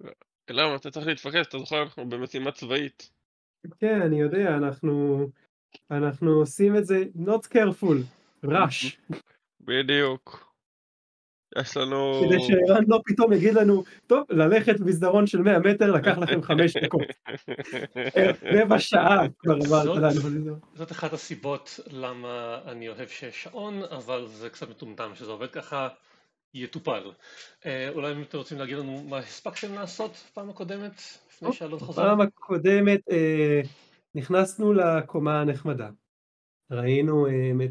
למה? אתה צריך להתפקס, אתה זוכר, אנחנו במשימה צבאית. כן, אני יודע, אנחנו עושים את זה not careful, rush. בדיוק. יש לנו... כדי שערן לא פתאום יגיד לנו, טוב, ללכת במסדרון של 100 מטר לקח לכם 5 דקות. רבע שעה כבר אמרת לנו. זאת אחת הסיבות למה אני אוהב שיש שעון, אבל זה קצת מטומטם שזה עובד ככה, יטופל. אולי אם אתם רוצים להגיד לנו מה הספקתם לעשות פעם הקודמת, לפני שאלון חוזר? פעם הקודמת נכנסנו לקומה הנחמדה. ראינו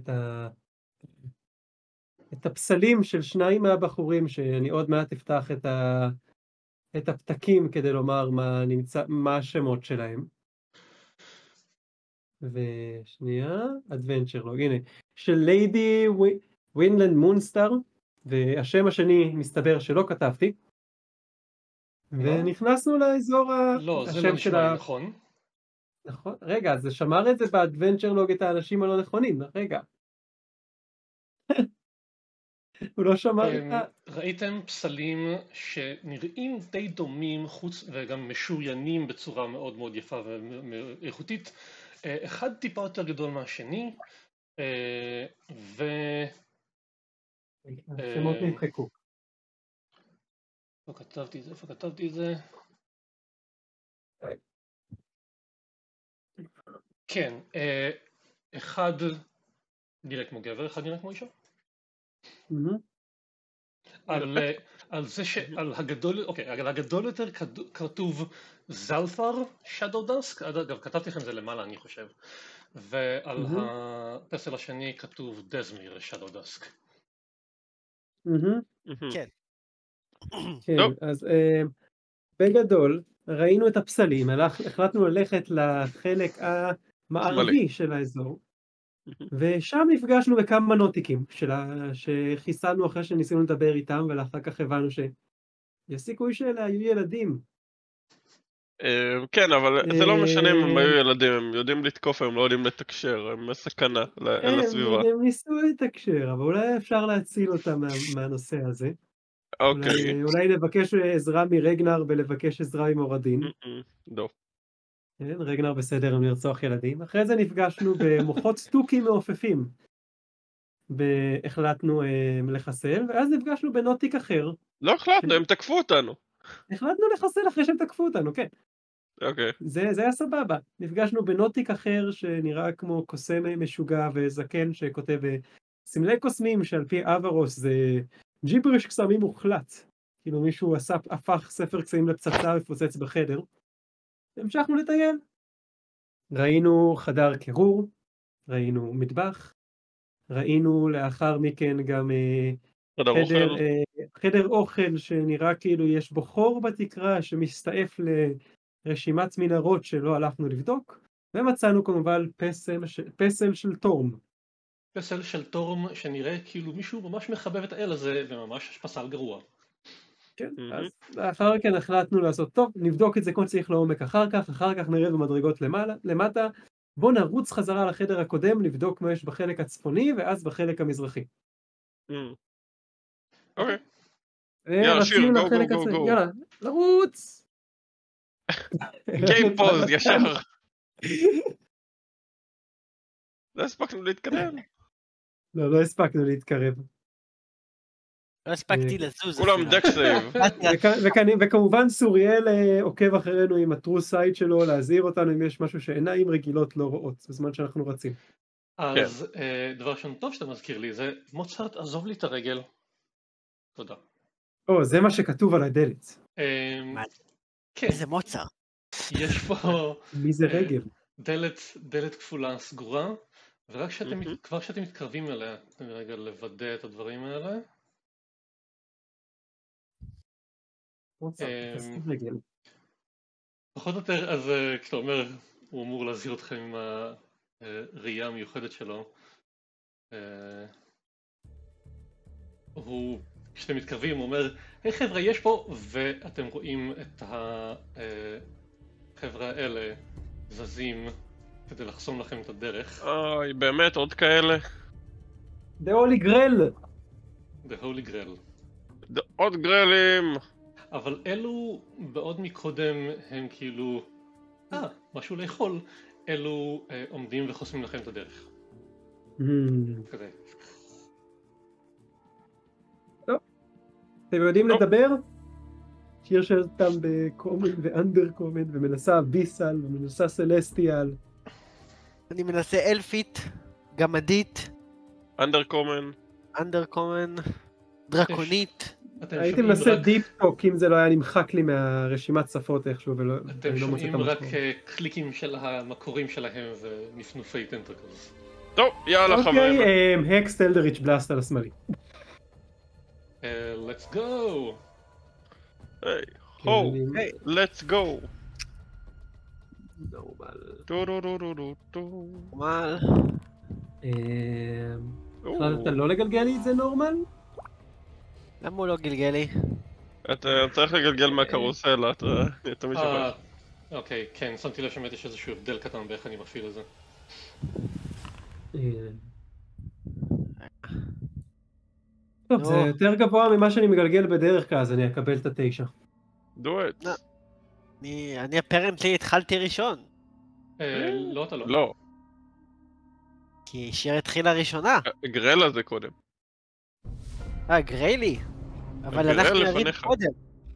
את הפסלים של שניים מהבחורים, שאני עוד מעט אפתח את הפתקים כדי לומר מה השמות שלהם. ושנייה, adventure log, הנה, של ליידי ווינלנד מונסטאר, והשם השני מסתבר שלא כתבתי, ונכנסנו לאזור לא, זה לא נשמע נכון. נכון, רגע, זה שמר את זה באדוונצ'ר לוג את האנשים הלא נכונים, רגע. הוא לא שמר את ה... ראיתם פסלים שנראים די דומים חוץ וגם משוריינים בצורה מאוד מאוד יפה ואיכותית, אחד טיפה יותר גדול מהשני, השמות נמחקו. איפה כתבתי את זה? כן, אחד נראה כמו גבר, אחד נראה כמו אישה. על זה שעל הגדול, אוקיי, על הגדול יותר כתוב זלפר שדו דסק, אגב כתבתי לכם זה למעלה אני חושב, ועל הפסל השני כתוב דזמיר שדו דסק. כן. כן, אז בגדול ראינו את הפסלים, החלטנו ללכת לחלק המערבי של האזור, ושם נפגשנו בכמה נוטיקים שחיסלנו אחרי שניסינו לדבר איתם, ואחר כך הבנו שיש סיכוי שאלה היו ילדים. כן, אבל זה לא משנה אם הם היו ילדים, הם יודעים לתקוף, הם לא יודעים לתקשר, הם סכנה לסביבה. הם ניסו לתקשר, אבל אולי אפשר להציל אותם מהנושא הזה. אולי לבקש עזרה מרגנר ולבקש עזרה ממורדין. לא. רגנר בסדר עם לרצוח ילדים. אחרי זה נפגשנו במוחות סטוקים מעופפים. והחלטנו לחסל, ואז נפגשנו בנוטיק אחר. לא החלטנו, הם תקפו אותנו. החלטנו לחסל אחרי שהם תקפו אותנו, כן. אוקיי. זה היה סבבה. נפגשנו בנוטיק אחר שנראה כמו קוסם משוגע וזקן שכותב סמלי קוסמים שעל פי אברוס זה ג'יבריש קסמים מוחלט. כאילו מישהו הפך ספר קסמים לפצצה ופוצץ בחדר. המשכנו לטייל. ראינו חדר קירור, ראינו מטבח, ראינו לאחר מכן גם חדר אוכל שנראה כאילו יש בו חור בתקרה שמסתעף לרשימת מנהרות שלא הלכנו לבדוק, ומצאנו כמובן פסל של תורם. פסל של תורם שנראה כאילו מישהו ממש מחבב את האל הזה וממש פסל גרוע. כן, אז לאחר מכן החלטנו לעשות טוב, נבדוק את זה כמו צריך לעומק אחר כך נרד במדרגות למטה, בוא נרוץ חזרה לחדר הקודם, לבדוק מה יש בחלק הצפוני ואז בחלק המזרחי. אוקיי. יאללה שיר, גו. יאללה, לרוץ! גיים פוז, ישר. לא הספקנו להתקדם. לא הספקנו להתקרב. לא הספקתי לזוז. כולם דק סייב. וכמובן סוריאל עוקב אחרינו עם הטרו סייט שלו, להזהיר אותנו אם יש משהו שעיניים רגילות לא רואות, בזמן שאנחנו רצים. אז דבר ראשון טוב שאתה מזכיר לי, זה מוצרט עזוב לי את הרגל. תודה. זה מה שכתוב על הדלת. כן. איזה מוצר. יש פה... מי זה רגל? דלת כפולה סגורה, ורק כבר כשאתם מתקרבים אליה, תן לי רגע לוודא את הדברים האלה. פחות או יותר, אז כשאתה אומר, הוא אמור להזהיר אתכם עם הראייה המיוחדת שלו. כשאתם מתקרבים הוא אומר, היי חבר'ה יש פה, ואתם רואים את החבר'ה האלה זזים כדי לחסום לכם את הדרך. אוי, באמת עוד כאלה? The Holy Grail. The Holy Grail. עוד גרלים. אבל אלו בעוד מקודם הם כאילו, משהו לאכול, אלו עומדים וחוסמים לכם את הדרך. כזה. טוב, אתם יודעים לדבר? שיר שאותם בקומן ואנדר קומן, ומנסה ויסל, ומנסה סלסטיאל. אני מנסה אלפית, גמדית, אנדר קומן. אנדר קומן, דרקונית. הייתי מנסה דיפ-טוק אם זה לא היה נמחק לי מהרשימת שפות איכשהו, ולא... אתם שומעים רק קליקים של המקורים שלהם ונפנופי טנטרקלס. טוב, יאללה חברים. אוקיי, הקס אלדריץ' בלאסט על השמאלי. let's go. היי, הו, let's go. נורמל. נורמל. החלטת לא לגלגל לי את זה נורמל? למה הוא לא גלגל לי? אתה צריך לגלגל מהקרוסלה, אתה תמיד שווה. אוקיי, כן, שמתי לב שבאמת יש איזשהו הבדל קטן באיך אני מפעיל את זה. טוב, זה יותר גבוה ממה שאני מגלגל בדרך כלל, אז אני אקבל את 9. do it. אני אפרנטלי התחלתי ראשון. לא, אתה לא. לא. כי שיר התחילה ראשונה. גרלה זה קודם. גריילי. אבל אנחנו נריד קודם.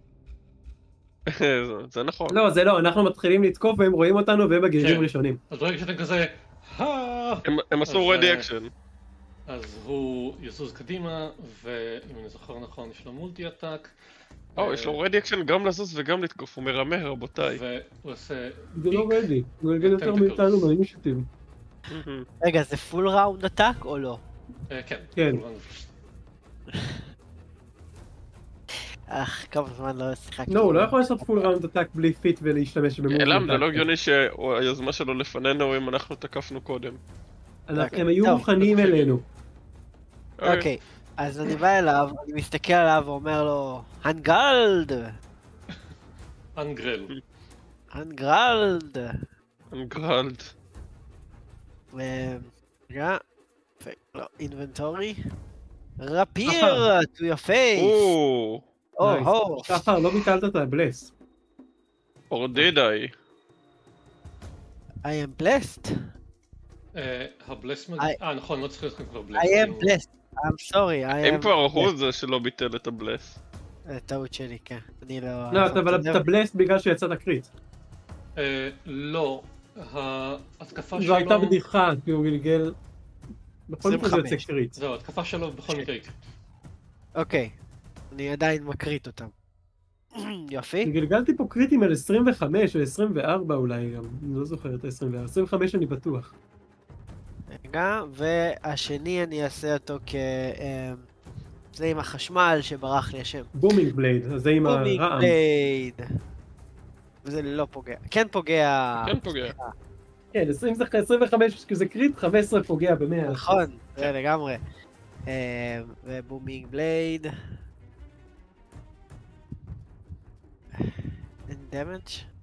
זה נכון. לא, זה לא, אנחנו מתחילים לתקוף והם רואים אותנו והם מגיבים ראשונים. אז רגע שאתם כזה, הם עשו רדי אקשן. אז הוא יזוז קדימה, ואם אני זוכר נכון יש לו מולטי אטאק. יש לו רדי אקשן גם לזוז וגם לתקוף, הוא מרמה רבותיי. והוא עושה... זה לא רדי, הוא גלגל יותר מאיתנו באינישיטיב. רגע, זה פול ראונד אטאק או לא? כן. כן. כמה זמן לא שיחקתי. לא, הוא לא יכול לעשות פול ראונד אטאק בלי פיט ולהשתמש במובמנט. אלם, זה לא הגיוני שהיוזמה שלו לפנינו אם אנחנו תקפנו קודם. הם היו מוכנים אלינו. אוקיי, אז אני בא אליו, אני מסתכל עליו ואומר לו, הנגרלד! אנגרל. הנגרלד! הנגרלד. רגע, לא, אינבנטורי. רפיר, to your face! שחר, לא ביטלת את הבלס. or did I? I am blessed? הבלס נכון, לא צריך להיות כאן כבר בלס. I am blessed, I'm sorry, I am... אם כבר הוא זה שלא ביטל את הבלס. טעות שלי, כן. אני לא... לא, אבל אתה בלסט בגלל שיצאת קריט. לא, ההתקפה שלו... זו הייתה בדיחה, כי הוא גלגל... בכל מקרה זה יוצא קריט. זהו, ההתקפה שלו בכל מקרה יקרה. אוקיי, אני עדיין מקריט אותם. יופי. גלגלתי פה קריטים על 25 או 24 אולי גם, אני לא זוכר את ה-24, 25 אני בטוח. רגע, והשני אני אעשה אותו זה עם החשמל שברח לי השם. בומינג בלייד, זה עם הרעם. בומינג בלייד. וזה לא פוגע. כן פוגע. כן פוגע. כן, 25 זה קריט, 15 פוגע ב-100. נכון, זה לגמרי. ובומינג בלייד. אין דמג'?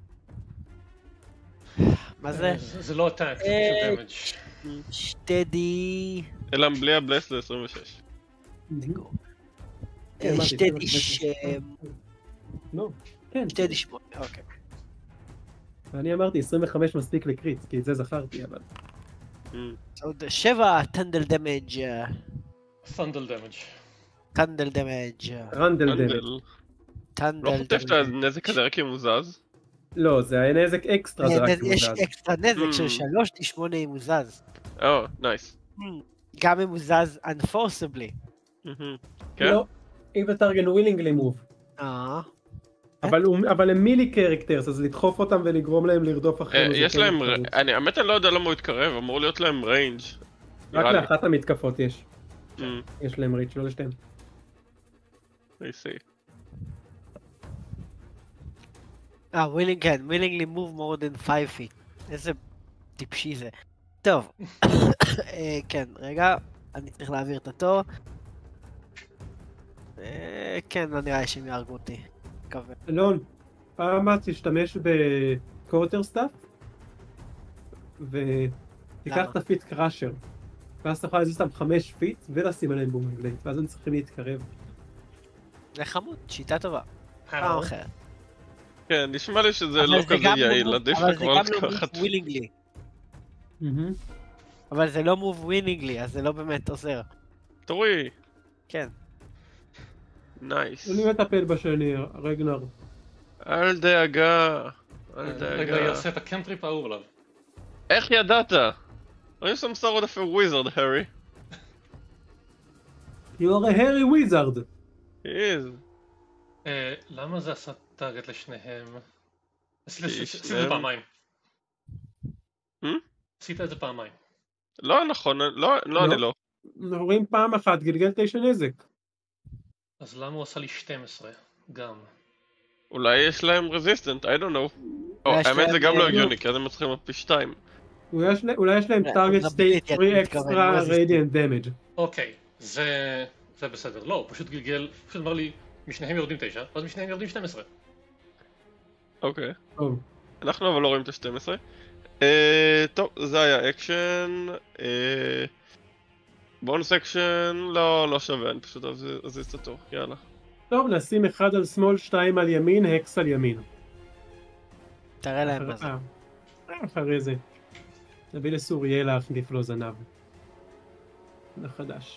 מה זה? זה לא אטאק, זה פשוט דמג'. שטדי... אלא בלי הבלס זה 26. שטדי לא, כן. שטדי 8, אוקיי. ואני אמרתי 25 מספיק לקריט, כי את זה זכרתי, אבל... עוד 7 טנדל דמג'. סנדל דמג'. טנדל דמג'. רנדל דמג'. לא חוטף את הנזק הזה רק אם הוא זז? לא, זה היה נזק אקסטרה, זה רק אם הוא יש זז. אקסטרה נזק של 3d8 אם הוא זז. נייס. גם אם הוא זז unforcibly. כן? לא, אם הטרגן ווילינגלי מוב. אבל הם מילי קרקטרס, אז לדחוף אותם ולגרום להם לרדוף אחרינו. יש להם, האמת אני לא יודע למה הוא יתקרב, אמור להיות להם ריינג'. רק לאחת המתקפות יש. יש להם ריץ', לא לשתיהם. I see. willingly move more than 5 feet. איזה טיפשי זה. טוב. כן, רגע, אני צריך להעביר את התור. כן, לא נראה שהם יהרגו אותי. אלון, פעם מה תשתמש בקורטר סטאפ ותיקח את הפיט קראשר ואז תוכל להזיז אותם 5 פיט ולשים עליהם בומינג בלייד ואז הם צריכים להתקרב. זה חמוד, שיטה טובה. פעם אחרת. כן, נשמע לי שזה אבל לא זה כזה גם לא יעיל, move- עדיף אבל לך זה כבר גם לא לקחת. move willingly. מהמם. אבל זה לא move willingly, אז זה לא באמת עוזר. תורי, כן. נייס. אני מטפל בשני, רגנר. אל דאגה. אל רגע, דאגה. יעשה את הקנטריפ האהוב עליו. איך ידעת? Are you some sort of a wizard, Harry? You're a hairy wizard. He is. למה זה עשה טארגט לשניהם? עשית את זה שניהם- פעמיים. Hmm? עשית את זה פעמיים. לא נכון, לא, אני לא. אנחנו רואים פעם אחת גלגל 9 נזק. אז למה הוא עשה לי 12? גם. אולי יש להם רזיסטנט, I don't know. יש האמת זה להם, גם לא לא. הגיוני, כי אז הם צריכים פי 2. אולי יש להם לא, target לא state בדיוק, 3 אני מתכוון, extra resistant. radiant damage. אוקיי, זה בסדר. לא, הוא פשוט גלגל, פשוט אמר לי, משניהם יורדים 9, ואז משניהם יורדים 12. אוקיי. טוב. אנחנו אבל לא רואים את ה-12. טוב, זה היה אקשן. בונוס אקשן, לא שווה, אני פשוט אזיז את התור, יאללה. טוב, נשים 1 על שמאל, 2 על ימין, הקס על ימין. תראה להם מה זה. אחרי זה. נביא לסוריאל להחליף לו זנב. לחדש.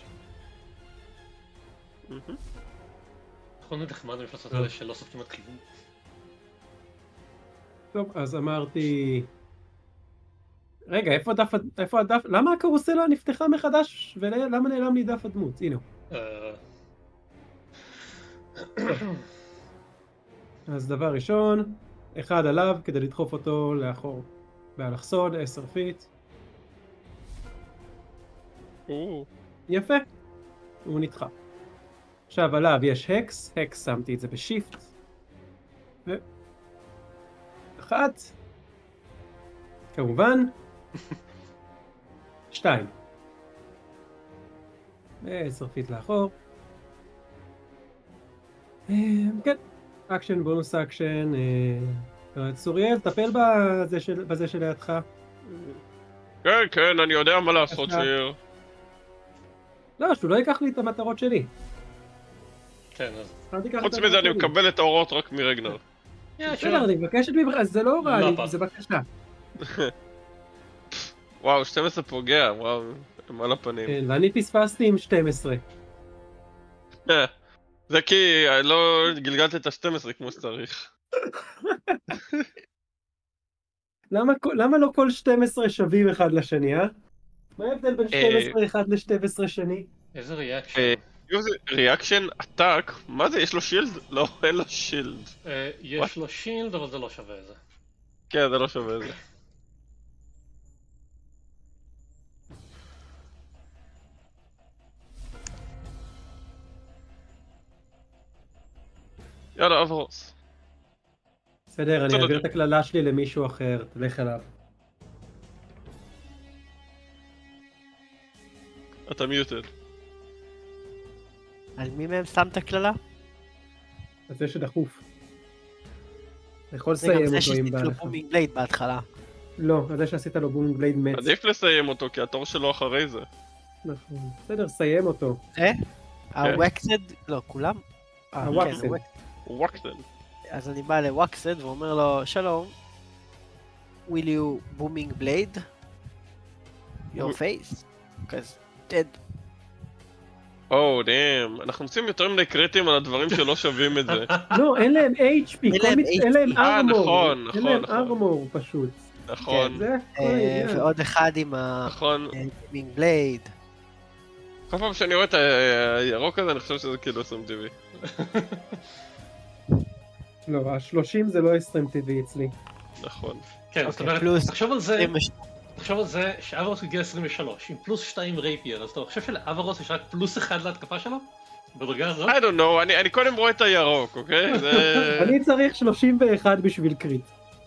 נכון נחמד המפלצות האלה שלא עושות כמעט כלום. טוב, אז אמרתי... רגע, איפה הדף? למה הקרוסלה נפתחה מחדש? ולמה נעלם לי דף הדמות? הנה הוא. אז דבר ראשון, 1 עליו כדי לדחוף אותו לאחור. באלכסון, 10 פיט. יפה. הוא נדחה. עכשיו עליו יש הקס, שמתי את זה בשיפט. 1. כמובן. 2. 10 פיט לאחור. כן. אקשן, בונוס אקשן. צוריאל, טפל בזה שלידך. כן, אני יודע מה לעשות, בבקשה. שיר. לא, שהוא לא ייקח לי את המטרות שלי. כן, אז... אל תיקח את חוץ המטרות מזה אני שלי. מקבל את ההוראות רק מרגנר. בסדר, אני מבקשת ממך, זה לא רע לא לי, פעם. זה בקשה. וואו, 12 פוגע, וואו, הם על הפנים. כן, ואני פספסתי עם 12. זה כי לא גלגלתי את ה-12 כמו שצריך. למה לא כל 12 שווים אחד לשני, אה? מה ההבדל בין 12 אחד ל-12 שני? איזה ריאקשן. ריאקשן עתק? מה זה, יש לו שילד? לא, אין לו שילד. יש לו שילד, אבל זה לא שווה את זה. כן, זה לא שווה את זה. יאללה, אברוס. בסדר, אני בסדר. אעביר את הקללה שלי למישהו אחר, תלך אליו. אתה מיוטד. על מי מהם שם את הקללה? אז זה שדחוף. אתה יכול זה גם לסיים זה אותו אם שעשיתי בא לו לך. בומינג בלייד בהתחלה. לא, על זה שעשית לו בומינג בלייד מת. עדיף לסיים אותו, כי התור שלו אחרי זה. נכון. בסדר, סיים אותו. הווקסד? לא, כולם? הווקסד. כן, ווקסן. אז אני בא לווקסד ואומר לו, שלום, will you booming blade your face? because dead. או, דאם. אנחנו מוצאים יותר מדי קריטים על הדברים שלא שווים את זה. לא, אין להם HP, אין להם ארמור. נכון, אין להם נכון. ארמור פשוט. נכון, זה הכל העניין. ועוד אחד עם נכון. ה-booming blade. כל פעם שאני רואה את הירוק הזה, אני חושב שזה כאילו SMTV. לא, ה-30 זה לא 20 טבעי אצלי. נכון. כן, זאת אוקיי, אומרת, פלוס תחשוב על זה, 22. תחשוב על זה שאברוס הגיע 23, עם פלוס 2 רייפייר, אז אתה חושב שלאברוס יש רק פלוס 1 להתקפה שלו? בדרגה הזאת? I don't know, אני קודם רואה את הירוק, אוקיי? זה... אני צריך 31 בשביל קריט.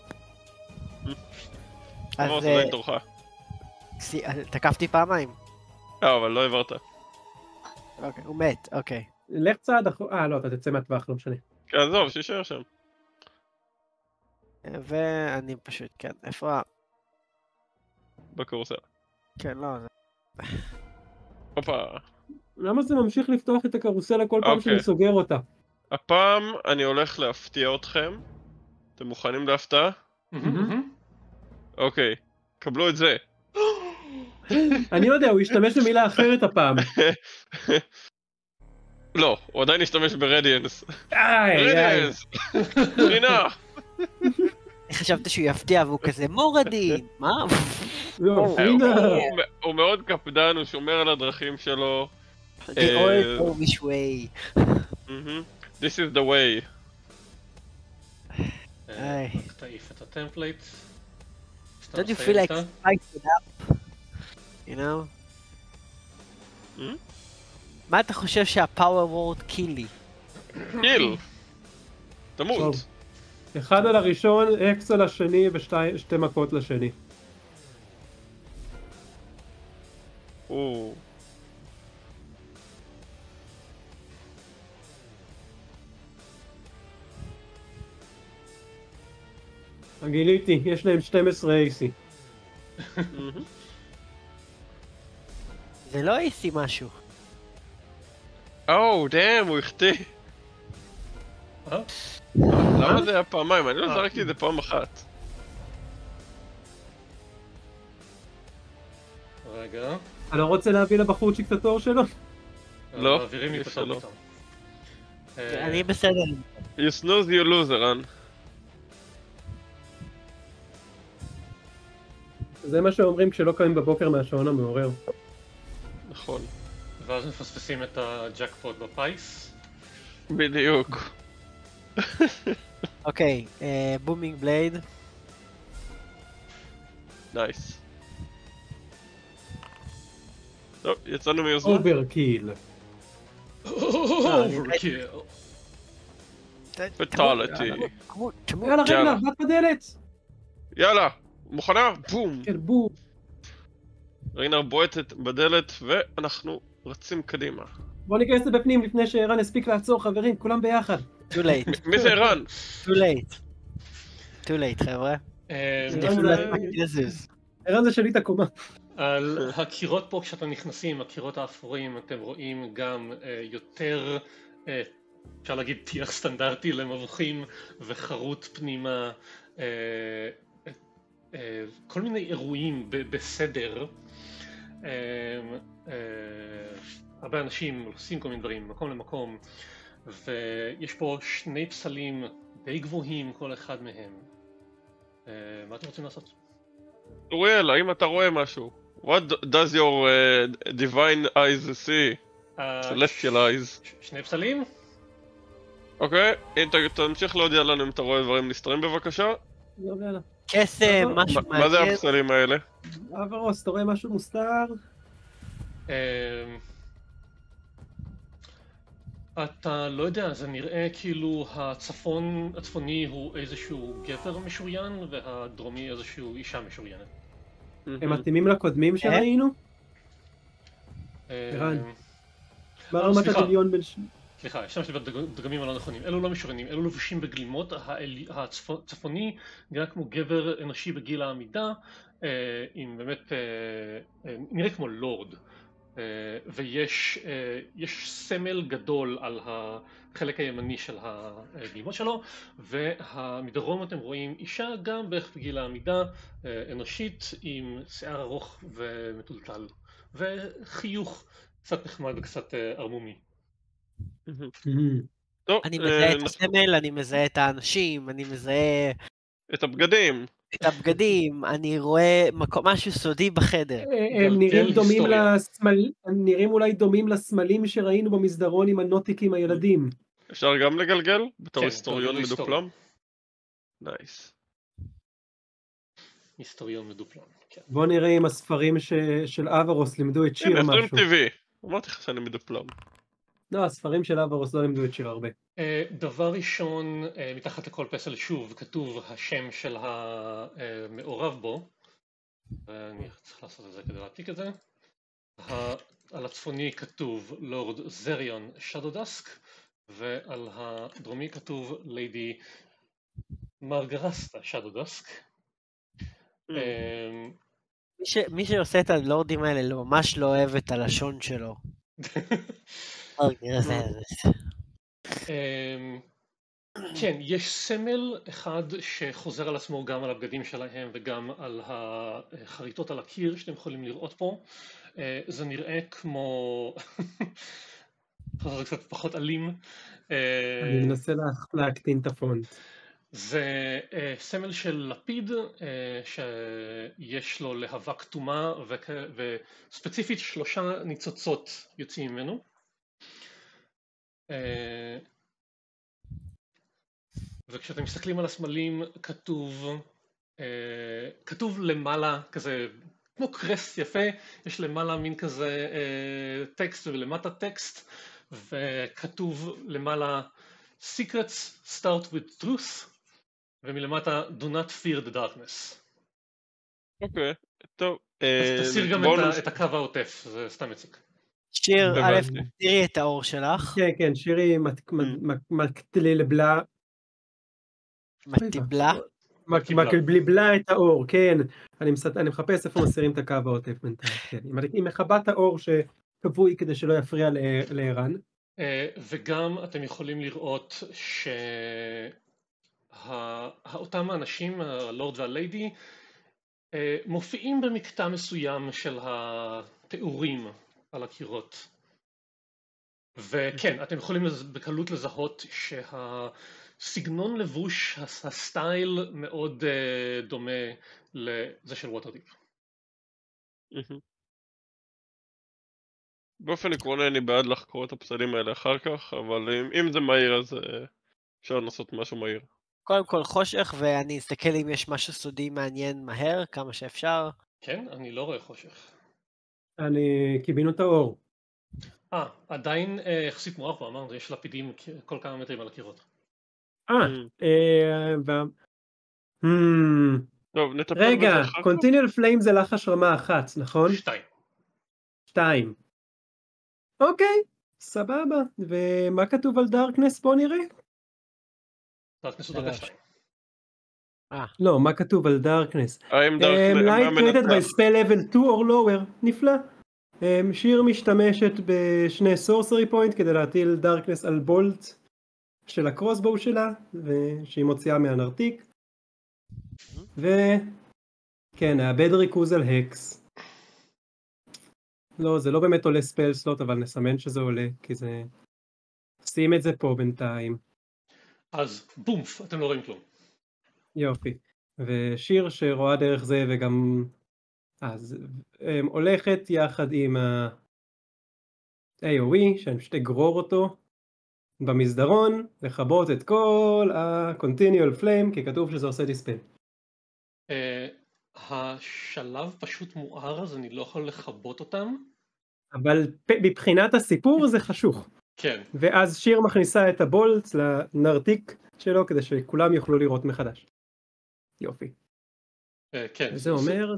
אז אברוס, זה תורך. תקפתי פעמיים. אבל לא העברת. אוקיי, הוא מת, אוקיי. לך צעד אחורה, לא, אתה תצא מהטווח, לא משנה. כן, עזוב, שישאר שם. ואני פשוט, כן, איפה ה... בקורסל. כן, לא, זה... הופה. למה זה ממשיך לפתוח את הקרוסלה כל פעם אוקיי. שאני סוגר אותה? הפעם אני הולך להפתיע אתכם. אתם מוכנים להפתעה? אוקיי, קבלו את זה. אני יודע, הוא ישתמש במילה אחרת הפעם. לא, הוא עדיין ישתמש ברדיאנס. איי, רדיאנס! רינה! חשבתי שהוא יפתיע והוא כזה מורדין, מה? לא, הנה. הוא מאוד קפדן, הוא שומר על הדרכים שלו. The old Polish way. This is the way. רק תעיף את הטמפלייט. Don't you feel like spiced it up? You know? מה אתה חושב שהפאוור וורד קילי? קיל! תמות. טוב. 1 על הראשון, אקס על השני ושתי מכות לשני. גיליתי, יש להם 12 AC. זה לא AC משהו. דאם, הוא החטיא. למה זה היה פעמיים? אני לא זרקתי את זה פעם אחת. רגע. אני לא רוצה להביא לבחורצ'יק את התור שלו? לא, מעבירים לי את שלא. התור. אני בסדר. You snooze you lose, רן. זה מה שאומרים כשלא קמים בבוקר מהשעון המעורר. נכון. ואז מפספסים את הג'קפוט בפייס. בדיוק. אוקיי, בומינג בלייד. נייס. טוב, יצאנו מיוזמה. אוברקיל. אוברקיל. פטליטי. יאללה רגע, בת בדלת! יאללה, מוכנה? בום! כן, בום. רינה בועטת בדלת ואנחנו רצים קדימה. בוא ניכנס לבפנים לפני שערן הספיק לעצור, חברים, כולם ביחד. too late. מי זה ערן? too late. too late, חבר'ה. ערן זה שלי את הקומה. על הקירות פה כשאתם נכנסים, הקירות האפורים, אתם רואים גם יותר, אפשר להגיד טיח סטנדרטי למבוכים וחרוט פנימה, כל מיני אירועים בסדר. הרבה אנשים עושים כל מיני דברים ממקום למקום, ויש פה 2 פסלים די גבוהים כל אחד מהם. מה אתם רוצים לעשות? אוריאל, האם אתה רואה משהו? What does your divine eyes see? Celestial eyes. 2 פסלים? אוקיי, אם תמשיך להודיע לנו אם אתה רואה דברים נסתרים בבקשה. יאללה. קסם, משהו מעניין. מה זה הפסלים האלה? אברוס, אתה רואה משהו מוסתר? אתה לא יודע, זה נראה כאילו הצפוני הוא איזשהו גבר משוריין והדרומי איזשהו אישה משוריינת. הם מתאימים לקודמים שראינו? ערן. מה רמת הדמיון בין שני? סליחה, השתמשתי בדגמים הלא נכונים. אלו לא משוריינים, אלו לבושים בגלימות. הצפוני נראה כמו גבר אנושי בגיל העמידה, עם באמת, נראה כמו לורד. ויש סמל גדול על החלק הימני של הגלימות שלו, ומדרום אתם רואים אישה גם בערך בגיל העמידה, אנושית עם שיער ארוך ומטולטל, וחיוך קצת נחמד וקצת ערמומי. אני מזהה את הסמל, אני מזהה את האנשים, אני מזהה את הבגדים. את הבגדים, אני רואה משהו סודי בחדר. הם נראים אולי דומים לסמלים שראינו במסדרון עם הנוטיקים הילדים. אפשר גם לגלגל? בתור היסטוריון מדופלם? נייס. היסטוריון מדופלם, כן. בוא נראה אם הספרים של אברוס לימדו את שיר משהו. הנה, ספרים טבעי. אמרתי לך שאני מדופלם. לא, הספרים של אברוס לא לימדו את שיר הרבה. דבר ראשון, מתחת לכל פסל שוב כתוב השם של המעורב בו, ואני צריך לעשות את זה כדי להעתיק את זה. על הצפוני כתוב לורד זריון שדודסק, ועל הדרומי כתוב ליידי מרגרסטה שדודסק. מי שעושה את הלורדים האלה ממש לא אוהב את הלשון שלו. כן, יש סמל אחד שחוזר על עצמו גם על הבגדים שלהם וגם על החריטות על הקיר שאתם יכולים לראות פה. זה נראה כמו... זה קצת פחות אלים. אני מנסה להקטין את הפונט. זה סמל של לפיד שיש לו להבה כתומה וספציפית 3 ניצוצות יוצאים ממנו. וכשאתם מסתכלים על הסמלים כתוב למעלה כזה כמו קרסט יפה, יש למעלה מין כזה טקסט ולמטה טקסט, וכתוב למעלה Secrets start with truth, ומלמטה Do not fear the darkness. אוקיי, טוב. אז תסיר גם את הקו העוטף, זה סתם מציק. שיר, א', תראי את האור שלך. כן, כן, שירי מקטלבלה. מטיבלה. מקבלה את האור, כן. אני מחפש איפה מסירים את הקו העוטף בינתיים. היא מכבה את האור שקבוי כדי שלא יפריע לערן. וגם אתם יכולים לראות שאותם האנשים, הלורד והליידי, מופיעים במקטע מסוים של התיאורים על הקירות. וכן, אתם יכולים בקלות לזהות שהסגנון לבוש, הסטייל מאוד דומה לזה של ווטרדיפ. באופן עקרוני אני בעד לחקור את הפסלים האלה אחר כך, אבל אם זה מהיר אז אפשר לנסות משהו מהיר. קודם כל חושך, ואני אסתכל אם יש משהו סודי מעניין מהר, כמה שאפשר. כן, אני לא רואה חושך. קיבינו את האור. עדיין יחסית מואר פה, אמרנו, יש לפידים כל כמה מטרים על הקירות. טוב, נטפל רגע, בזה אחר כך. Continual Flame זה לחש רמה 1, נכון? 2. אוקיי, סבבה. ומה כתוב על דארקנס? בוא נראה. דארקנס הוא דרגה 2. לא, מה כתוב על דארקנס? האם דארקנס... Light created by spell level 2 or lower. נפלא. שיר משתמשת בשני sorcery point כדי להטיל דארקנס על בולט של הקרוסבו שלה, שהיא מוציאה מהנרתיק. וכן, האבד ריכוז על הקס. לא, זה לא באמת עולה ספל סלוט, אבל נסמן שזה עולה, כי זה... שים את זה פה בינתיים. אז בומף, אתם לא רואים כלום. יופי. ושיר שרואה דרך זה וגם... אז הולכת יחד עם ה-AOE, שאני פשוט אגרור אותו במסדרון, לכבות את כל ה-Continual Flame, כי כתוב שזה עושה דיספל. השלב פשוט מואר, אז אני לא יכול לכבות אותם. אבל מבחינת הסיפור זה חשוך. כן. ואז שיר מכניסה את הבולט לנרתיק שלו, כדי שכולם יוכלו לראות מחדש. יופי. כן. וזה אומר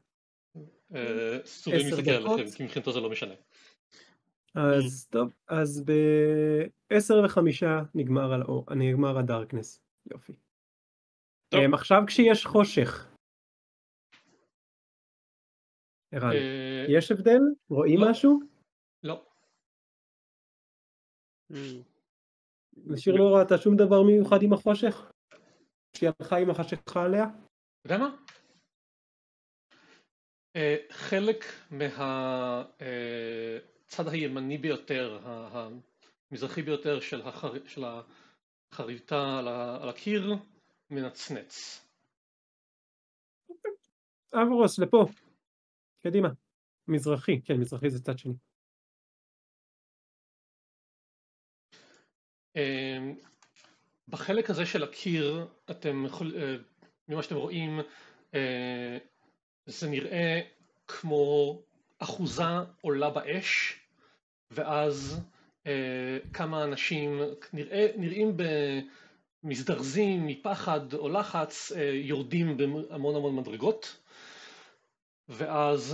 סורי מסתכל עליכם, כי מבחינתו זה לא משנה. אז טוב, אז ב-10:05 נגמר הדארקנס. יופי. עכשיו כשיש חושך. ערן, יש הבדל? רואים משהו? לא. שיר לא ראתה שום דבר מיוחד עם החושך? שהיא הלכה עם החשכה עליה? אתה יודע מה? חלק מהצד הימני ביותר, המזרחי ביותר של החריטה על הקיר מנצנץ. אברוס, לפה. קדימה. מזרחי, כן, מזרחי זה צד שני. בחלק הזה של הקיר, ממה שאתם רואים, זה נראה כמו אחוזה עולה באש, ואז כמה אנשים נראים במזדרזים, מפחד או לחץ, יורדים בהמון המון מדרגות, ואז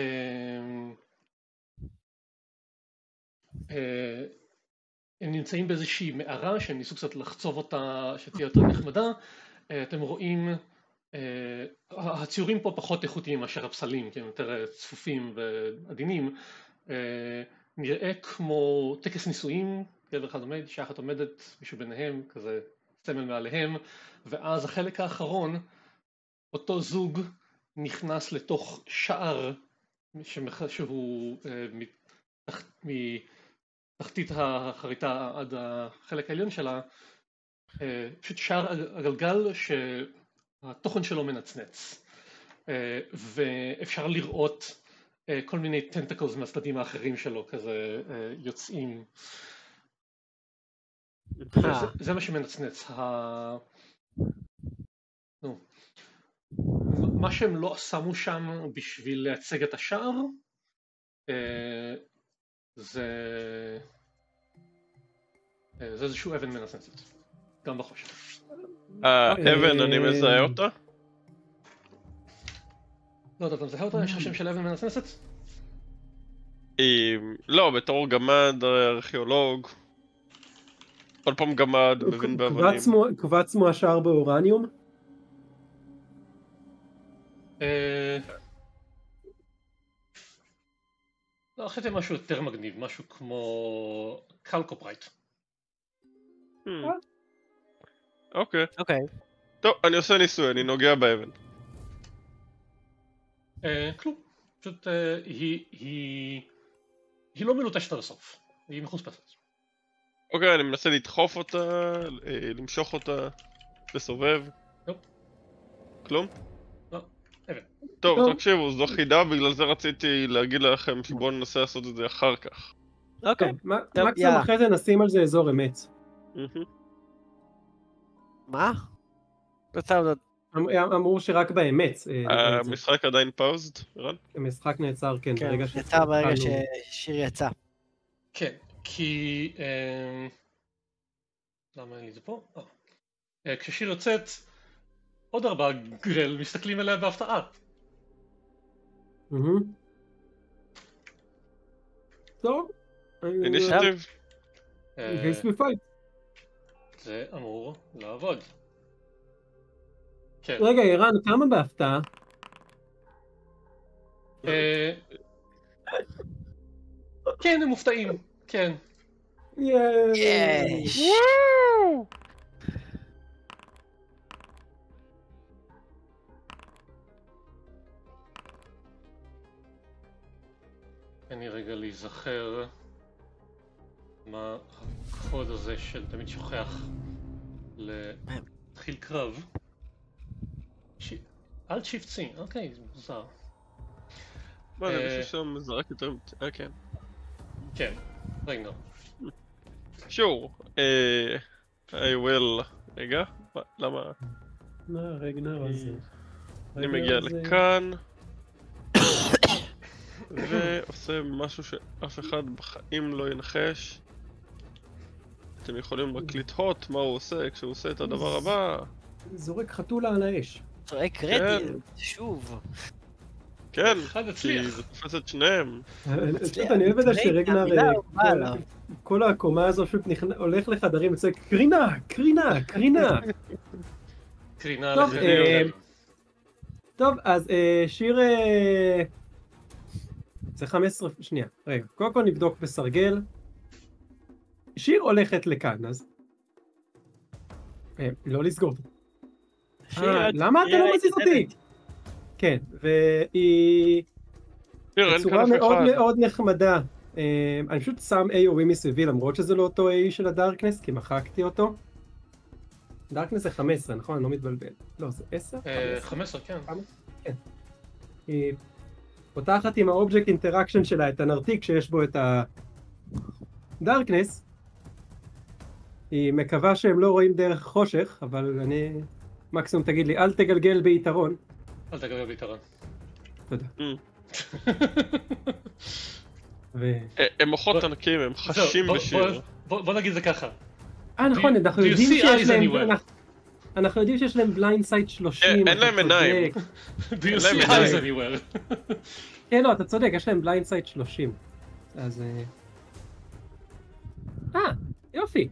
הם נמצאים באיזושהי מערה שהם ניסו קצת לחצוב אותה שתהיה יותר נחמדה. אתם רואים, הציורים פה פחות איכותיים מאשר הפסלים, כי הם יותר צפופים ועדינים. נראה כמו טקס נישואים גבר אחד עומד, אישה אחת עומדת, מישהו ביניהם, כזה סמל מעליהם, ואז החלק האחרון, אותו זוג נכנס לתוך שער שהוא מתחתית החריטה עד החלק העליון שלה, פשוט שער הגלגל שהתוכן שלו מנצנץ, ואפשר לראות כל מיני טנטקלס מהצדדים האחרים שלו כזה יוצאים. זה מה שמנצנץ. מה שהם לא שמו שם בשביל לייצג את השער זה איזשהו אבן מנצנצת, גם בחושך. אבן, אני מזהה אותה? לא יודע, אתה מזהה אותה? יש לך שם של אבן מנצנצת? לא, בתור גמד, ארכיאולוג. עוד פעם גמד, מבין באבנים. קבצנו השער באורניום? לא, חשבתי משהו יותר מגניב, משהו כמו קלקופרייט. אוקיי. טוב, אני עושה ניסוי, אני נוגע באבן. כלום, פשוט היא לא מלוטשת עד הסוף, היא מחוספסת. אוקיי, אני מנסה לדחוף אותה, למשוך אותה, לסובב. כלום? לא, אבן. טוב, תקשיבו, זו חידה, בגלל זה רציתי להגיד לכם שבואו ננסה לעשות את זה אחר כך. אוקיי. מקסימום אחרי זה נשים על זה אזור אמת. מה? אמרו שרק באמת. המשחק עדיין פאוזד, רן? המשחק נעצר, כן. כן, נעצר ברגע ששיר יצא. כן, כי... למה אין לי את זה פה? כששיר יוצאת, עוד 4 גרל מסתכלים עליה בהפתעה. טוב. אינישטיב. גייס מפייט. זה אמור לעבוד. כן. רגע, ערן, כמה בהפתעה? כן, הם מופתעים. כן. יש! אני רגע להיזכר מה הקוד הזה של תמיד שוכח להתחיל קרב. אלט שיפט סי, אוקיי, זה מוזר. מה זה, מישהו שם זרק יותר... כן. כן, רגע. Sure, I will... רגע, למה? רגנר הזה. אני מגיע לכאן ועושה משהו שאף אחד בחיים לא ינחש. אתם יכולים רק לתהות מה הוא עושה כשהוא עושה את הדבר הבא. זורק חתולה על האש. זורק רדיל, שוב. כן, כי זה תופס את שניהם. אני אוהב את זה שרגנר, כל הקומה הזו פשוט הולך לחדרים וצועק קרינה, קרינה, קרינה. קרינה טוב, טוב, אז שיר... זה 15... שנייה, רגע. קודם כל נבדוק בסרגל. שיר הולכת לכאן, אז... לא לסגור. למה אתה לא מזיז אותי? כן, והיא... בצורה מאוד מאוד נחמדה. אני פשוט שם AOE מסביבי, למרות שזה לא אותו AOE של הדארקנס, כי מחקתי אותו. דארקנס זה 15, נכון? אני לא מתבלבל. לא, זה 10? 15, כן. כן. היא פותחת עם האובייקט אינטראקשן שלה את הנרתיק שיש בו את הדארקנס. היא מקווה שהם לא רואים דרך חושך, אבל אני... מקסימום תגיד לי, אל תגלגל ביתרון. אל תגלגל ביתרון. תודה. הם מוחות ענקים, הם חשים בשיר. בוא נגיד זה ככה. נכון, אנחנו יודעים שיש להם בליינד סייט 30. אין להם עיניים. Do you see eyes anywhere? כן, לא, אתה צודק, יש להם בליינד סייט 30. אז... יופי.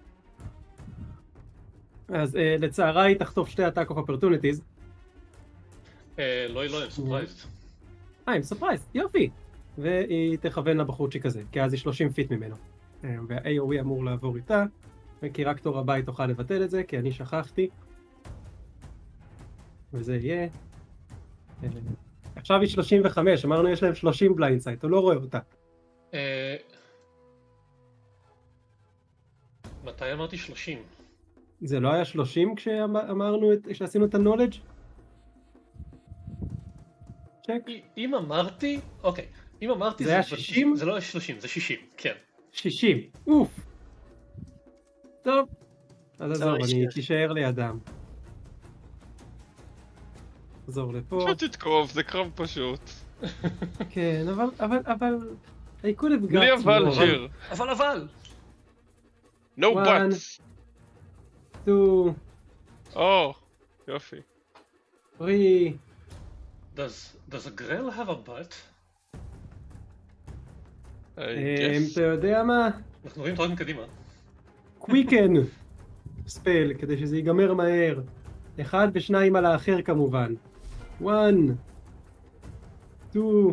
אז לצערה היא תחטוף 2 attack of opportunities. לא, הם surprised. הם surprised, יופי. והיא תכוון לבחורצ'יק הזה, כי אז היא 30 פיט ממנו. וה-AOE אמור לעבור איתה, כי רק תור הבית תוכל לבטל את זה, כי אני שכחתי. וזה יהיה. עכשיו היא 35, אמרנו יש להם 30 בליינדסייט, הוא לא רואה אותה. מתי אמרתי 30? זה לא היה 30 כשאמרנו, כשעשינו את ה-knowledge? צ'ק. אם אמרתי, אוקיי, אם אמרתי זה היה 60? זה לא 30, זה 60, כן. 60, אוף. טוב, אז עזוב, טוב, אני תישאר לידם. עזור לפה. פשוט תתקוף, זה קרב פשוט. כן, אבל... I could have got בלי אבל, more. שיר. אבל! No One. buts. 2, או, יופי. 3, Does a grill have a butt? אתה יודע מה? אנחנו רואים דברים קדימה. קוויקן ספל, כדי שזה ייגמר מהר. 1 ו2 על האחר כמובן. 1, 2,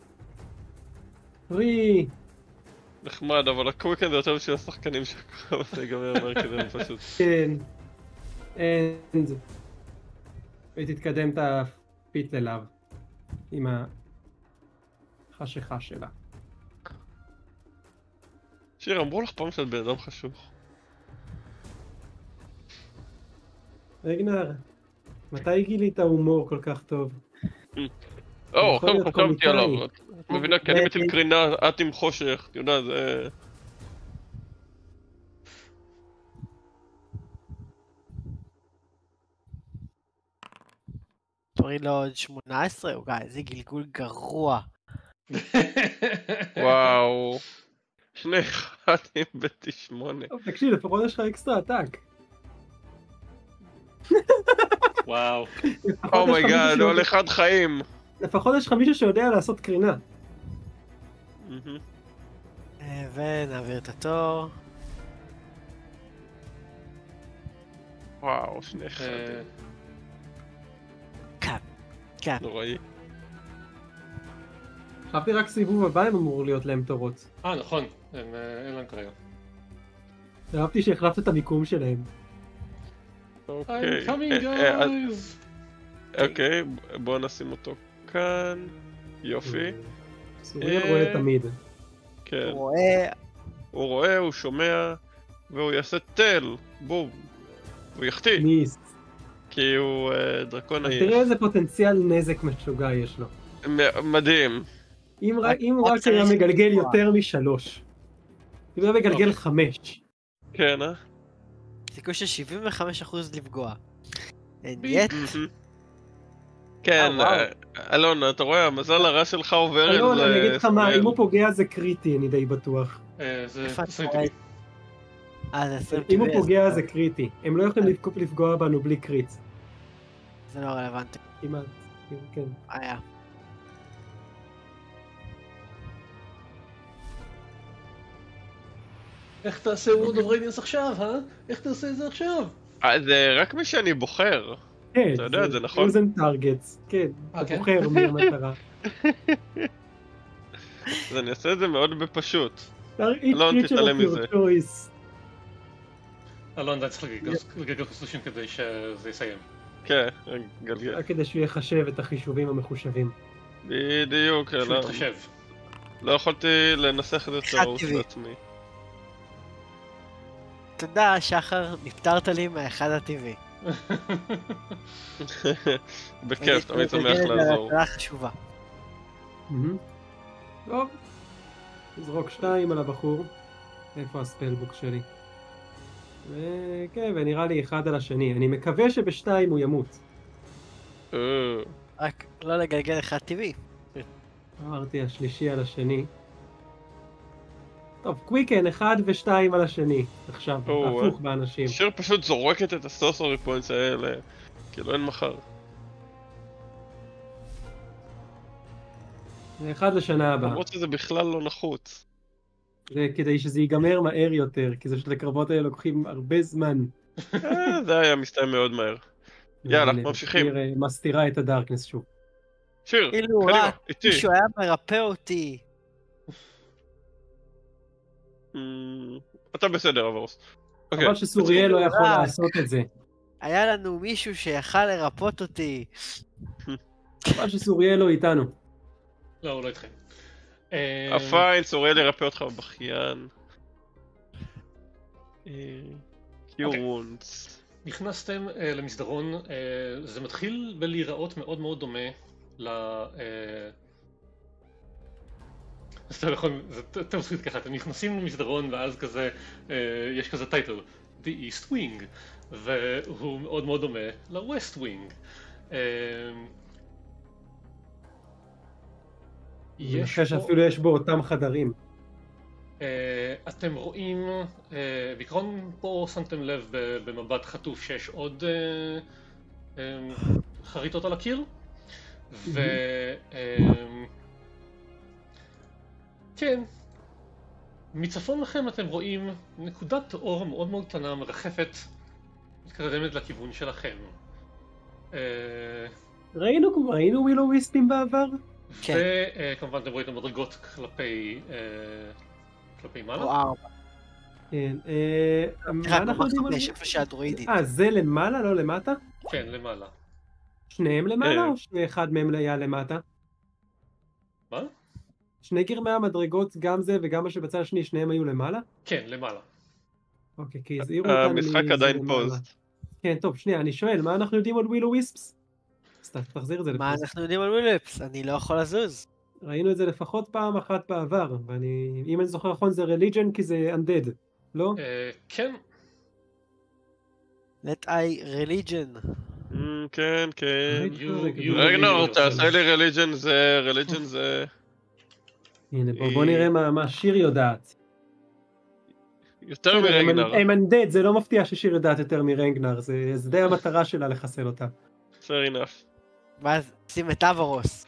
3, נחמד, אבל הקוויקן זה יותר בשביל השחקנים שהקרב הזה ייגמר מהר כדי הם פשוט. כן. אנד. ותתקדם את הפיט אליו. עם החשיכה שלה. שיר, אמרו לך פעם שאת בן אדם חשוך. רגנר, מתי גילית הומור כל כך טוב? או, יכול עכשיו להיות חשבתי עליו. קומיקאי. את מבינה, כי אני מטיל קרינה, את עם חושך, אתה יודע, זה... תוריד לו עוד 18, אוקיי, איזה גלגול גרוע. וואו. שני חדים ב-8. טוב, תקשיב, לפחות יש לך אקסטרה עתק. וואו. אומייגאד, all אחד חיים. לפחות יש לך מישהו שיודע לעשות קרינה. ונעביר את התור. וואו, שני חדים. כן. נוראי. חשבתי רק סיבוב הבא הם אמור להיות להם תורות. נכון, אין להם כרגע. אהבתי שהחלפת את המיקום שלהם. אוקיי. I'm coming guys! אוקיי, בואו נשים אותו כאן. יופי. סוריאל רואה תמיד. כן. רואה. הוא רואה, הוא שומע, והוא יעשה תל. בום. הוא יחטיא. ניס. כי הוא דרקון העיר. תראה איזה פוטנציאל נזק משוגע יש לו. מדהים. אם הוא רק היה מגלגל יותר מ3. אם הוא היה מגלגל 5. כן, סיכוי של 75% לפגוע. נייט. כן, אלון, אתה רואה, המזל הרע שלך עובר אל... אלון, אני אגיד לך מה, אם הוא פוגע זה קריטי, אני די בטוח. זה איפה אתה 20 רואה? טבעי. זה 20 אם הוא טבעי, פוגע זה קריטי. הם לא יכולים לפגוע בנו בלי קריט. זה לא רלוונטי. כמעט, כן. היה. איך תעשה ווד אוף רדיאנס עכשיו, איך תעשה את זה עכשיו? זה רק מי שאני בוחר. כן, אתה יודע, זה נכון. פוזן טארגטס, כן, אתה כן? בוחר מי המטרה. אז אני אעשה את זה מאוד בפשוט. each אלון, creature תתעלם of your מזה. choice. אלון, אתה צריך לגגל חיסושים כדי שזה יסיים. כן, גלגל. רק כדי שהוא יחשב את החישובים המחושבים. בדיוק, שהוא אלון. יתחשב. לא יכולתי לנסח את זה אחד טעות טבעי. לעצמי. תודה, שחר, נפטרת לי מהאחד הטבעי. בכיף, תמיד שמח לעזור. זה חשובה. טוב, נזרוק 2 על הבחור. איפה הספלבוק שלי? כן, ונראה לי 1 על השני. אני מקווה שב2 הוא ימות. רק לא לגלגל אחד טבעי. אמרתי השלישי על השני. טוב, קוויקן 1 ו2 על השני. עכשיו, הפוך באנשים. שיר פשוט זורקת את הסורסורי פוינטס האלה. כאילו אין מחר. זה 1 לשנה הבאה. למרות שזה בכלל לא נחוץ. זה כדי שזה ייגמר מהר יותר, כי זה הקרבות האלה לוקחים הרבה זמן. זה היה מסתיים מאוד מהר. יאללה, ממשיכים. שיר מסתירה את הדארקנס שוב. שיר, כאילו קדימה, רק איתי. מישהו היה מרפא אותי. אתה בסדר, אברוס. אוקיי. חבל שסוריאל לא יכול לעשות את זה. היה לנו מישהו שיכל לרפות אותי. חבל שסוריאל לא איתנו. לא, הוא לא איתכם. הפיין, סוריאל ירפא אותך בבכיין. קיור וונדס. נכנסתם למסדרון, זה מתחיל בלהיראות מאוד מאוד דומה ל... אז אתה יכול, זה יותר מפחיד ככה, אתם נכנסים למסדרון ואז כזה, יש כזה טייטל, The East Wing, והוא מאוד מאוד דומה ל-West Wing. אני חושב שאפילו יש בו אותם חדרים. אתם רואים, בעיקרון פה שמתם לב במבט חטוף שיש עוד חריטות על הקיר, כן, מצפון לכם אתם רואים נקודת אור מאוד מאוד קטנה מרחפת, מתקרבת לכיוון שלכם. ראינו ווילו וויספים בעבר? וכמובן אתם רואים את המדרגות כלפי מעלה. וואו. כן. מה אנחנו יודעים? יש איפה שהדרואידית. זה למעלה, לא למטה? כן, למעלה. שניהם למעלה או שאחד מהם היה למטה? מה? שני גרמי המדרגות, גם זה וגם מה שבצד השני, שניהם היו למעלה? כן, למעלה. אוקיי, כי הזהירו אותנו. המשחק עדיין פוזד. כן, טוב, שנייה, אני שואל, מה אנחנו יודעים על ווילו וויספס? תחזיר את זה לפוז. מה אנחנו יודעים על ווילפס? אני לא יכול לזוז. ראינו את זה לפחות פעם אחת בעבר, אם אני זוכר נכון זה רליג'ן כי זה undead, לא? כן. Let I religion. כן, כן. רגנור, תעשה לי רליג'ן זה... הנה, בוא נראה מה שיר יודעת. יותר מרנגנר. הם undead, זה לא מפתיע ששיר יודעת יותר מרנגנר, זה די המטרה שלה לחסל אותה. fair enough. ואז שים את אברוס.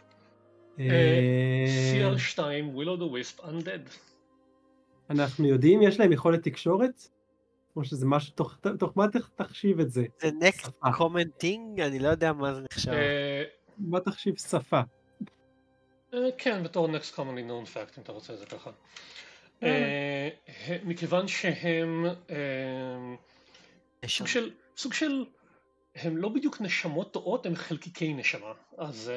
CR2, Will of the Wisp, Undead. אנחנו יודעים, יש להם יכולת תקשורת? או שזה משהו, תוך מה תחשיב את זה? זה next commenting? אני לא יודע מה זה נחשב. מה תחשיב שפה? כן, בתור next commonly known fact, אם אתה רוצה את זה ככה. מכיוון שהם סוג של, הם לא בדיוק נשמות טועות, הם חלקיקי נשמה. אז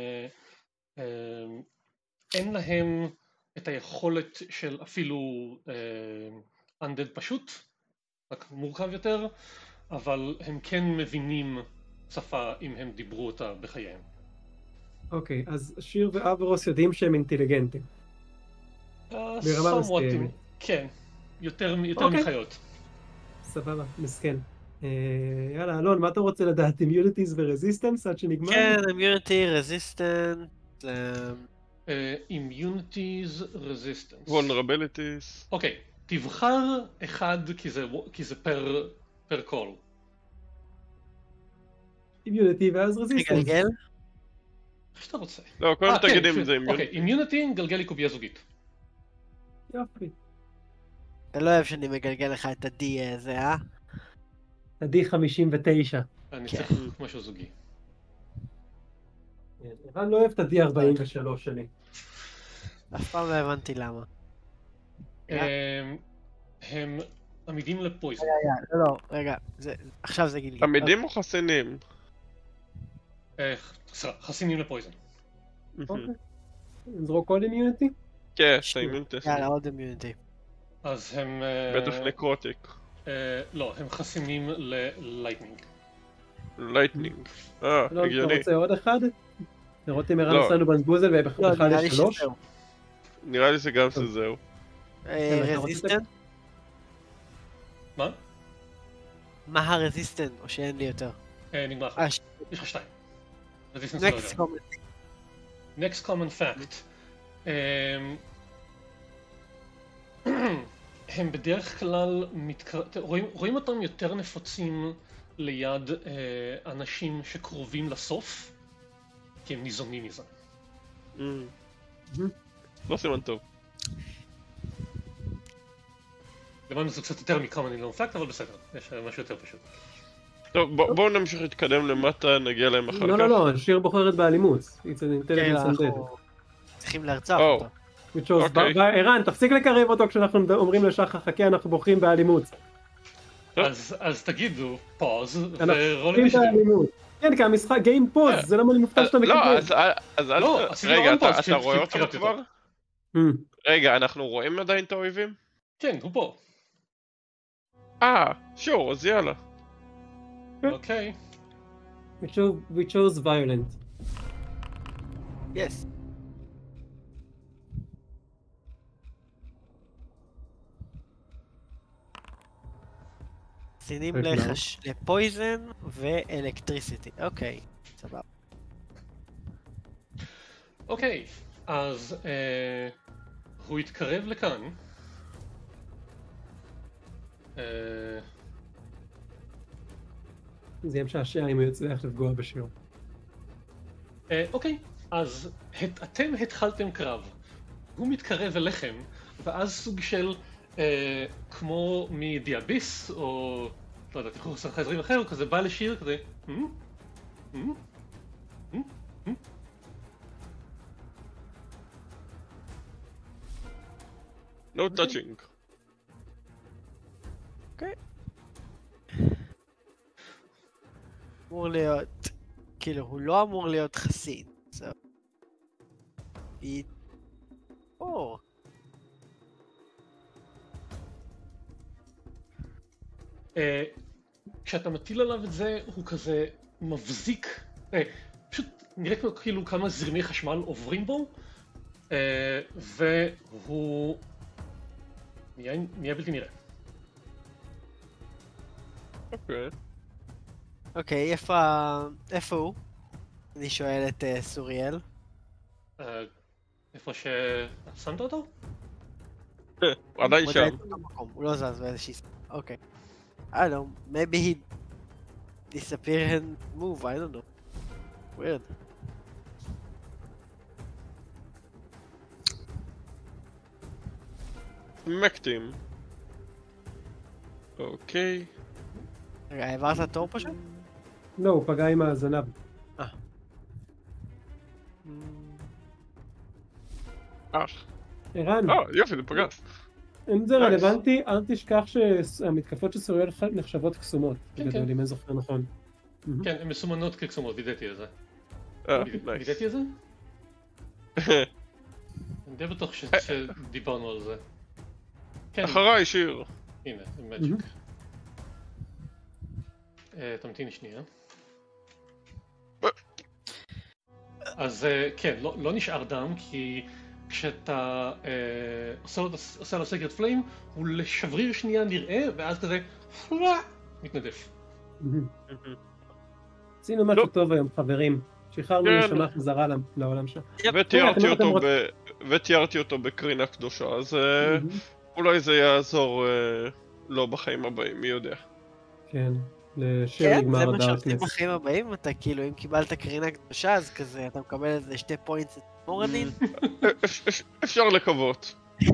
אין להם את היכולת של אפילו undead פשוט, רק מורכב יותר, אבל הם כן מבינים שפה אם הם דיברו אותה בחייהם. אוקיי, אז שיר ואברוס יודעים שהם אינטליגנטים. ברמה מסוימת. כן, יותר מחיות. סבבה, מסכן. יאללה, אלון, מה אתה רוצה לדעת? אימיוניטיז ורזיסטנס עד שנגמר? כן, אימיוניטי, רזיסטנס. אימיוניטיז, רזיסטנס. וולנרביליטיז. אוקיי, תבחר אחד כי זה פר קול. אימיוניטי ואז רזיסטנס. תגלגל? איך שאתה רוצה. לא, קודם תגיד אם זה אימיוניטי. אוקיי, אימיוניטי, גלגל לי קובייה זוגית. יופי. אתה לא אוהב שאני מגלגל לך את ה-D הזה, אה? ה-D 59. אני צריך משהו זוגי. אני לא אוהב את ה-D 43 שלי. אף פעם לא הבנתי למה. הם עמידים לפויזן. לא, רגע, עכשיו זה גלגל. עמידים או חסינים? חסינים לפויזן. נזרוק עוד אימיוניטי? כן, אימיוניטי. יאללה, עוד אימיוניטי. אז הם... בטח נקרוטיק. לא, הם חסינים ללייטנינג. לייטנינג. הגיוני. אתה רוצה עוד אחד? לראות אם הרן עשינו בנבוזל ובאחד יש 3? נראה לי שגם שזהו. רזיסטנט? מה? מה הרזיסטנט? או שאין לי יותר? נגמר לך. יש לך 2. Next common fact. הם בדרך כלל רואים אותם יותר נפוצים ליד אנשים שקרובים לסוף, כי הם ניזונים מזה. לא סימן טוב. למען זה קצת יותר מ-common known fact, אבל בסדר, יש משהו יותר פשוט. טוב, בואו נמשיך להתקדם למטה, נגיע להם אחר כך. לא, שיר בוחרת באלימות. כן, אנחנו צריכים להרצח אותו. אוקיי. ערן, תפסיק לקרב אותו כשאנחנו אומרים לשחר, חכה, אנחנו בוחרים באלימות. אז תגידו פוז אנחנו ורול בוחרים אינישיטיב. באלימות. כן, כי המשחק גיים פוז, זה למה אני מופתע שאתה לא, מקבל. אז אל... לא, עשיתי לו רגע, און פוז, אתה רואה אותם כשקראתי אותו. כבר? רגע, אנחנו רואים עדיין את האויבים? כן, הוא פה. שור, אז יאללה. אוקיי. We chose violent. Yes. סינים לפויזן ואלקטריסיטי. אוקיי, סבבה. אוקיי, אז הוא יתקרב לכאן. זה יהיה משעשע אם הוא יצליח לפגוע בשיר. אוקיי, אז אתם התחלתם קרב. הוא מתקרב אליכם, ואז סוג של כמו מדיאביס, או לא יודע, תלכו לשחק דברים אחר, הוא כזה בא לשיר כזה No touching. אוקיי. אמור להיות, כאילו, הוא לא אמור להיות חסיד. או. כשאתה מטיל עליו את זה, הוא כזה מבזיק, פשוט נראה כאילו כמה זרמי חשמל עוברים בו, והוא נהיה בלתי נראה. אוקיי. אוקיי, איפה הוא? אני שואל את סוריאל. איפה ששמת אותו? הוא עדיין שם. הוא לא זז באיזושהי... אוקיי. I don't know, maybe he disappear and move, I don't know. Weird. מקטים. אוקיי. רגע, העברת תור פשוט? לא, הוא פגע עם הזנב. ערן, יופי, זה פגע. אם זה רלוונטי, אל תשכח שהמתקפות של סוריאל נחשבות קסומות. כן, כן. אם אני זוכר נכון. כן, הן מסומנות כקסומות, וידאתי על זה. נייס. וידאתי על זה? אני די בטוח שדיברנו על זה. כן, אחריי שיר. הנה, מג'יק. תמתין שנייה. אז כן, לא נשאר דם, כי כשאתה עושה לו סקרט פליים, הוא לשבריר שנייה נראה, ואז כזה מתנדף. עשינו משהו טוב היום, חברים. שחררנו נשמה חזרה לעולם שלו. ותיארתי אותו בקרינה קדושה, אז אולי זה יעזור לו בחיים הבאים, מי יודע. כן, לשיר נגמר זה מה שעושים הדארקנס. בחיים הבאים, אתה כאילו, אם קיבלת קרינה קדושה, אז כזה, אתה מקבל איזה 2 פוינטס מורדין. אפשר לקוות.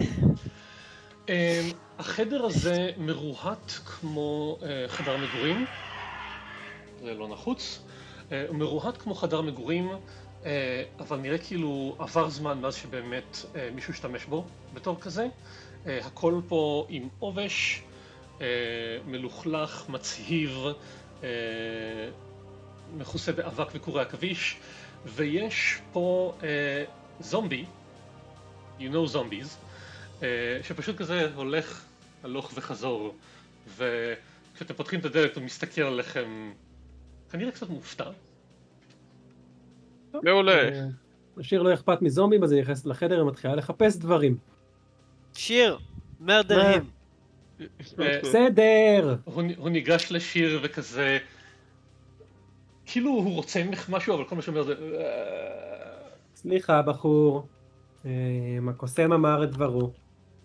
החדר הזה מרוהט כמו חדר מגורים, זה לא נחוץ, הוא מרוהט כמו חדר מגורים, אבל נראה כאילו עבר זמן מאז שבאמת מישהו השתמש בו בתור כזה. הכל פה עם עובש, מלוכלך, מצהיב, מכוסה באבק וקורי עכביש, ויש פה זומבי, you know zombies, שפשוט כזה הולך הלוך וחזור, וכשאתם פותחים את הדלת הוא מסתכל עליכם כנראה קצת מופתע. מעולה. השיר לא אכפת מזומבים, אז היא נכנסת לחדר ומתחילה לחפש דברים. שיר, מרדרים. בסדר. הוא ניגש לשיר וכזה, כאילו הוא רוצה ממך משהו, אבל כל מה שאומר זה... סליחה, בחור. הקוסם אמר את דברו.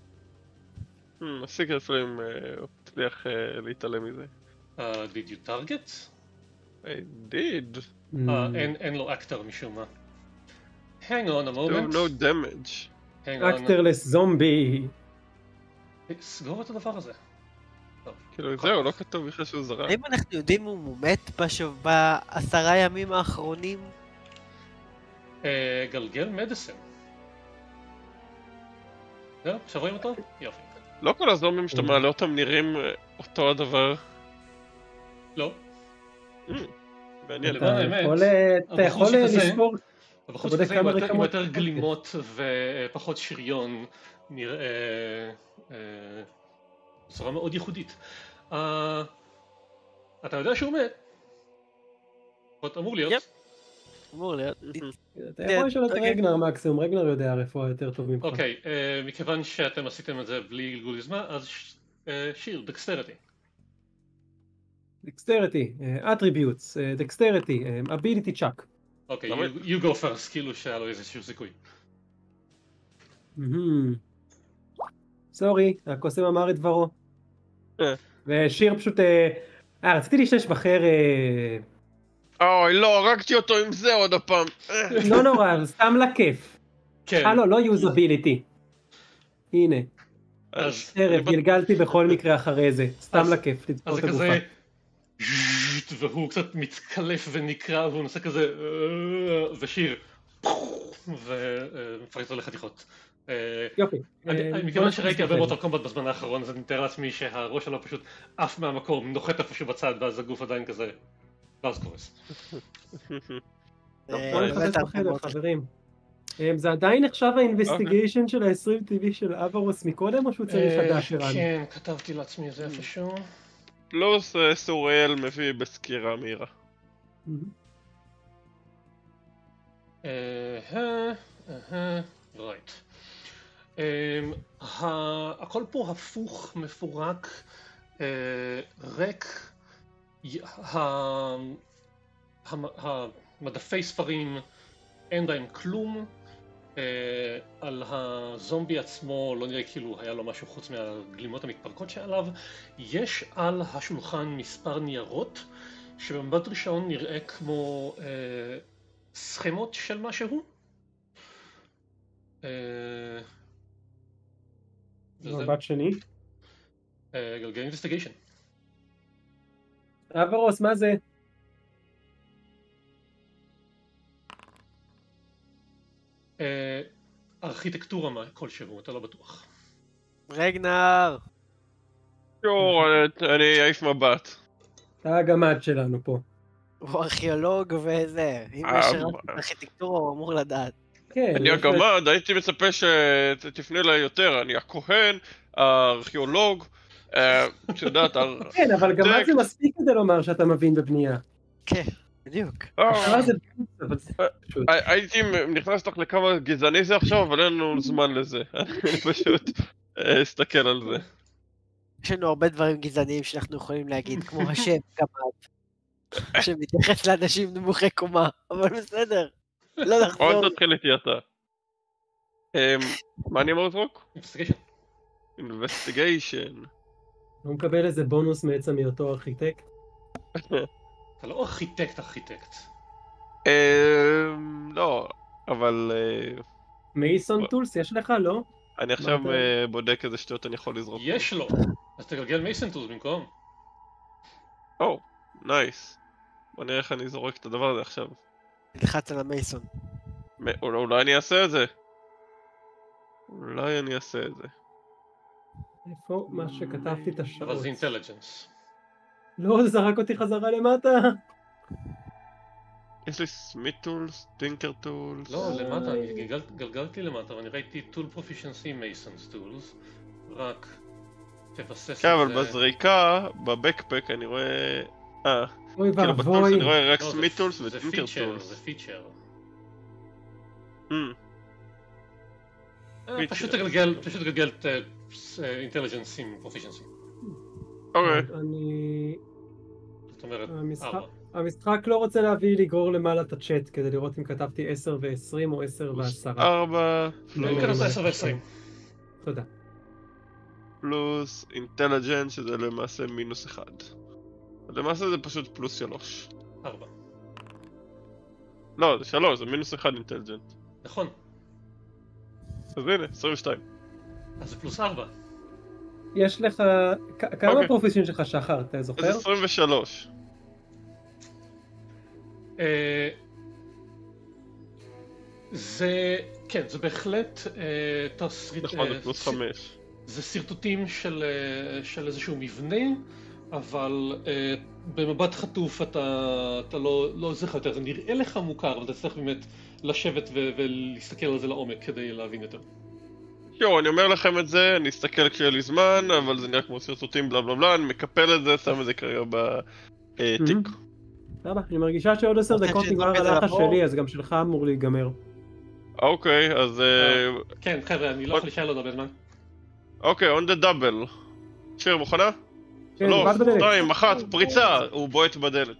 הסיקרט פליים הצליח להתעלם מזה. did you target? I did. אין לו אקטר משום מה. hang on a moment. No damage. אקטרלס זומבי. סגור את הדבר הזה. כאילו זהו, לא כתוב בכלל שהוא זרק. האם אנחנו יודעים אם הוא מת ב10 ימים האחרונים? גלגל מדיסן. זהו, עכשיו רואים אותו? יופי. לא כל הזומבים שאתה מעלה אותם נראים אותו הדבר. לא. מעניין. למען האמת, אתה יכול לספור, אבל חוץ בודק מזה כמה עם רקמות. יותר גלימות ופחות שריון, נראה בצורה מאוד ייחודית. אתה יודע שהוא מת? עוד אמור להיות. יפ. אמור להיות. אתה יכול לשאול את רגנר מקסימום, רגנר יודע רפואה יותר טוב ממך. אוקיי, מכיוון שאתם עשיתם את זה בלי גלגול יוזמה, אז שיר, דקסטריטי. דקסטריטי, attributes, דקסטריטי, ability check. אוקיי, you go first, כאילו שהיה לו איזשהו סיכוי. סורי, הקוסם אמר את דברו. ושיר פשוט, רציתי להשתמש בחר, אוי, לא, הרגתי אותו עם זה עוד הפעם. לא נורא, סתם לכיף. כן. לא usability. הנה, אז גלגלתי בכל מקרה אחרי זה, סתם לכיף, אז לצפות זה את הגופה. כזה, והוא קצת מתקלף ונקרע והוא נושא כזה, ושיר, ומפרק לו לחתיכות. יופי. מכיוון שראיתי הרבה מוטל קומבט בזמן האחרון, אז אני מתאר לעצמי שהראש שלו פשוט עף מהמקום, נוחת איפשהו בצד, ואז הגוף עדיין כזה, ואז קורס. בוא נחפש בחדר, חברים. זה עדיין נחשב האינבסטיגיישן של ה-20 TV של אברוס מקודם, או שהוא צריך חדש שלנו? כן, כתבתי לעצמי איזה איפשהו. פלוס סוריאל מביא בסקירה מהירה. רייט. הכל פה הפוך, מפורק, ריק, המדפי ספרים אין בהם כלום, על הזומבי עצמו לא נראה כאילו היה לו משהו חוץ מהגלימות המתפרקות שעליו. יש על השולחן מספר ניירות שבמבט ראשון נראה כמו סכמות של משהו. מבט שני. גלגל אינבסטיגיישן. אברוס, מה זה? ארכיטקטורה כלשהו, אתה לא בטוח. רגנר! שור, אני אעיף מבט. אתה הגמד שלנו פה. הוא ארכיאולוג וזה, אם יש רק ארכיטקטורה הוא אמור לדעת. כן. אני הגמד, הייתי מצפה שתפנה אליי יותר, אני הכהן, הארכיאולוג, שיודעת, כן, אבל גמד זה מספיק כדי לומר שאתה מבין בבנייה. כן, בדיוק. הייתי נכנס לך לכמה גזעני זה עכשיו, אבל אין לנו זמן לזה. אני פשוט אסתכל על זה. יש לנו הרבה דברים גזעניים שאנחנו יכולים להגיד, כמו השם גמד, שמתייחס לאנשים נמוכי קומה, אבל בסדר, לא נחזור. עוד תתחיל איתי אתה. מה אני אמור לזרוק? אינבסטיגיישן. אינבסטיגיישן. הוא מקבל איזה בונוס מעצם מהיותו ארכיטקט. אתה לא ארכיטקט. לא, אבל... מייסון טולס יש לך, לא? אני עכשיו בודק איזה שטויות אני יכול לזרוק. יש לו, אז תגלגל מייסון טולס במקום. נייס. בוא נראה איך אני זורק את הדבר הזה עכשיו. תלחץ על המייסון. אולי אני אעשה את זה. איפה מה שכתבתי את השעות? אבל זה אינטליג'נס. לא, זה זרק אותי חזרה למטה. יש לי סמית טולס, טינקר טולס. לא, למטה, אני גלגלתי למטה ואני ראיתי טול פרופישנסי מייסונס טולס. רק תבסס את זה. כן, אבל בזריקה, בבקפק אני רואה... אוי כאילו בטולס ואבוי. אני רואה רק סמית טולס וטינקר טולס. זה פיצ'ר. פיצ'ר. פשוט תגלגל את אינטליג'נס עם פרופישנסי. אוקיי. זאת אומרת, המשחק לא רוצה לגרור למעלה את הצ'אט כדי לראות אם כתבתי 10 ו-20 או 10 ו-10. 4 לא כתבת 10 ו-20. תודה. פלוס אינטליג'נט שזה למעשה -1. למעשה זה פשוט פלוס 3. 4. לא, זה 3, זה -1 אינטליג'נט. נכון. אז הנה, 22. אז זה פלוס 4. יש לך... כמה פרופישן שלך שחר, אתה זוכר? אז 23. כן, זה בהחלט תסריט... נחמד, זה +5. זה שרטוטים של איזשהו מבנה, אבל במבט חטוף אתה לא זוכר יותר, זה נראה לך מוכר, אבל אתה צריך באמת לשבת ולהסתכל על זה לעומק כדי להבין יותר. אני אומר לכם את זה, אני אסתכל כשיהיה לי זמן, אבל זה נראה כמו שרטוטים בלה בלה בלה, אני מקפל את זה, שם את זה כרגע בתיק. סבבה, אני מרגישה שעוד 10 דקות נגמר הלחץ שלי, אז גם שלך אמור להיגמר. אוקיי, אז... כן, חבר'ה, אני לא יכול להישאר עוד הרבה זמן. אוקיי, on the double. שיר, מוכנה? כן, באת בדלת. 2, 1, פריצה! הוא בועט בדלת.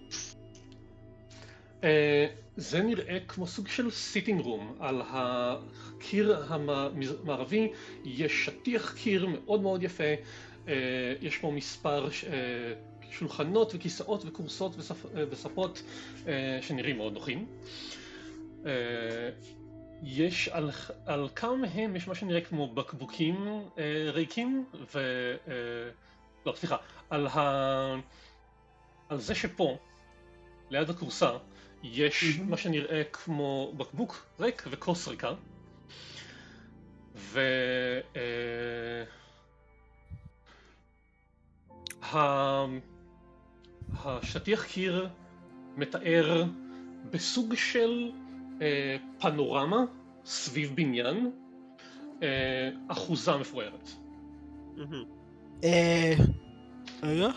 זה נראה כמו סוג של סיטינג רום. על הקיר המערבי יש שטיח קיר מאוד מאוד יפה. יש פה מספר שולחנות וכיסאות וכורסות וספות שנראים מאוד נוחים. יש על כמה מהם יש מה שנראה כמו בקבוקים ריקים לא, סליחה, על זה שפה, ליד הכורסה, יש מה שנראה כמו בקבוק ריק וכוס ריקה. השטיח קיר מתאר בסוג של פנורמה סביב בניין, אחוזה מפוארת. רגע?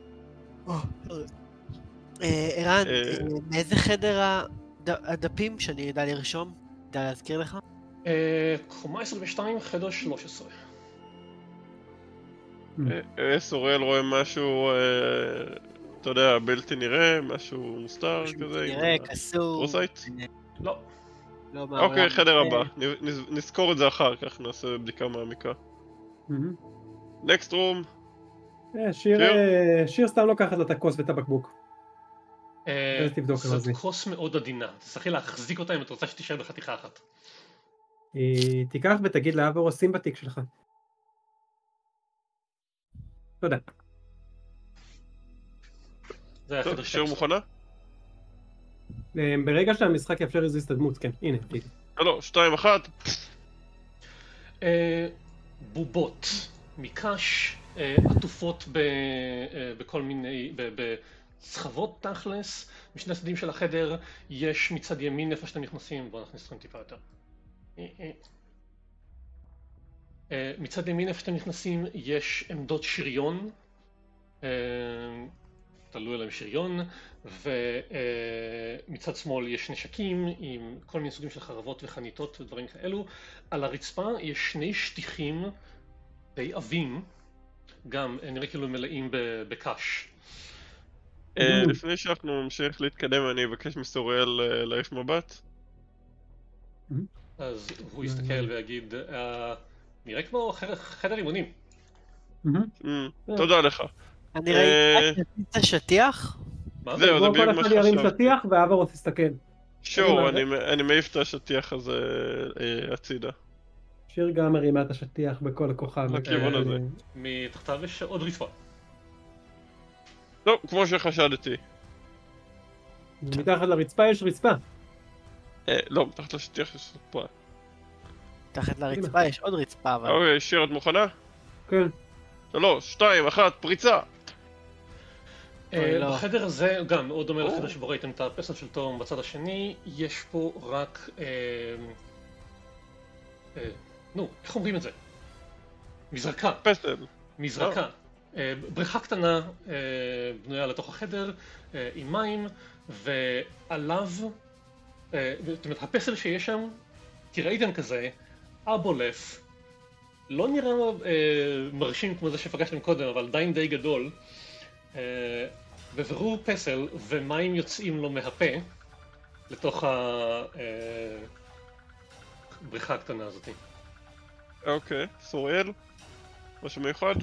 ערן, מאיזה חדר הדפים שאני יודע לרשום? יודע להזכיר לך? קומה 22, חדר 13. סוריאל רואה משהו, אתה יודע, בלתי נראה, משהו מוסתר כזה? נראה, כסור. טרוסייט? לא. אוקיי, חדר הבא. נזכור את זה אחר כך, נעשה בדיקה מעמיקה. נקסט רום. שיר סתם לוקחת לה את הכוס ואת הבקבוק. זאת כוס מאוד עדינה, תצטרכי להחזיק אותה אם את רוצה שתישאר בחתיכה אחת. תיקח ותגיד לאבורוס, שים בתיק שלך. תודה. שיר מוכנה? ברגע שהמשחק יאפשר איזו הסתדמות, כן, הנה. 2, 1. בובות מקש עטופות בכל מיני, בסחבות תכלס, משני צדדים של החדר. יש מצד ימין איפה שאתם נכנסים, בואו נכניס אתכם טיפה יותר. מצד ימין איפה שאתם נכנסים יש עמדות שריון, תלוי עליהם שריון, ומצד שמאל יש נשקים עם כל מיני סוגים של חרבות וחניתות ודברים כאלו. על הרצפה יש שני שטיחים די עבים, גם נראה כאילו מלאים בקש. לפני שאנחנו נמשיך להתקדם, אני אבקש מסוריאל להעיף מבט. אז הוא יסתכל ויגיד, נראה כמו חדר אימונים. תודה לך. אני ראיתי את השטיח? זהו, זה בואו כל אחד ירים שטיח ואבורוס יסתכל. שור, אני מעיף את השטיח הזה הצידה. שיר גם מרימה את השטיח בכל הכוכב. לכיוון הזה. מתחתיו יש עוד רצפה. לא, כמו שחשדתי. מתחת לרצפה יש רצפה. לא, מתחת לשטיח יש רצפה. מתחת לרצפה יש עוד רצפה, אבל... אוקיי, שיר, את מוכנה? כן. 3, 2, 1, פריצה! בחדר הזה, גם מאוד דומה לחדר שבו ראיתם את הפסל של תום בצד השני, יש פה רק... איך אומרים את זה? מזרקה. פסל. מזרקה. בריכה קטנה בנויה לתוך החדר עם מים, ועליו, זאת אומרת, הפסל שיש שם, כי ראיתם כזה, אבולף, לא נראה מרשים כמו זה שפגשתם קודם, אבל עדיין די גדול, בבירור פסל ומים יוצאים לו מהפה לתוך הבריכה הקטנה הזאת. אוקיי, סוריאל? משהו מיוחד?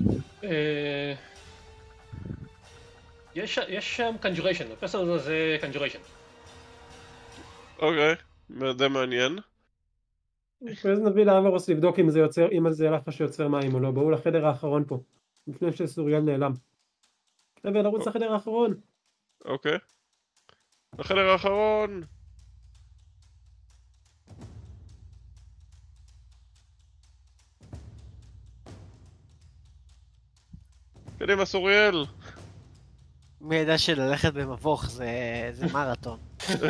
יש שם קנג'וריישן, הפסל הזה זה קנג'וריישן. אוקיי, זה מעניין. אז נביא לאבורוס לבדוק אם זה לחש שיוצר מים או לא. בואו לחדר האחרון פה, לפני שסוריאל נעלם. נביא לרוץ לחדר האחרון. אוקיי. לחדר האחרון. קדימה סוריאל. מי ידע שללכת במבוך זה מרתון.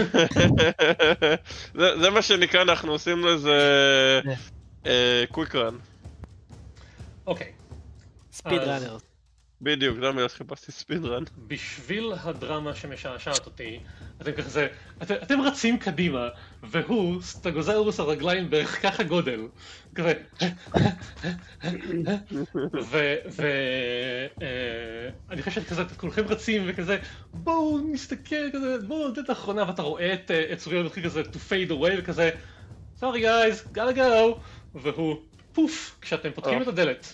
זה מה שנקרא, אנחנו עושים לזה קוויק רן. אוקיי. ספיד אז- ראנר. בדיוק, זה המילה שחיפשתי ספיד רן. בשביל הדרמה שמשעשעת אותי, אתם כזה, אתם רצים קדימה, והוא סטגוזאורוס הרגליים בערך ככה גודל. כזה. ואני חושב שכזה, כולכם רצים וכזה, בואו נסתכל כזה, בואו נתת האחרונה, ואתה רואה את צוריאל מתחיל כזה to fade away וכזה, sorry guys, gotta go, והוא פוף, כשאתם פותחים את הדלת.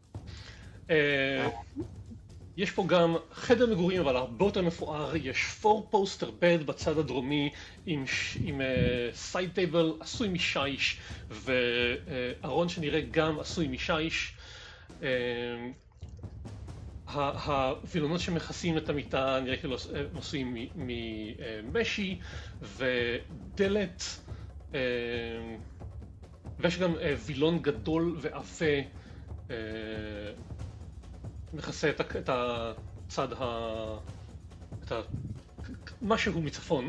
יש פה גם חדר מגורים אבל הרבה יותר מפואר, יש 4-poster bed בצד הדרומי עם סייד טייבל עשוי משיש וארון שנראה גם עשוי משיש. הווילונות שמכסים את המיטה נראה כאילו הם עשויים ממשי ודלת, ויש גם וילון גדול ועפה מכסה את הצד משהו מצפון,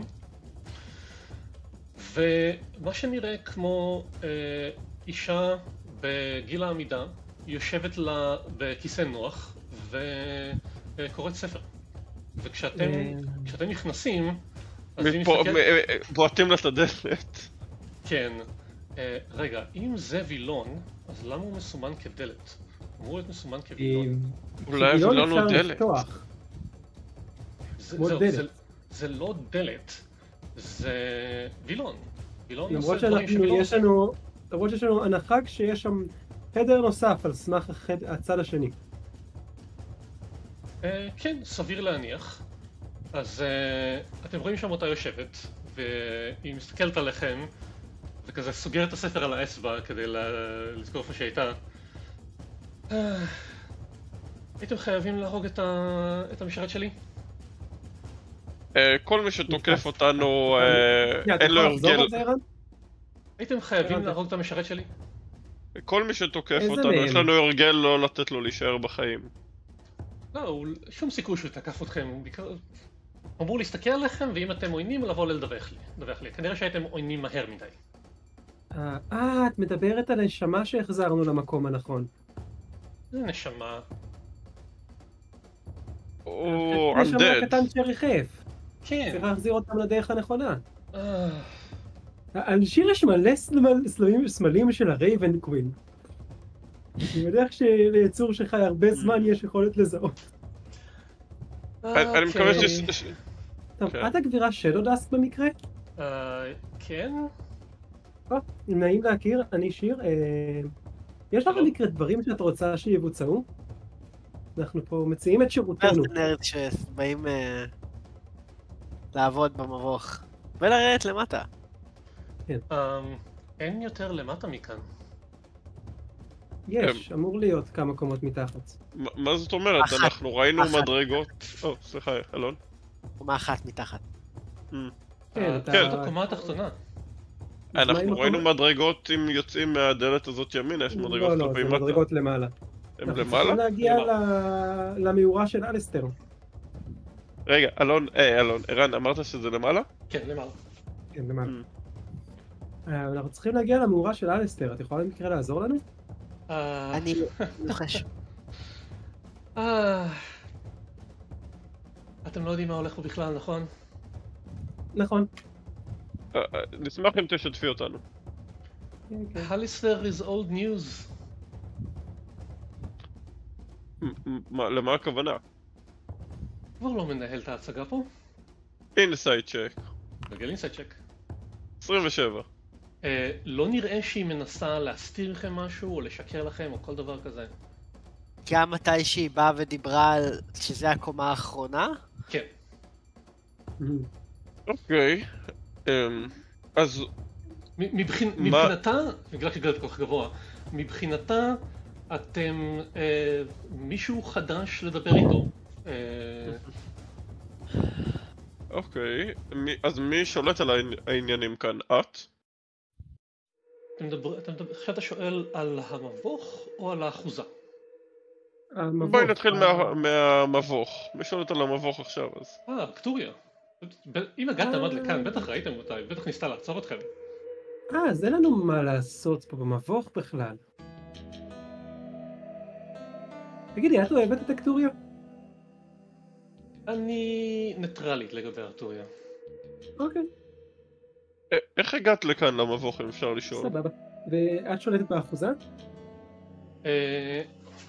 ומה שנראה כמו אישה בגיל העמידה יושבת לה בכיסא נוח וקוראת ספר, וכשאתם נכנסים אז היא מסתכלת... בועטים לה את הדלת. כן, רגע, אם זה וילון אז למה הוא מסומן כדלת? אמור להיות מסומן כווילון. אולי הווילון הוא דלת. זה לא דלת, זה וילון. למרות שיש לנו הנחה שיש שם חדר נוסף על סמך הצד השני. כן, סביר להניח. אז אתם רואים שם אותה יושבת, והיא מסתכלת עליכם, וכזה סוגרת את הספר על האצבע כדי לזכור איפה שהייתה. הייתם חייבים להרוג את המשרת שלי? כל מי שתוקף אותנו אין לו הרגל. הייתם חייבים להרוג את המשרת שלי? כל מי שתוקף אותנו יש לנו הרגל לא לתת לו להישאר בחיים. לא, שום סיכוי שהוא תקף אתכם. הוא אמור להסתכל עליכם, ואם אתם עוינים לבוא לדווח לי. כנראה שהייתם עוינים מהר מדי. את מדברת על הנשמה שהחזרנו למקום הנכון. זה נשמה. או, I'm נשמה dead. קטן שריחף. כן. צריך להחזיר אותם לדרך הנכונה. על שיר יש מלא סמלים של הרייבן קווין. אני יודע שליצור שחי הרבה זמן יש יכולת לזהות. אני מקווה טוב, את הגבירה שדודסק במקרה? כן? נעים להכיר, אני שיר. יש לך במקרה דברים שאת רוצה שיבוצעו? אנחנו פה מציעים את שירותנו. מרסנרית שבאים לעבוד במבוך ולרדת למטה. אין יותר למטה מכאן. יש, אמור להיות כמה קומות מתחת. מה זאת אומרת? אנחנו ראינו מדרגות... סליחה, אלון. קומה אחת מתחת. כן, זאת הקומה התחתונה. אנחנו ראינו מדרגות אם יוצאים מהדלת הזאת ימינה, יש מדרגות לא, כלפי זה מטה. מדרגות למעלה. הם אנחנו למעלה? צריכים להגיע למאורה של אלסטר. רגע, אלון, ערן, אמרת שזה למעלה? כן, למעלה. כן, למעלה. אנחנו צריכים להגיע למאורה של אלסטר, את יכולה במקרה לעזור לנו? אני לוחש. אתם לא יודעים מה הולך פה בכלל, נכון? נכון. נשמח אם תשתפי אותנו. הליסטר is old news. למה הכוונה? כבר לא מנהל את ההצגה פה. אינסייד צ'ק. רגל אינסייד צ'ק. 27. לא נראה שהיא מנסה להסתיר לכם משהו או לשקר לכם או כל דבר כזה. גם מתי שהיא באה ודיברה על שזה הקומה האחרונה? כן. אוקיי. אז... מבחינתה, בגלל שגלת כל כך גבוה, מבחינתה אתם מישהו חדש לדבר איתו. אוקיי, אז מי שולט על העניינים כאן? את? אתה שואל על המבוך או על האחוזה? בואי נתחיל מהמבוך. מי שואל אותה למבוך עכשיו אז. קטוריה. אם הגעתם עד לכאן, בטח ראיתם אותה, בטח ניסתה לעצור אתכם. אז אין לנו מה לעשות פה במבוך בכלל. תגידי, את אוהבת את אקטוריה? אני ניטרלית לגבי ארתוריה. אוקיי, איך הגעת לכאן למבוך אם אפשר לשאול? סבבה. ואת שולטת באחוזה? אני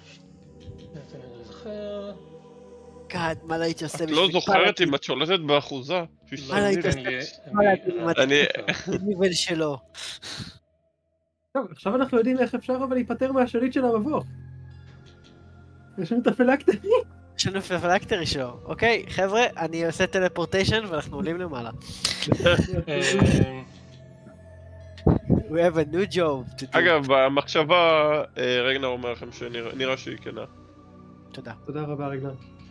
זוכר... גאד, מה לא הייתי עושה את לא זוכרת אם את שולטת באחוזה? מה לא הייתי עושה? אני בן שלו. טוב, עכשיו אנחנו יודעים איך אפשר אבל להיפטר מהשליט של המבוך. יש לנו את הפלקטרי. יש לנו פלקטרי שלו. אוקיי, חבר'ה, אני עושה טלפורטיישן ואנחנו עולים למעלה. We have a new job to do. אגב, במחשבה רגנר אומר לכם שנראה שהיא כנה. תודה. תודה רבה רגנר.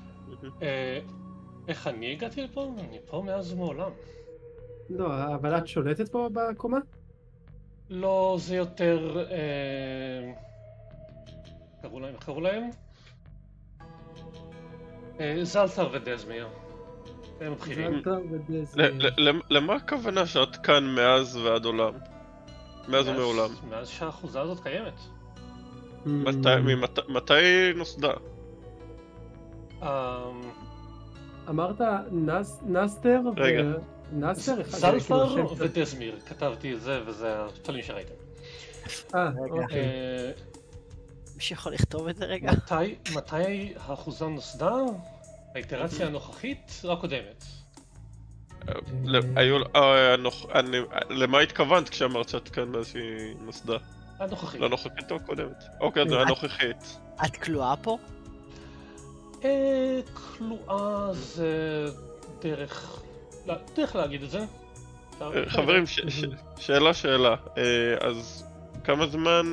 איך אני הגעתי לפה? אני פה מאז ומעולם. לא, אבל את שולטת פה בקומה? לא, זה יותר... קראו להם? זלטר ודזמיר. הם בכירים. למה הכוונה שאת כאן מאז ועד עולם? מאז ומעולם. מאז שהאחוזה הזאת קיימת. מתי נוסדה? אמרת נסטר? רגע. נסטר? זלטר ודזמיר, כתבתי את זה וזה הפעלים שראיתם. אוקיי. מי שיכול לכתוב את זה רגע? מתי האחוזה נוסדה? האיטרציה הנוכחית או הקודמת? למה התכוונת כשאמרת שאת כאן מאז שהיא נוסדה? הנוכחית. לנוכחית או הקודמת? אוקיי, זה הנוכחית. את כלואה פה? כלואה זה דרך להגיד את זה. חברים, שאלה. אז כמה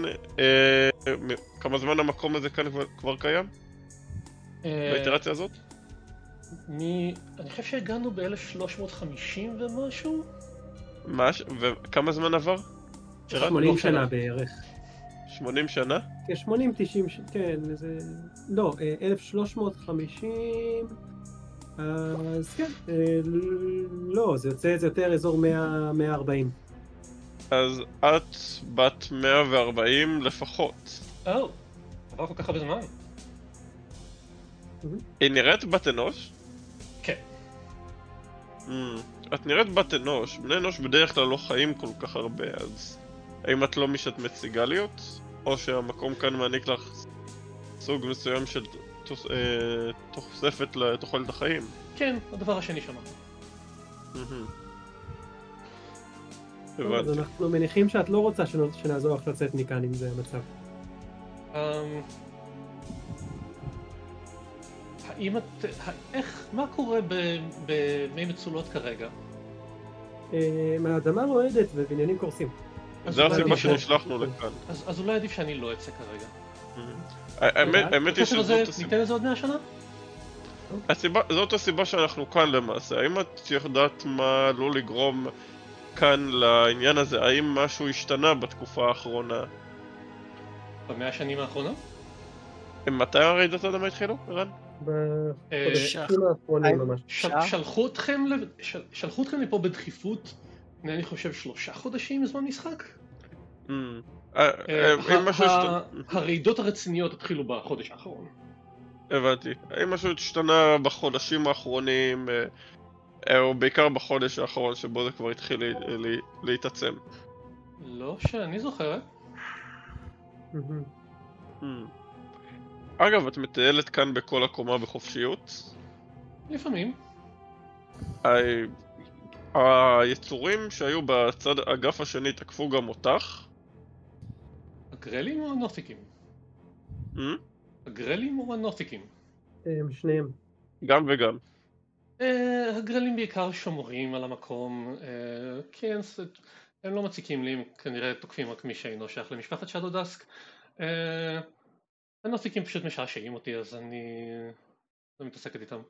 זמן המקום הזה כאן כבר קיים? באיטרציה הזאת? אני חושב שהגענו ב-1350 ומשהו? וכמה זמן עבר? 80 שנה בערך. 80 שנה? כ-80-90, כן, זה... לא, 1350... אז כן, לא, זה יוצא יותר אזור 140. אז את בת 140 לפחות. עבר כל כך הרבה זמן. היא נראית בת אנוש? כן. את נראית בת אנוש, בני אנוש בדרך כלל לא חיים כל כך הרבה, אז האם את לא מי שאת מציגה להיות? או שהמקום כאן מעניק לך סוג מסוים של תוספת לתוחלת החיים? כן, הדבר השני שמעתי. אז אנחנו מניחים שאת לא רוצה שנעזור לך לצאת מכאן אם זה המצב. מה קורה במי מצולות כרגע? האדמה רועדת ובניינים קורסים. זה הסיבה שנשלחנו לכאן. אז אולי עדיף שאני לא אצא כרגע. האמת היא שזאת הסיבה. ניתן לזה עוד 100 שנה? זאת הסיבה שאנחנו כאן למעשה. האם את יודעת מה עלול לגרום כאן לעניין הזה? האם משהו השתנה בתקופה האחרונה? ב100 שנים האחרונות? מתי הרעידות האדמה התחילו, ערן? בחודשים האחרונים ממש. שלחו אתכם לפה בדחיפות, אני חושב 3 חודשים זמן משחק? הרעידות הרציניות התחילו בחודש האחרון. הבנתי. האם משהו השתנה בחודשים האחרונים, או בעיקר בחודש האחרון שבו זה כבר התחיל להתעצם? לא שאני זוכרת. אגב, את מטיילת כאן בכל הקומה בחופשיות? לפעמים. היצורים שהיו בצד האגף השני תקפו גם אותך? הגרלים או הנותיקים? הגרלים או הנותיקים? שניהם. גם וגם. הגרלים בעיקר שומרים על המקום, כן, הם לא מציקים לי, הם כנראה תוקפים רק מי שאינו שייך למשפחת שדו דסק. הנותיקים פשוט משעשעים אותי, אז אני לא מתעסקת איתם.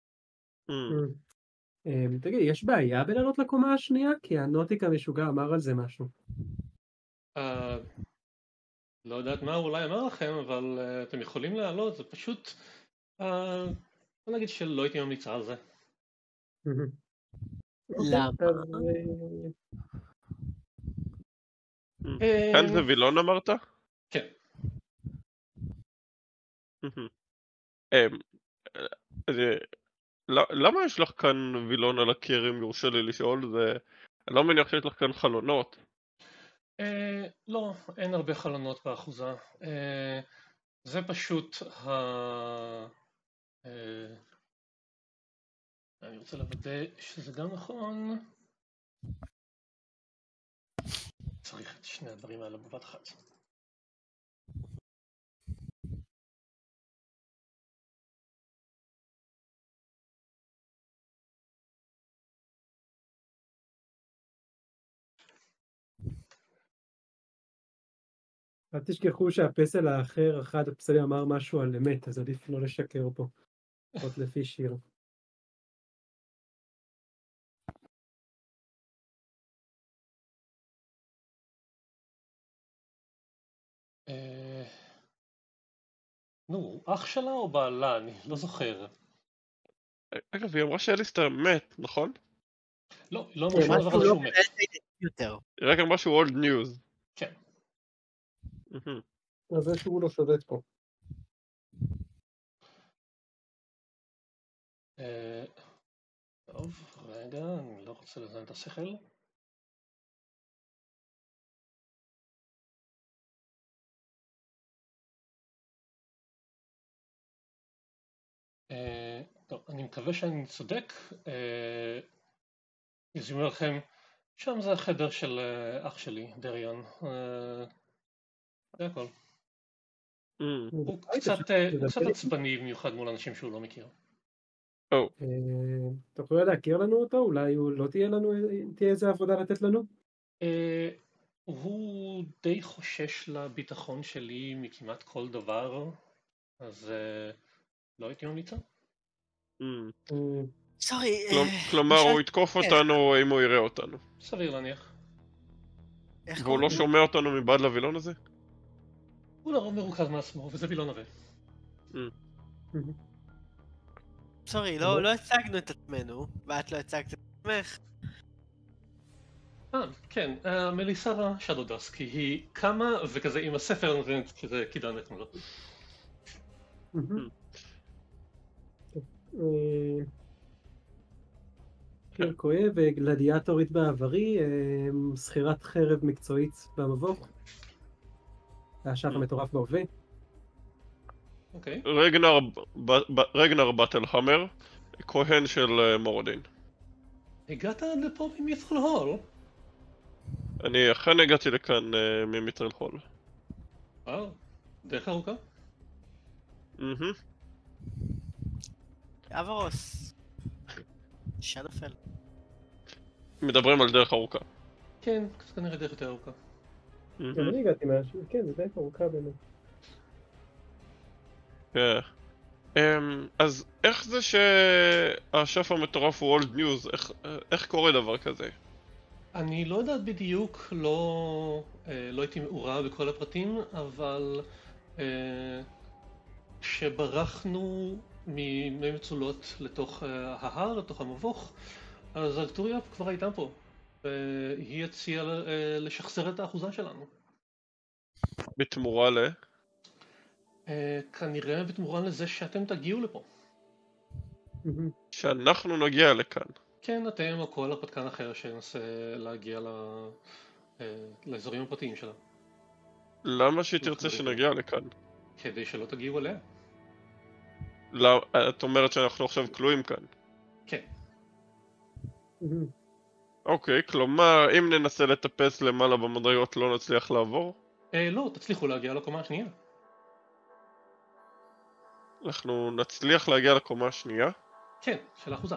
תגיד, יש בעיה בלעלות לקומה השנייה? כי הנוטיק המשוגע אמר על זה משהו. לא יודעת מה הוא אולי אמר לכם, אבל אתם יכולים לעלות, זה פשוט... בוא נגיד שלא הייתי ממליצה על זה. למה? אז כאן זה וילון אמרת? כן. אמ, למה יש לך כאן וילון על הקיר אם יורשה לי לשאול? אני לא מניח שיש לך כאן חלונות. לא, אין הרבה חלונות באחוזה. זה פשוט אני רוצה לוודא שזה גם נכון. צריך את שני הדברים האלה בבת אחת. אל תשכחו שהפסל האחר, אחד הפסלים אמר משהו על אמת, אז עדיף לא לשקר פה. לפחות לפי שיר. נו, אח שלה או בעלה? אני לא זוכר. אגב, היא אמרה שאליסטר מת, נכון? לא, היא לא אמרה שום דבר משהו על לא שהוא מת. יותר. היא רק אמרה שהוא אולד ניוז. כן. אז זה שהוא לא שולט פה. טוב, רגע, אני לא רוצה לזיין את השכל. טוב, אני מקווה שאני צודק. יזימו לכם, שם זה החדר של אח שלי, דריאן. זה הכל. הוא קצת עצבני במיוחד מול אנשים שהוא לא מכיר. תוכלו להכיר לנו אותו? אולי לא תהיה איזה עבודה לתת לנו? הוא די חושש לביטחון שלי מכמעט כל דבר, אז לא הייתי ממליצה. סורי. כלומר, הוא יתקוף אותנו אם הוא יראה אותנו. סביר להניח. והוא לא שומע אותנו מבעד לווילון הזה? הוא לרוב מרוכז מעצמו, וזה וילון עבה. סורי, לא הצגנו את עצמנו, ואת לא הצגת את עצמך. כן, מליסרה שדו דסק, היא קמה וכזה עם הספר נותנת כזה קידה נחמדה. קיר כואב וגלדיאטורית בעברי, שכירת חרב מקצועית במבוך. והשף המטורף בהווה. אוקיי. רגנר בטלהמר, כהן של מורדין. הגעת עד לפה ממית'רל הול? אני אכן הגעתי לכאן ממית'רל הול. דרך ארוכה? אברוס. שדופל. מדברים על דרך ארוכה. כן, כנראה דרך יותר ארוכה. אני הגעתי משהו, כן, זה דרך ארוכה באמת. אז איך זה שהשף המטורף הוא אולד ניוז? איך קורה דבר כזה? אני לא יודעת בדיוק, לא הייתי מעורב בכל הפרטים, אבל כשברחנו ממי מצולות לתוך ההר, לתוך המבוך, אז ארקטוריה כבר הייתה פה, והיא הציעה לשחזר את האחוזה שלנו. בתמורה ל? כנראה בתמורה לזה שאתם תגיעו לפה. שאנחנו נגיע לכאן. כן, אתם או כל הרפתקן אחר שינסה להגיע לאזורים הפרטיים שלה. למה שהיא תרצה שנגיע לכאן? כדי שלא תגיעו אליה. את אומרת שאנחנו עכשיו כלואים כאן. כן. אוקיי, כלומר, אם ננסה לטפס למעלה במדרגות לא נצליח לעבור? לא, תצליחו להגיע לקומה השנייה. אנחנו נצליח להגיע לקומה השנייה? כן, של האחוזה.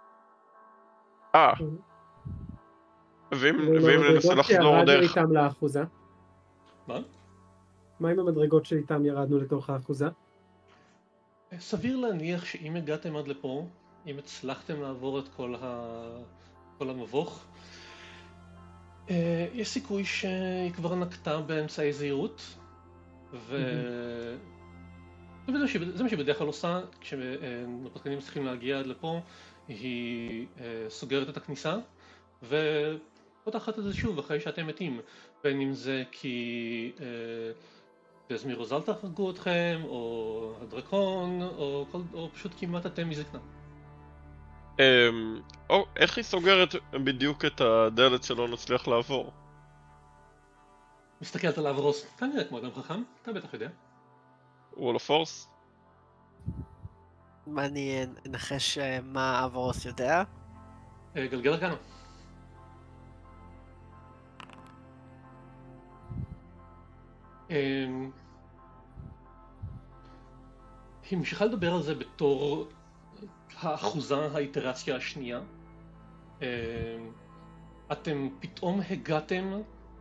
ואם ננסה לחזור דרך... איתם לאחוזה? מה? מה עם המדרגות שאיתם ירדנו לתוך האחוזה? סביר להניח שאם הגעתם עד לפה, אם הצלחתם לעבור את כל המבוך, יש סיכוי שהיא כבר נקטה באמצעי זהירות, זה מה שבדרך כלל עושה כשהרפתקנים צריכים להגיע עד לפה, היא סוגרת את הכניסה ופותחת את זה שוב אחרי שאתם מתים, בין אם זה כי דזמיר או זלטה הרגו אתכם, או הדרקון, או פשוט כמעט אתם מזקנה. איך היא סוגרת בדיוק את הדלת שלא נצליח לעבור? מסתכלת על אברוס, אתה נראה כמו אדם חכם, אתה בטח יודע. וול אוף פורס? מה אני אנחש מה אברוס יודע? גלגל ארקנה. היא ממשיכה לדבר על זה בתור האחוזה, האיטרציה השנייה. אתם פתאום הגעתם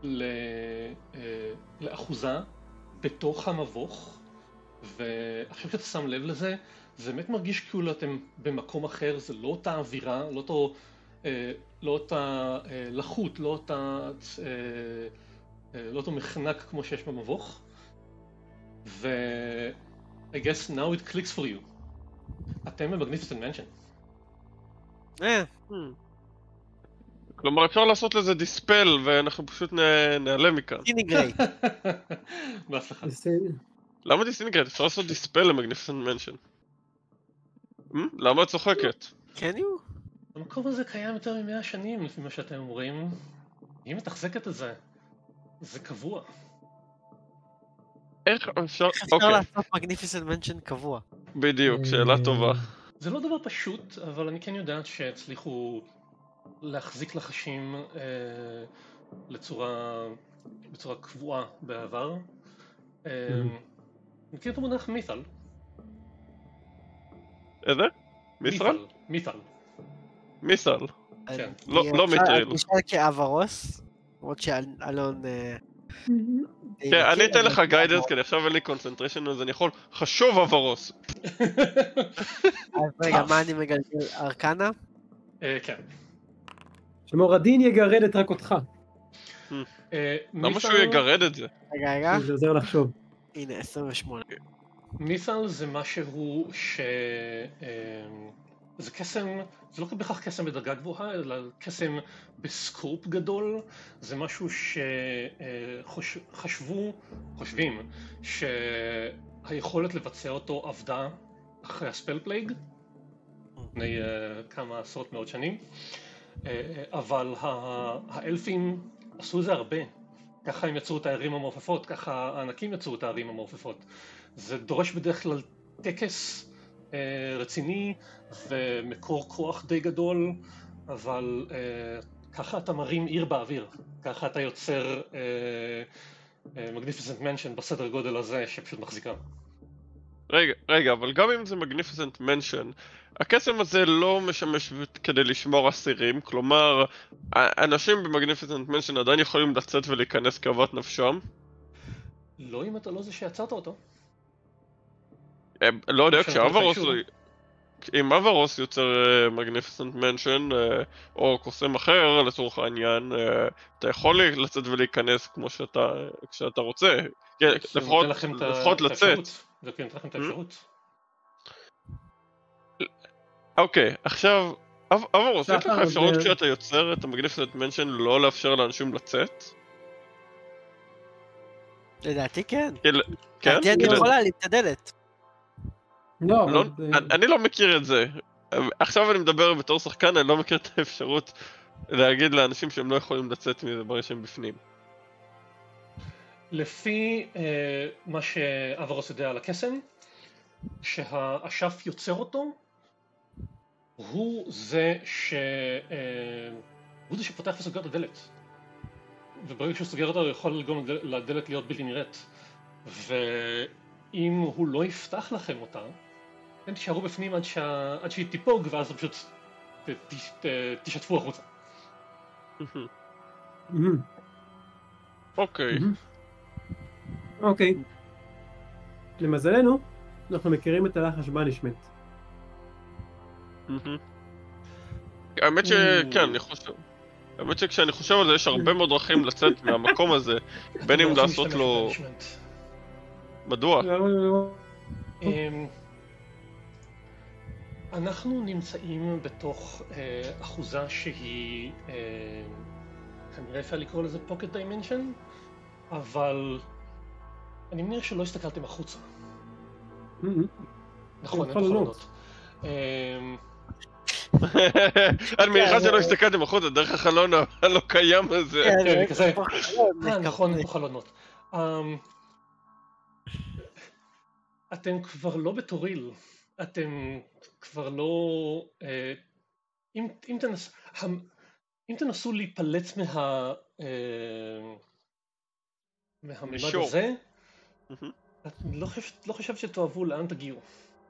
לאחוזה בתוך המבוך, ועכשיו שאתה שם לב לזה, זה באמת מרגיש כאילו אתם במקום אחר, זה לא אותה אווירה, לא אותה לחות, לא אותו מחנק כמו שיש במבוך. I guess now it clicks for you. אתם במגניפיסנט מנשן. כלומר אפשר לעשות לזה דיספל ואנחנו פשוט נעלם מכאן. דיסינגרייט. בהצלחה. למה דיסינגרייט? אפשר לעשות דיספל למגניפיסנט מנשן. למה את צוחקת? כן יו? המקום הזה קיים יותר מ100 שנים לפי מה שאתם אומרים. היא מתחזקת את זה. זה קבוע. איך אפשר... אפשר לעשות מגניפיסנט מנשן קבוע. בדיוק, שאלה טובה. זה לא דבר פשוט, אבל אני כן יודעת שהצליחו להחזיק לחשים בצורה קבועה בעבר. מכיר את המונח מית'ל? איזה? מית'ל? מית'ל. מית'ל. כן. לא מית'ל. אני אשאל כאברוס, למרות שאלון... כן, אני אתן לך גיידנס, כי עכשיו אין לי קונצנטריישן, אז אני יכול חשוב אברוס. אז רגע, מה אני מגלגל? ארקנה? כן. שמורדין יגרד את רק אותך. למה שהוא יגרד את זה? רגע. זה עוזר לחשוב. הנה, 28. מית'ל זה משהו זה קסם, זה לא בהכרח קסם בדרגה גבוהה, אלא קסם בסקופ גדול. זה משהו חושבים שהיכולת לבצע אותו עבדה אחרי הספל פלייג, לפני כמה עשרות מאות שנים, אבל האלפים עשו זה הרבה. ככה הם יצרו את הערים המעופפות, ככה הענקים יצרו את הערים המעופפות. זה דורש בדרך כלל טקס רציני ומקור כוח די גדול, אבל ככה אתה מרים עיר באוויר, ככה אתה יוצר מגניפיסנט מנשן בסדר גודל הזה שפשוט מחזיקה. רגע, אבל גם אם זה מגניפיסנט מנשן, הקסם הזה לא משמש כדי לשמור אסירים, כלומר, אנשים במגניפיסנט מנשן עדיין יכולים לצאת ולהיכנס כאוות נפשם? לא אם אתה לא זה שיצרת אותו. לא יודע, אם אברוס יוצר מגניפיסנט מנשן, או קוסם אחר לצורך העניין, אתה יכול לצאת ולהיכנס כמו כשאתה רוצה, לפחות לצאת. זה נותן לכם את האפשרות. אוקיי, עכשיו, אברוס, יש לך אפשרות כשאתה יוצר את המגניפיסנט מנשן לא לאפשר לאנשים לצאת? לדעתי כן. כן? לדעתי אני יכולה להעלים את הדלת. לא, אני לא מכיר את זה. עכשיו אני מדבר בתור שחקן, אני לא מכיר את האפשרות להגיד לאנשים שהם לא יכולים לצאת מזה ברגע שהם בפנים. לפי מה שאברוס יודע על הקסם, שהאשף יוצר אותו, הוא זה שפותח וסוגר את הדלת. וברגע שהוא סוגר אותו הוא יכול לגרום לדלת להיות בלתי נראית. ואם הוא לא יפתח לכם אותה, אתם תישארו בפנים עד שהיא תיפוג, ואז פשוט תשתפו החוצה. אוקיי. למזלנו, אנחנו מכירים את הלחש בנישמנט. האמת שכן, אני חושב. האמת שכשאני חושב על זה, יש הרבה מאוד דרכים לצאת מהמקום הזה, בין אם לעשות לו... מדוע? אנחנו נמצאים בתוך אחוזה שהיא, כנראה אפשר לקרוא לזה פוקט דיימנשן, אבל אני מניח שלא הסתכלתם החוצה. נכון, אין חלונות. אני מניחה שלא הסתכלתם החוצה, דרך החלון הלא קיים הזה. כן, כזה. נכון, אין פה חלונות. אתם כבר לא בטוריל. אתם כבר לא... אם תנסו להיפלט מהמימד הזה, אני לא חושב שתאהבו לאן תגיעו.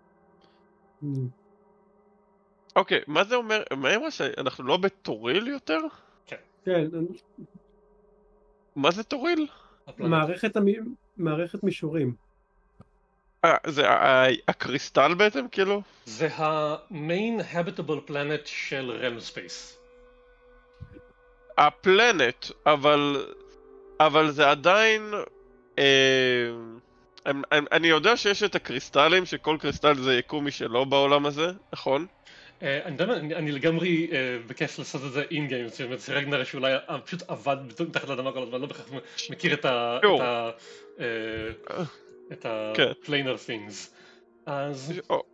אוקיי, מה זה אומר? מה אמרה שאנחנו לא בטוריל יותר? כן. מה זה טוריל? מערכת מישורים. זה הקריסטל בעצם, כאילו? זה ה-main habitable planet של realm space. הפלנט, אבל זה עדיין... אני יודע שיש את הקריסטלים, שכל קריסטל זה יקום משלו בעולם הזה, נכון? אני לגמרי בכיף לעשות את זה אין-גיים, רגנר שאולי פשוט עבד מתחת לאדמה כל הזמן, לא בכך מכיר את ה-planar things. אז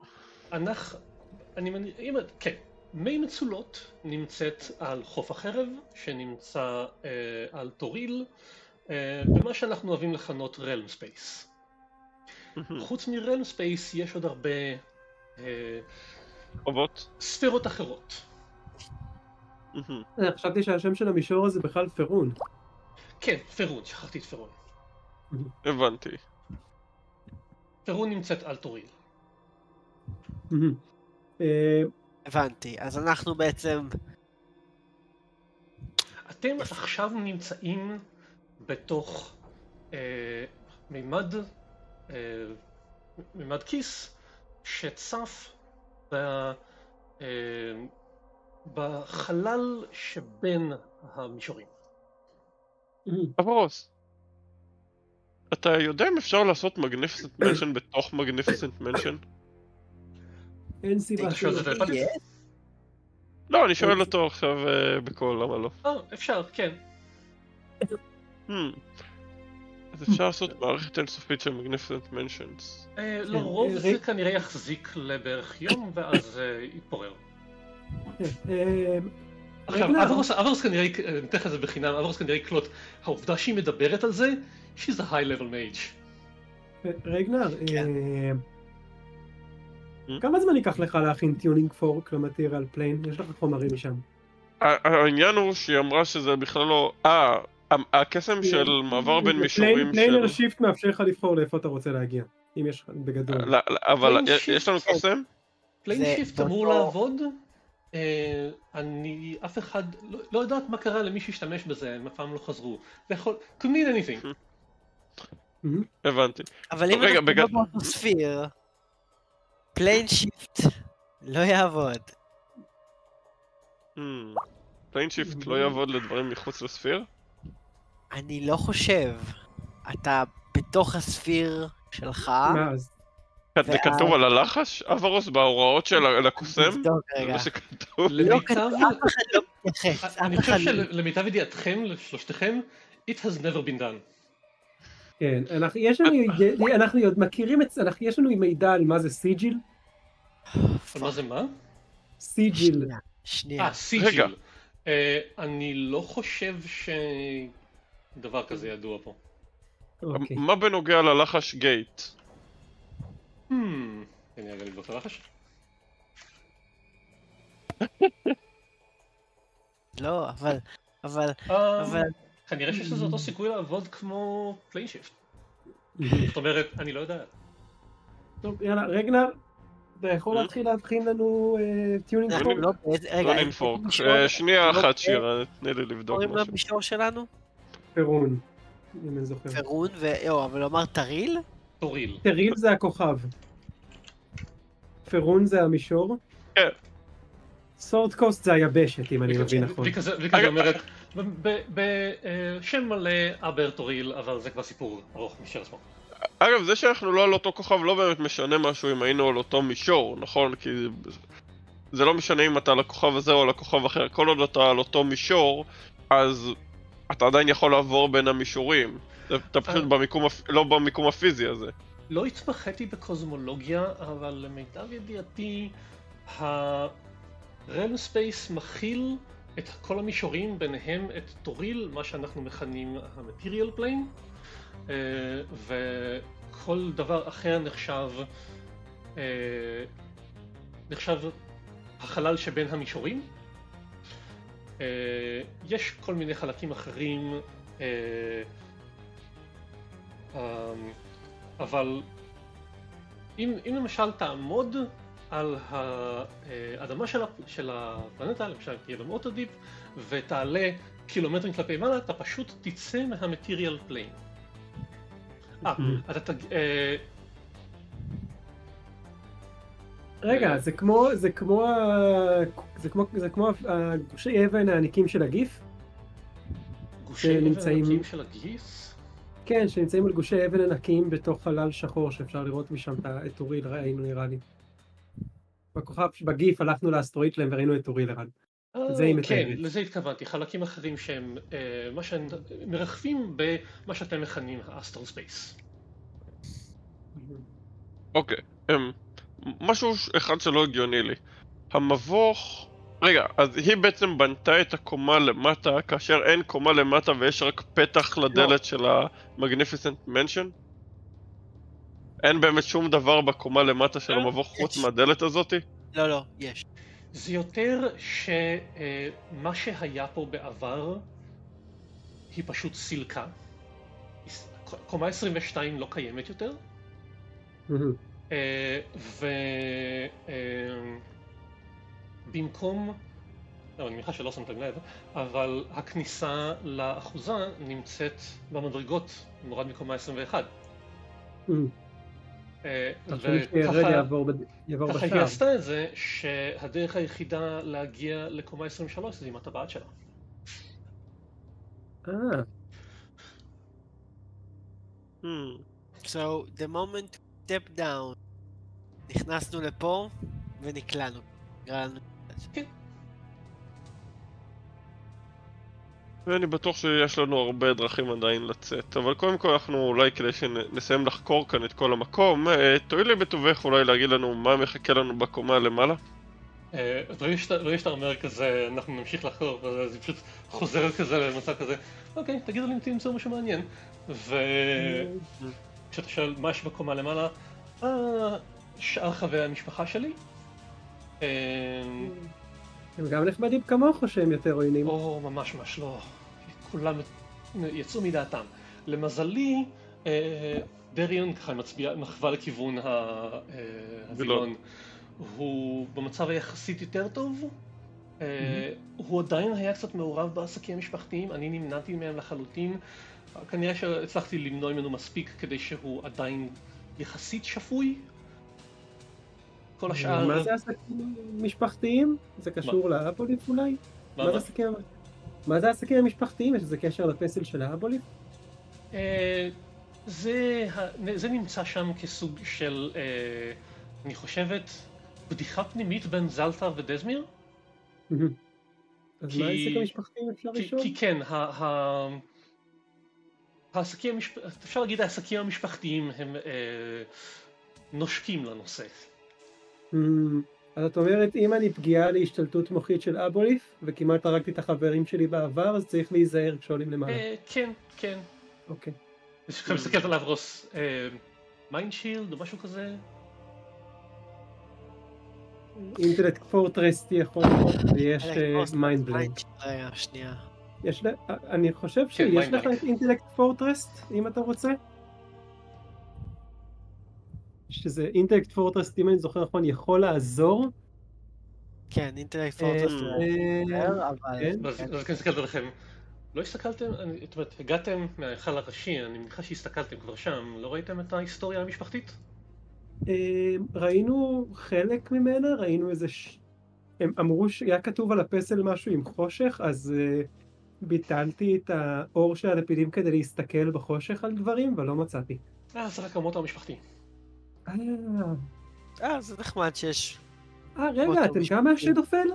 כן, מי מצולות נמצאת על חוף החרב, שנמצא על טוריל, במה שאנחנו אוהבים לכנות realm space. חוץ מ-realm space יש עוד הרבה ספירות אחרות. חשבתי שהשם של המישור הזה בכלל פרון. כן, פרון, שכחתי את פרון. הבנתי. פרון נמצאת על טוריל. הבנתי, אז אנחנו בעצם... אתם עכשיו נמצאים בתוך מימד כיס שצף בחלל שבין המישורים. אברוס, אתה יודע אם אפשר לעשות מגניפיסנט מנשן בתוך מגניפיסנט מנשן? אין סיבה שלא. לא, אני שואל אותו עכשיו בקול, למה לא? אפשר, כן. אז אפשר לעשות מערכת אינסופית של מגניפיסנט מנשנס. לרוב זה כנראה יחזיק לבערך יום ואז יתפורר. עכשיו, אברוס כנראה, נתן לך את זה בחינם, אברוס כנראה יקלוט, העובדה שהיא מדברת על זה, she's a high level mage. רגנר, כמה זמן ייקח לך להכין טיונינג פורק למטריאל פליין? יש לך חומרים משם. העניין הוא שהיא אמרה שזה בכלל לא... הקסם של מעבר בין מישורים של... פליינר שיפט מאפשר לך לבחור לאיפה אתה רוצה להגיע, אם יש לך בגדול. אבל יש לנו קסם? פליין שיפט אמור לעבוד? אני... אף אחד... לא יודעת מה קרה למי שהשתמש בזה, הם אף פעם לא חזרו. זה יכול... could mean anything. הבנתי. אבל אם אנחנו לא באותו ספיר, פליין שיפט לא יעבוד. פליין שיפט לא יעבוד לדברים מחוץ לספיר? אני לא חושב. אתה בתוך הספיר שלך. זה כתוב על הלחש, אברוס, בהוראות של הקוסם? זה מה שכתוב. לא כתוב, אף אחד לא מתייחס. אני חושב שלמיטב ידיעתכם, לשלושתכם, it has never been done. כן, אנחנו עוד מכירים את... יש לנו מידע על מה זה סיג'יל? מה זה מה? סיג'יל. שנייה. סיג'יל. אני לא חושב שדבר כזה ידוע פה. מה בנוגע ללחש גייט? אני אגע לבדוק את הלחש. לא, אבל... כנראה שיש לזה אותו סיכוי לעבוד כמו פליין שיפט. זאת אומרת, אני לא יודע. טוב, יאללה, רגנר, אתה יכול להתחיל להבחין לנו טיונינג פורק? טיונינג פורק. שנייה אחת, שירה, תני לי לבדוק משהו. קוראים למישור שלנו? פרון, אם אני זוכר. פרון, אבל הוא אמר טריל? טוריל. טריל זה הכוכב. פרון זה המישור? כן. סורד קוסט זה היבשת, אם אני מבין נכון. וכזה אומרת, בשם מלא אבר טוריל, אבל זה כבר סיפור ארוך משל עצמו. אגב, זה שאנחנו לא על אותו כוכב לא באמת משנה משהו אם היינו על אותו מישור, נכון? כי זה לא משנה אם אתה על הכוכב הזה או על הכוכב אחר. כל עוד אתה על אותו מישור, אז אתה עדיין יכול לעבור בין המישורים. אתה פשוט לא במיקום הפיזי הזה. לא התמחיתי בקוסמולוגיה, אבל למיטב ידיעתי, ה-Realm Space מכיל את כל המישורים, ביניהם את טוריל, מה שאנחנו מכנים ה-Material Plane, וכל דבר אחר נחשב החלל שבין המישורים. יש כל מיני חלקים אחרים, אבל אם למשל תעמוד על האדמה של הפלנטה, למשל תהיה במוטודיפ, ותעלה קילומטרים כלפי מעלה, אתה פשוט תצא מהמטריאל פליין. רגע, זה כמו הגושי אבן העניקים של הגיף? גושי אבן העניקים של הגיף? כן, שנמצאים על גושי אבן ענקיים בתוך חלל שחור שאפשר לראות משם את טוריל, ראינו נראה לי. בכוכב, בגיף הלכנו לאסטרואיטלם וראינו את טוריל ערן. כן, לזה התכוונתי, חלקים אחרים שהם מרחפים במה שאתם מכנים האסטרל ספייס. אוקיי, משהו אחד שלא הגיוני לי. המבוך... רגע, אז היא בעצם בנתה את הקומה למטה, כאשר אין קומה למטה ויש רק פתח לדלת של ה-Magnificent Mansion? אין באמת שום דבר בקומה למטה של המבוך חוץ מהדלת הזאתי? לא, יש. זה יותר שמה שהיה פה בעבר היא פשוט סילקה. קומה 22 לא קיימת יותר. ובמקום, אני מניחה שלא שמתם לב, אבל הכניסה לאחוזה נמצאת במדרגות, מורד מקומה 21. ככה היא עשתה את זה, שהדרך היחידה להגיע לקומה 23 זה עם הטבעת שלה. So, the moment we step down, נכנסנו לפה ונקלענו. כן. ואני בטוח שיש לנו הרבה דרכים עדיין לצאת, אבל קודם כל אנחנו אולי כדי שנסיים לחקור כאן את כל המקום, תואיל לי בטובך אולי להגיד לנו מה מחכה לנו בקומה למעלה? ברגע שאתה אומר כזה, אנחנו נמשיך לחקור, זה פשוט חוזר כזה למצב כזה, אוקיי, תגידו לי אם תמצאו משהו מעניין. וכשאתה שואל מה יש בקומה למעלה, שאר חברי המשפחה שלי. הם גם נחמדים כמוך או שהם יותר עוינים? או, ממש לא. כולם יצאו מדעתם. למזלי, דריון ככה מחווה לכיוון הווילון. הוא במצב היחסית יותר טוב. הוא עדיין היה קצת מעורב בעסקים המשפחתיים, אני נמנעתי מהם לחלוטין. כנראה שהצלחתי למנוע ממנו מספיק כדי שהוא עדיין יחסית שפוי. כל השאר... מה זה עסקים משפחתיים? זה קשור לאבוליף אולי? מה זה העסקים המשפחתיים? יש איזה קשר לפסל של האבוליף? זה נמצא שם כסוג של, אני חושבת, בדיחה פנימית בין זלתר ודזמיר. אז מה העסק המשפחתיים אפשר לשאול? כי כן, אפשר להגיד העסקים המשפחתיים הם נושקים לנושא. אז את אומרת, אם אני פגיעה להשתלטות מוחית של אבוליף, וכמעט הרגתי את החברים שלי בעבר, אז צריך להיזהר כשעולים למעלה. כן. אוקיי. יש לך מסתכלת עליו רוס, מיינדשילד או משהו כזה? אינטלקט פורטרס יכול להיות, ויש מיינדבלייד. שנייה. אני חושב שיש לך את אינטלקט פורטרס, אם אתה רוצה. שזה אינטלקט פורטרס, אם אני זוכר נכון, יכול לעזור. כן, אינטלקט פורטרס אבל... אז כן, הסתכלתי עליכם. לא הסתכלתם, זאת אומרת, הגעתם מההיכל הראשי, אני מניחה שהסתכלתם כבר שם, לא ראיתם את ההיסטוריה המשפחתית? ראינו חלק ממנה, ראינו איזה... הם אמרו שהיה כתוב על הפסל משהו עם חושך, אז ביטלתי את האור של הלפידים כדי להסתכל בחושך על דברים, אבל לא מצאתי. זה רק המוטו המשפחתי. זה נחמד שיש. רגע, אתם גם מהשדופל?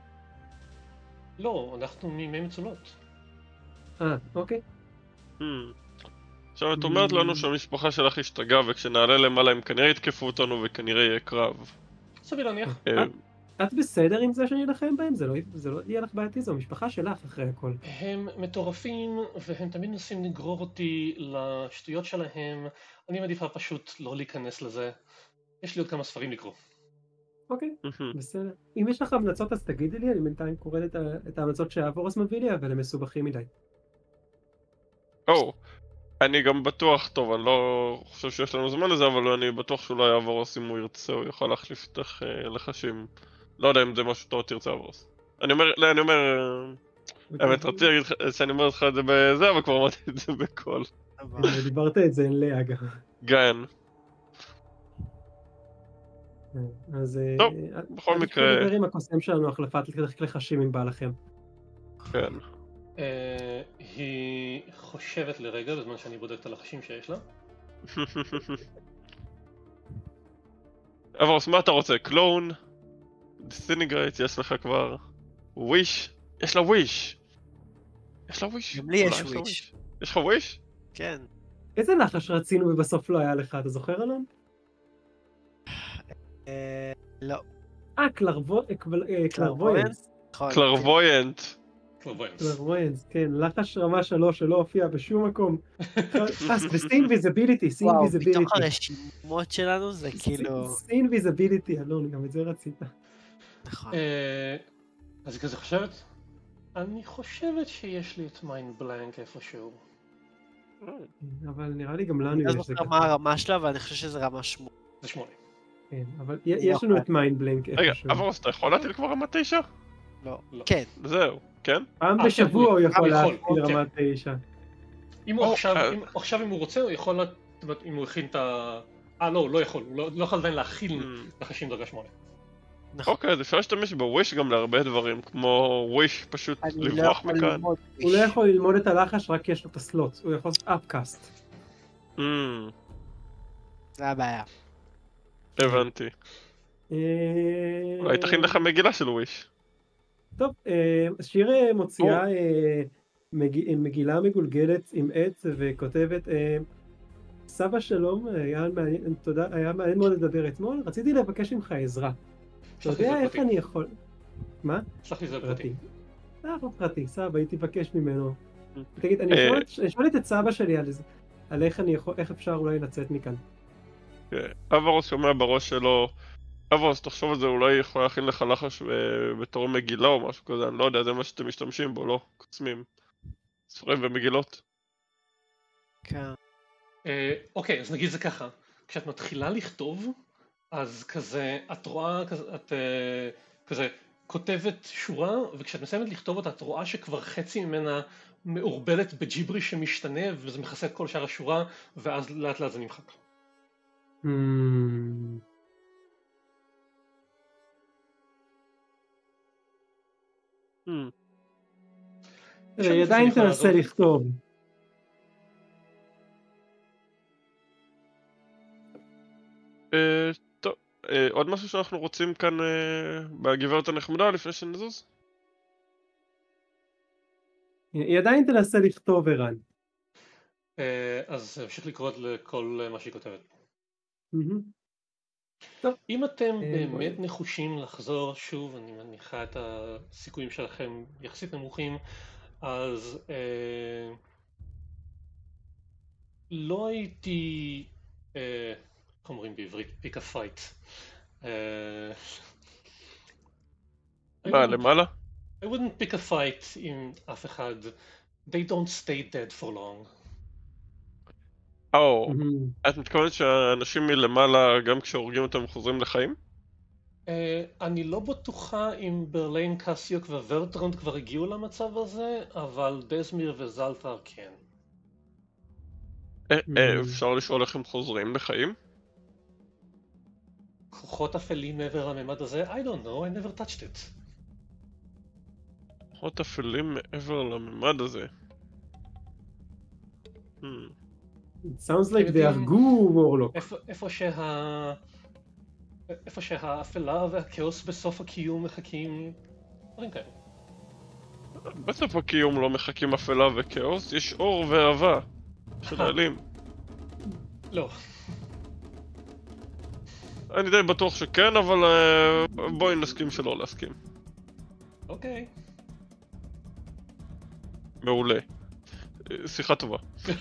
לא, אנחנו מימי מצולות. אוקיי. עכשיו את אומרת לנו שהמשפחה שלך השתגעה וכשנעלה למעלה הם כנראה יתקפו אותנו וכנראה יהיה קרב. סביר להניח. את בסדר עם זה שאני אלחם בהם? זה לא יהיה לך בעייתי, זו המשפחה שלך אחרי הכל. הם מטורפים והם תמיד מנסים לגרור אותי לשטויות שלהם. אני מעדיפה פשוט לא להיכנס לזה. יש לי עוד כמה ספרים לקרוא. אוקיי, בסדר. אם יש לך המלצות אז תגידי לי, אני בינתיים קורא את ההמלצות שהאבורוס מביא לי, אבל הם מסובכים מדי. אני גם בטוח, טוב, אני לא חושב שיש לנו זמן לזה, אבל אני בטוח שאולי אבורוס אם הוא ירצה, הוא יוכל להחליף איתך לחשים. לא יודע אם זה משהו טוב תרצה אבורוס. אני אומר, האמת, רציתי להגיד שאני אומר לך את זה בזה, אבל כבר אמרתי את זה בקול. דיברת את זה, אין לאגה. גן. אז... טוב, בכל מקרה... אני נדבר עם הקוסם שלנו החלפת לחשים אם בא לכם. כן. היא חושבת לרגע בזמן שאני בודק את הלחשים שיש לה. אבורוס, מה אתה רוצה? קלון? דיסינגרייט, יש לך כבר? וויש? יש לה וויש! יש לה וויש? גם לי יש וויש. יש לך וויש? כן. איזה נחש רצינו ובסוף לא היה לך, אתה זוכר אלון? לא. קלרוויינס. קלרוויינט. קלרוויינס, כן, לחש רמה 3 שלא הופיע בשום מקום. סין ויזיביליטי, סין ויזיביליטי. מתוך הרשימות שלנו זה כאילו... סין ויזיביליטי, אלון, גם את זה רצית. נכון. אז היא כזה חושבת? אני חושבת שיש לי את מיינד בלנק איפשהו. אבל נראה לי גם לנו יש אני זה לא זוכר מה הרמה שלה, ואני חושב שזה רמה 8. זה 8. כן, אבל יש לנו את מיינד בלנק רגע, איפשהו. אבורוס, אתה יכול להטיל כבר רמה 9? לא. כן. זהו, כן? פעם בשבוע הוא יכול להטיל אוקיי. רמה 9. אם הוא עכשיו אם הוא רוצה, הוא יכול, אם הוא הכין את ה... לא יכול, הוא לא יכול עדיין להכיל לחשים דרגה 8. אוקיי, אז אפשר להשתמש בוויש גם להרבה דברים, כמו וויש פשוט לברוח מכאן. הוא לא יכול ללמוד את הלחש, רק יש לו את הסלוט, הוא יכול לעשות אפקאסט. זה הבעיה. הבנתי. אולי תכין לך מגילה של וויש. טוב, שיר מוציאה מגילה מגולגלת עם עץ וכותבת סבא שלום, היה מעניין מאוד לדבר אתמול, רציתי לבקש ממך עזרה. אתה יודע איך אני יכול... מה? שלח לי זה פרטי. פרטי, סבא, הייתי מבקש ממנו. תגיד, אני שואלת את סבא שלי על איך אפשר אולי לצאת מכאן. אבורוס שומע בראש שלו, אבורוס, תחשוב על זה, אולי יכול להכין לך לחש בתור מגילה או משהו כזה, אני לא יודע, זה מה שאתם משתמשים בו, לא? קוצמים. ספרים ומגילות. כן. אוקיי, אז נגיד זה ככה, כשאת מתחילה לכתוב, אז כזה, את רואה, את כזה כותבת שורה, וכשאת מסיימת לכתוב אותה, את רואה שכבר חצי ממנה מעורבלת בג'יבריש שמשתנה, וזה מכסה את כל שאר השורה, ואז לאט לאט זה נמחק. עדיין תנסה לכתוב. טוב, עוד משהו שאנחנו רוצים כאן בגברת הנחמדה לפני שנזוז? היא עדיין תנסה לכתוב, ערן. אז המשיך לקרוא לכל מה שהיא כותבת. טוב. אם אתם באמת נחושים לחזור שוב, אני מניחה את הסיכויים שלכם יחסית נמוכים, אז לא הייתי, איך אומרים בעברית? pick a fight. מה, למעלה? I wouldn't pick a fight עם אף אחד. They don't stay dead for long. את מתכוונת שהאנשים מלמעלה, גם כשהורגים אותם, חוזרים לחיים? אני לא בטוחה אם ברליין, קסיוק וורטרונד כבר הגיעו למצב הזה, אבל דזמיר וזלטר כן. אפשר לשאול איך הם חוזרים לחיים? כוחות אפלים מעבר לממד הזה? I don't know, I never touched it. כוחות אפלים מעבר לממד הזה. It sounds like they are goo warlock. איפה שהאפלה והכאוס בסוף הקיום מחכים, דברים כאלה. בסוף הקיום לא מחכים אפלה וכאוס, יש אור ואהבה של האלים. לא. אני די בטוח שכן, אבל בואי נסכים שלא להסכים. אוקיי. מעולה. שיחה טובה.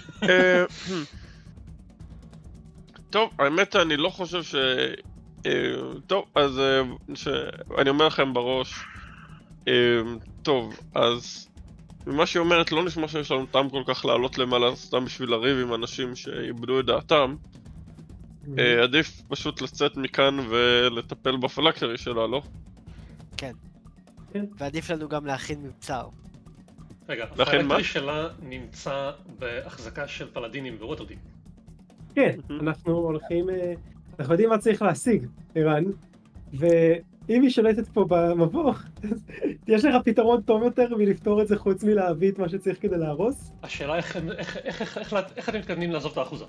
טוב, האמת אני לא חושב ש... טוב, אז אני אומר לכם בראש. טוב, אז ממה שהיא אומרת לא נשמע שיש לנו טעם כל כך לעלות למעלה סתם בשביל לריב עם אנשים שאיבדו את דעתם. עדיף פשוט לצאת מכאן ולטפל בפלקטרי שלה, לא? כן. ועדיף לנו גם להכין מבצר. רגע, הפלקטרי שלה נמצא בהחזקה של פלדינים וווטרדיפ. כן, אנחנו הולכים... אנחנו יודעים מה צריך להשיג, ערן, ואם היא שולטת פה במבוך, יש לך פתרון טוב יותר מלפתור את זה חוץ מלהביא את מה שצריך כדי להרוס? השאלה איך אתם מתכוונים לעזוב את האחוזה?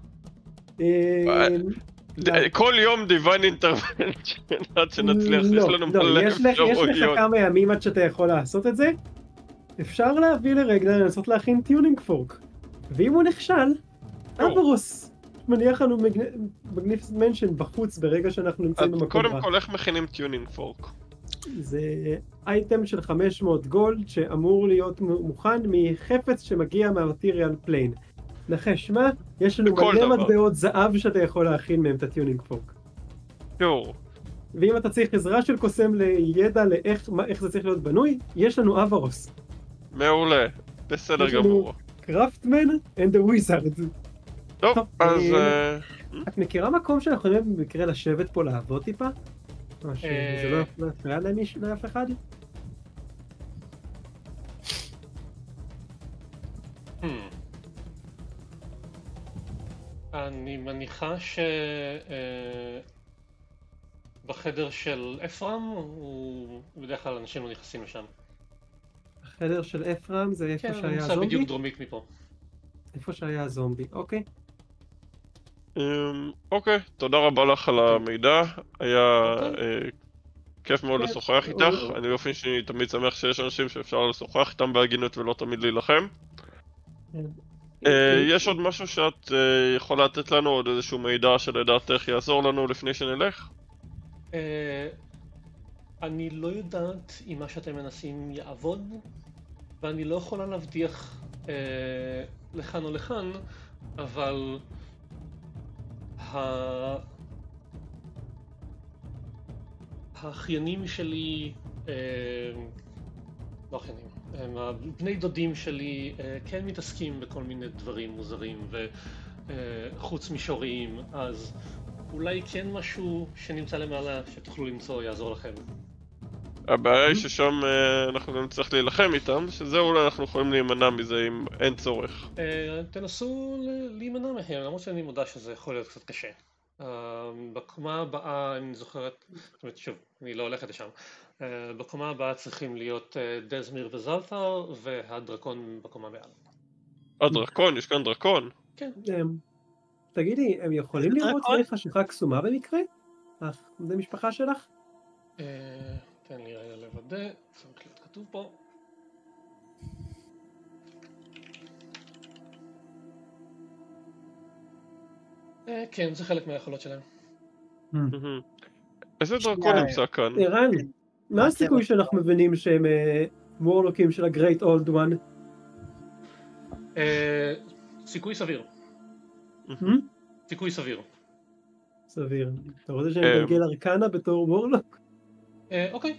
כל יום דיוויין אינטרוונצ'ן עד שנצליח, יש לנו מלא אפשרויות. יש לך כמה ימים עד שאתה יכול לעשות את זה, אפשר להביא לרגע לנסות להכין טיונינג פורק, ואם הוא נכשל, אברוס מניח לנו מגניפיסנט מנשן בחוץ ברגע שאנחנו נמצאים במקום רע. קודם כל איך מכינים טיונינג פורק? זה אייטם של 500 גולד שאמור להיות מוכן מחפץ שמגיע מהמטריאל פליין. נחש מה? יש לנו מלא מטבעות זהב שאתה יכול להכין מהם את הטיונינג פורק. יור. ואם אתה צריך עזרה של קוסם לידע לאיך זה צריך להיות בנוי, יש לנו אברוס. מעולה, בסדר גמור. קראפטמן and the wizard. טוב, אז... את מכירה מקום שאנחנו יכולים במקרה לשבת פה לעבוד טיפה? זה לא יפריע לאף אחד? אני מניחה בחדר של אפרם, בדרך כלל אנשים לא נכנסים לשם. החדר של אפרם זה איפה שהיה הזומבי? כן, נמצא בדיוק דרומית מפה. איפה שהיה הזומבי, אוקיי. אוקיי, תודה רבה לך על המידע, היה כיף מאוד לשוחח איתך, אני באופן שאני תמיד שמח שיש אנשים שאפשר לשוחח איתם בהגינות ולא תמיד להילחם. יש עוד משהו שאת יכולה לתת לנו, עוד איזשהו מידע שלדעתך יעזור לנו לפני שנלך? אני לא יודעת אם מה שאתם מנסים יעבוד, ואני לא יכולה להבטיח לכאן או לכאן, אבל האחיינים שלי, לא אחיינים, הבני דודים שלי כן מתעסקים בכל מיני דברים מוזרים וחוץ מישוריים, אז אולי כן משהו שנמצא למעלה שתוכלו למצוא יעזור לכם. הבעיה היא ששם אנחנו גם נצטרך להילחם איתם, שזה אולי אנחנו יכולים להימנע מזה אם אין צורך. תנסו להימנע מהם, למרות שאני מודע שזה יכול להיות קצת קשה. בקומה הבאה, אני זוכרת, זאת אומרת שוב, אני לא הולכת לשם. בקומה הבאה צריכים להיות דזמיר וזלטר והדרקון בקומה מעל. הדרקון? יש כאן דרקון? כן. תגידי, הם יכולים לראות דרך חשיכה קסומה במקרה? זה משפחה שלך? תן לי רגע לוודא, צריך להיות כתוב פה. כן, זה חלק מהיכולות שלהם. איזה דרקון נמצא כאן? ערן, מה הסיכוי שאנחנו מבינים שהם וורלוקים של הגרייט אולד וואן? סיכוי סביר. סיכוי סביר. סביר. אתה רוצה שאני אגלגל ארקנה בתור וורלוק? אוקיי.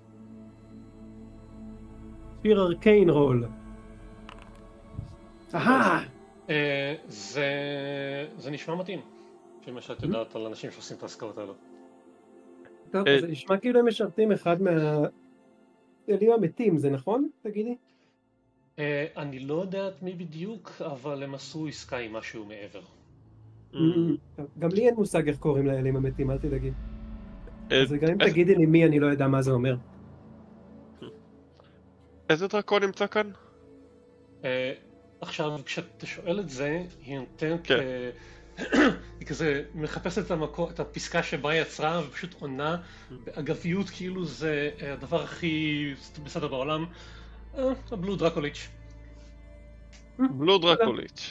שיר ארקיין רול. זה נשמע מתאים. לפי מה שאת יודעת על אנשים שעושים את ההשכרות האלו. טוב, זה נשמע כאילו הם משרתים אחד מהאלים המתים, זה נכון? תגידי. אני לא יודעת מי בדיוק, אבל הם עשו עסקה עם משהו מעבר. גם לי אין מושג איך קוראים לאלים המתים, אל תדאגי. אז גם אם תגידי לי מי, אני לא יודע מה זה אומר. איזה דרקון נמצא כאן? עכשיו, כשאתה שואל את זה, היא נותנת... כן. היא כזה מחפשת את הפסקה שבה היא יצרה ופשוט עונה באגביות כאילו זה הדבר הכי בסדר בעולם. הבלו דרקוליץ'. בלו דרקוליץ'.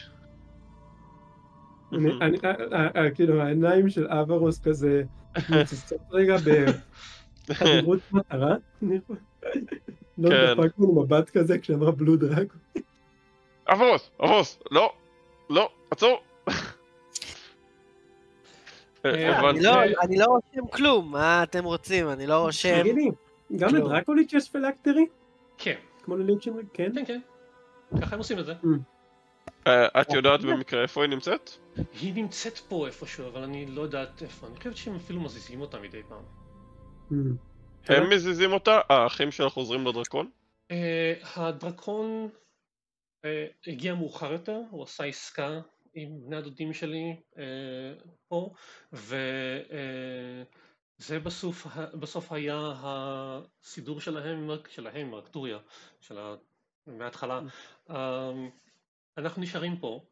כאילו העיניים של אברוס כזה מצוצות רגע בחדירות מטרה. לא דפק לנו מבט כזה כשאמרה בלו דרקוליץ'. אברוס, לא, עצור. אני לא רושם כלום, מה אתם רוצים? אני לא רושם... תגידי, גם לדרקוליץ' יש פלקטרי? כן. כמו ללינצ'נריק? כן? כן. ככה הם עושים את זה. את יודעת במקרה איפה היא נמצאת? היא נמצאת פה איפשהו, אבל אני לא יודעת איפה. אני חושבת שהם אפילו מזיזים אותה מדי פעם. הם מזיזים אותה? האחים שלך חוזרים לדרקון? הדרקון הגיע מאוחר יותר, הוא עשה עסקה עם בני הדודים שלי פה, וזה בסוף היה הסידור שלהם, ארקטוריה, מההתחלה. אנחנו נשארים פה,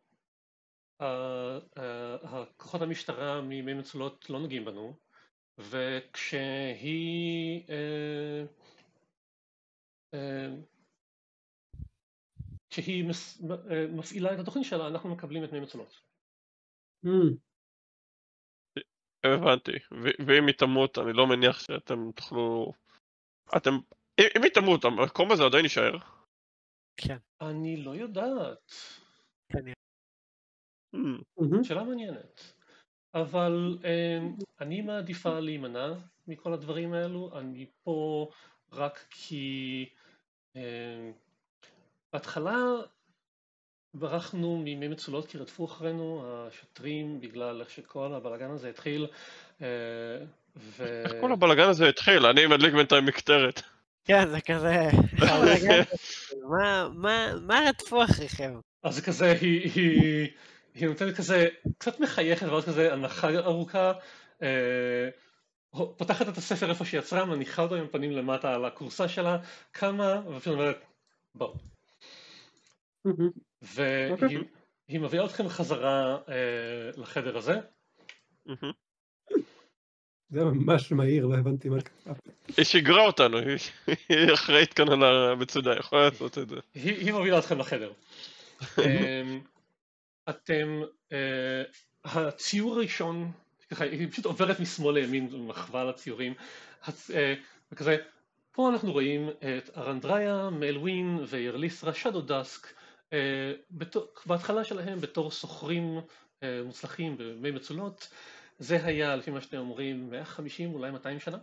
כוחות המשטרה מימי מצולות לא נוגעים בנו, וכשהיא כשהיא מפעילה את התוכנית שלה, אנחנו מקבלים את מי מצולות. הבנתי, ואם היא תמות, אני לא מניח שאתם תוכלו... אם היא תמות, המקום הזה עדיין יישאר? כן. אני לא יודעת. שאלה מעניינת. אבל אני מעדיפה להימנע מכל הדברים האלו. אני פה רק כי בהתחלה ברחנו מימי מצולות כי רדפו אחרינו השוטרים בגלל איך שכל הבלגן הזה התחיל. איך כל הבלגן הזה התחיל? אני מדליק בינתיים מקטרת. כן, זה כזה... מה רדפו אחריכם? אז זה כזה, היא נותנת כזה, קצת מחייכת ועוד כזה הנחה ארוכה, פותחת את הספר איפה שהיא יצרה, מניחה אותו עם פנים למטה על הקורסה שלה, קמה, ופשוט אומרת, בוא. והיא מביאה אתכם חזרה לחדר הזה. זה ממש מהיר, לא הבנתי מה קרה. היא שיגרה אותנו, היא אחראית כאן על המצודה, יכולה לעשות את זה. היא מובילה אתכם לחדר. אתם, הציור הראשון, ככה, היא פשוט עוברת משמאל לימין, מחווה לציורים, וכזה, פה אנחנו רואים את ארנדריה, מאלווין וירליסרה, שדו דסק, בהתחלה שלהם בתור סוחרים מוצלחים במי מצולות, זה היה, לפי מה שאתם אומרים, 150 אולי 200 שנה.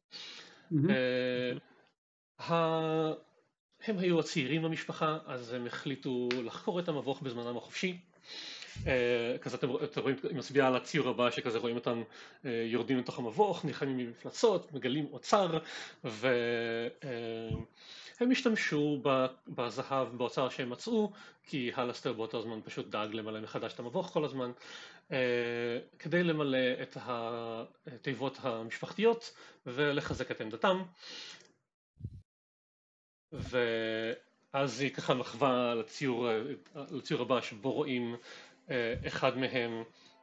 הם היו הצעירים במשפחה, אז הם החליטו לחקור את המבוך בזמנם החופשי. כזה אתם רואים, היא מצביעה על הציור הבא שכזה רואים אותם יורדים לתוך המבוך, נלחמים ממפלצות, מגלים אוצר, והם השתמשו בזהב, באוצר שהם מצאו, כי הלסטר באותו זמן פשוט דאג למלא מחדש את המבוך כל הזמן, כדי למלא את התיבות המשפחתיות ולחזק את עמדתם. ואז היא ככה מחווה לציור הבא שבו רואים אחד מהם,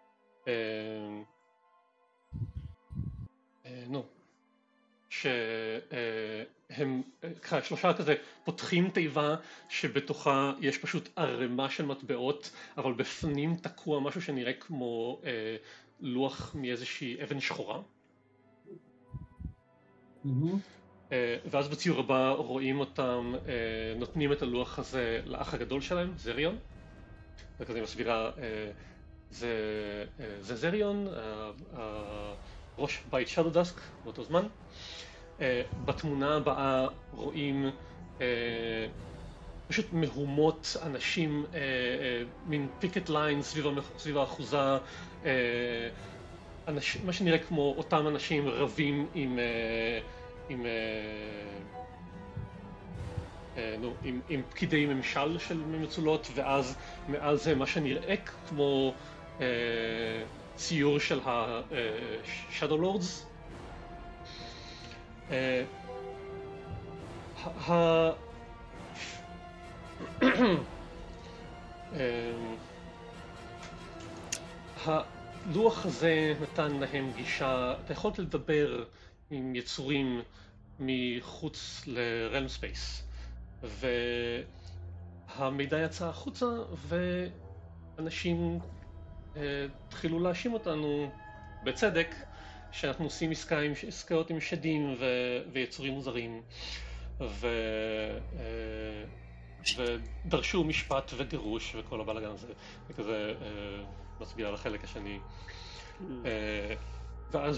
שהם שלושה כזה פותחים תיבה שבתוכה יש פשוט ערימה של מטבעות, אבל בפנים תקוע משהו שנראה כמו לוח מאיזושהי אבן שחורה. ואז בציור הבא רואים אותם נותנים את הלוח הזה לאח הגדול שלהם, זריון. וכזה היא מסבירה, זה זריון, ראש בית שדו דסק באותו זמן. בתמונה הבאה רואים פשוט מהומות אנשים, מין פיקט ליין סביב האחוזה, מה שנראה כמו אותם אנשים רבים עם פקידי ממשל של מצולות, ואז מעל זה מה שנראה כמו ציור של ה-Shadow Lords. הלוח הזה נתן להם גישה, אתה יכולת לדבר עם יצורים מחוץ ל-Realm Space, והמידע יצא החוצה ואנשים התחילו להאשים אותנו בצדק שאנחנו עושים עסקאות עם שדים ויצורים מוזרים ודרשו משפט וגירוש וכל הבלגן הזה, וכזה מצביע על החלק השני. ואז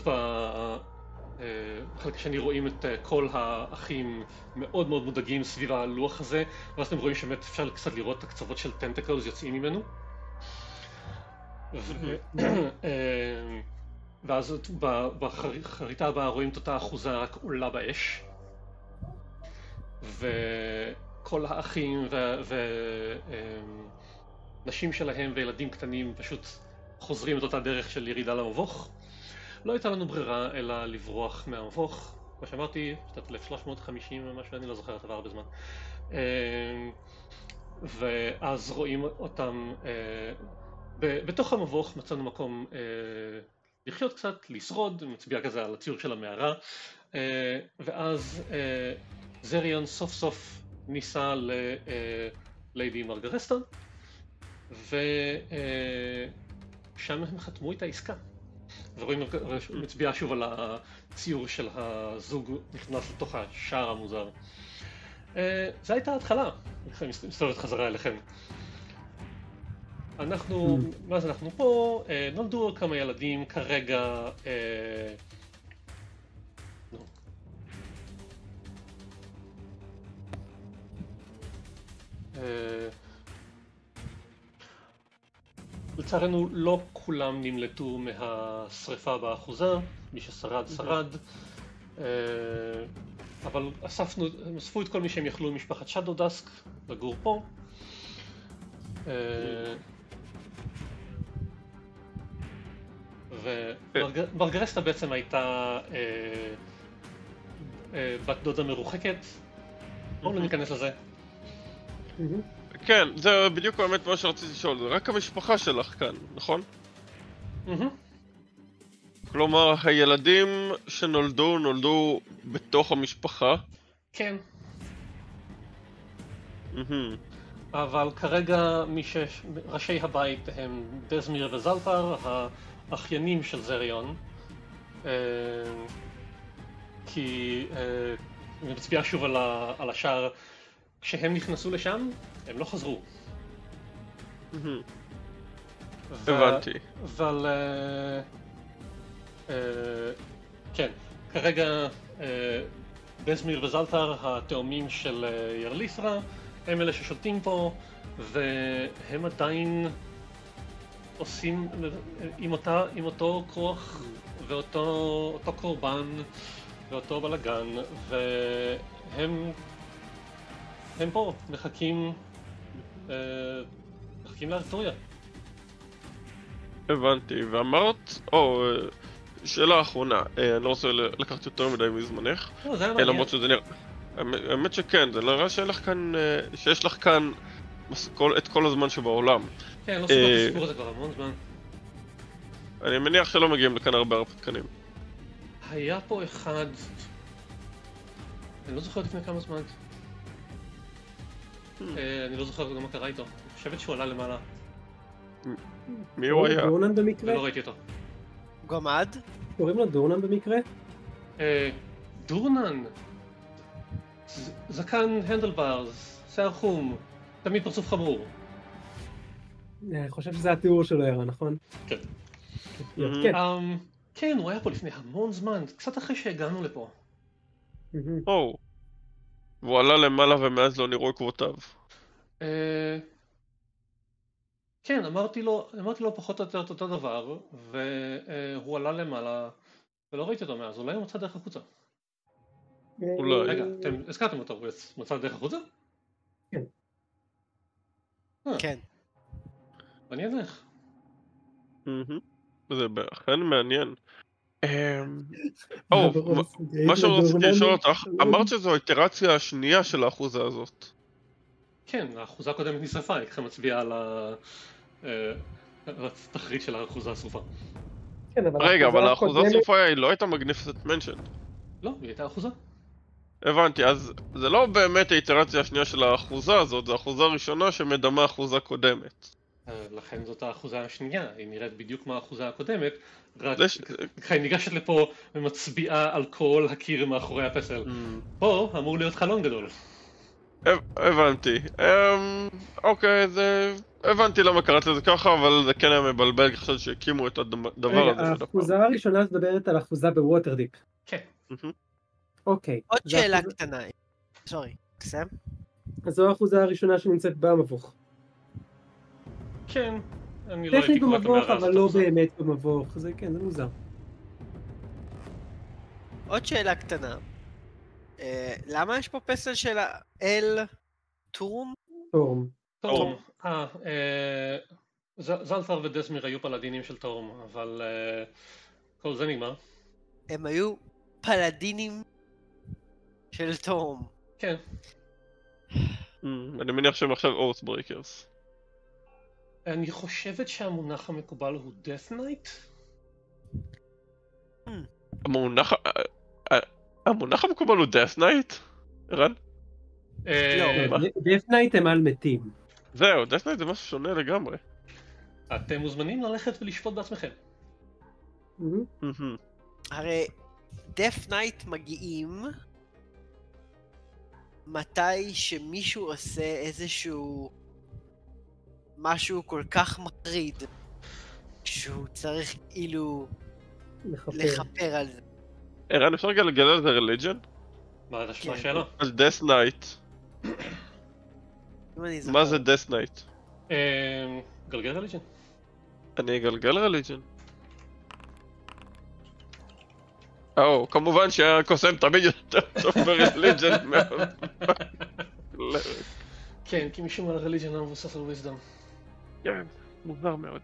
בחלק השני רואים את כל האחים מאוד מאוד מודאגים סביב הלוח הזה, ואז אתם רואים שבאמת אפשר קצת לראות את הקצוות של טנטקלס יוצאים ממנו. ואז בחריטה הבאה רואים את אותה אחוזה רק עולה באש, וכל האחים ונשים שלהם וילדים קטנים פשוט חוזרים את אותה דרך של ירידה למבוך. לא הייתה לנו ברירה אלא לברוח מהמבוך, כמו שאמרתי, שנת 1350 או משהו, אני לא זוכר, עבר הרבה זמן. ואז רואים אותם, בתוך המבוך מצאנו מקום לחיות קצת, לשרוד, מצביע כזה על הציור של המערה, ואז זריון סוף סוף ניסה לליידי מרגרסטה, ושם הם חתמו את העסקה. ורואים, מצביע שוב על הציור של הזוג נכנס לתוך השער המוזר. זו הייתה ההתחלה, מסתובבת חזרה אליכם. אנחנו, מאז אנחנו פה, נולדו כמה ילדים כרגע, לצערנו לא כולם נמלטו מהשריפה באחוזה, מי ששרד שרד, אבל הם אספו את כל מי שהם יכלו ממשפחת שדו דסק לגור פה. ומרגרסטה בעצם הייתה בת דודה מרוחקת, בואו לא ניכנס לזה. כן, זה בדיוק באמת מה שרציתי לשאול, זה רק המשפחה שלך כאן, נכון? כלומר, הילדים שנולדו, נולדו בתוך המשפחה? כן. אבל כרגע ראשי הבית הם דזמיר וזלפר, האחיינים של זריון, כי אני מצביע שוב על השער, כשהם נכנסו לשם, הם לא חזרו. הבנתי. אבל כן, כרגע דזמיר וזלטר, התאומים של ירליסרה, הם אלה ששולטים פה, והם עדיין עושים עם אותו כוח ואותו קורבן ואותו בלגן, והם פה מחכים לארטוריה. הבנתי, ואמרת, שאלה אחרונה, אני לא רוצה לקחת יותר מדי מזמנך, למרות שזה נראה, האמת שכן, זה נראה שיש לך כאן את כל הזמן שבעולם. כן, לא סיפור את הסיפור הזה כבר המון זמן. אני מניח שלא מגיעים לכאן הרבה הרפתקנים. היה פה אחד, אני לא זוכר לפני כמה זמן. אני לא זוכר גם מה קרה איתו, אני חושבת שהוא עלה למעלה. מי הוא היה? דורנן במקרה? ולא ראיתי אותו. גומד? קוראים לו דורנן במקרה? דורנן! זקן הנדלברס, שיער חום, תמיד פרצוף חמור. אני חושב שזה התיאור שלו היה, נכון? כן. כן, הוא היה פה לפני המון זמן, קצת אחרי שהגענו לפה. והוא עלה למעלה ומאז לא נראו עקבותיו. כן, אמרתי לו פחות או יותר את אותו דבר, והוא עלה למעלה ולא ראיתי אותו מאז, אולי הוא מצא דרך החוצה. אולי. רגע, אתם הזכרתם אותו, הוא מצא דרך החוצה? כן. כן. מעניין איך. זה אכן מעניין. מה שרציתי לשאול אותך, אמרת שזו האיטרציה השנייה של האחוזה הזאת. כן, האחוזה הקודמת נשרפה, היא ככה מצביעה על התכרית של האחוזה השרופה. כן, אבל רגע, אבל האחוזה הקודמת- השרופה היא לא הייתה מגניפיסנט מנשן. לא, היא הייתה אחוזה. הבנתי, אז זה לא באמת האיטרציה השנייה של האחוזה הזאת, זה האחוזה הראשונה שמדמה אחוזה קודמת. לכן זאת האחוזה השנייה, היא נראית בדיוק כמו האחוזה הקודמת, רק זה ש- היא ניגשת לפה ומצביעה על כל הקיר מאחורי הפסל. פה אמור להיות חלון גדול. הבנתי. אוקיי, זה... הבנתי למה קראת לזה ככה, אבל זה כן היה מבלבל, כי חשבתי שהקימו את הדבר הזה. רגע, האחוזה הראשונה מדברת על אחוזה בווטרדיפ. כן. אוקיי. עוד זה שאלה אחוזה- קטנה. סורי, סם? אז זו האחוזה הראשונה שנמצאת במבוך. כן. אני לא הייתי טכנית קורא את במבוך, המערה אבל הזאת לא אחוזה. באמת במבוך. זה כן, זה מוזר. עוד שאלה קטנה. למה יש פה פסל של האל טורום? טורם. טורם. זלפר ודסמיר היו פלדינים של טורם, אבל כל זה נגמר. הם היו פלדינים של טורום. כן. אני מניח שהם עכשיו אורסברייקרס. אני חושבת שהמונח המקובל הוא Death Knight. המונח המקובל הוא Death Knight? ערן? לא. דף נייט הם על מתים. זהו, Death Knight זה משהו שונה לגמרי. אתם מוזמנים ללכת ולשפוט בעצמכם. הרי דף נייט מגיעים מתי שמישהו עושה איזשהו משהו כל כך מחריד שהוא צריך כאילו לכפר על זה. ערן, אפשר לגלל על זה religion? מה כן. השאלה? על Death Knight. אם אני זוכר. מה זה Death Knight? גלגל רליג'ן. אני אגלגל religion. כמובן שהקוסם תמיד יותר טוב ב-religion כן, כי משום על הרליג'ן המבוסס על wisdom. כן, מוזר מאוד.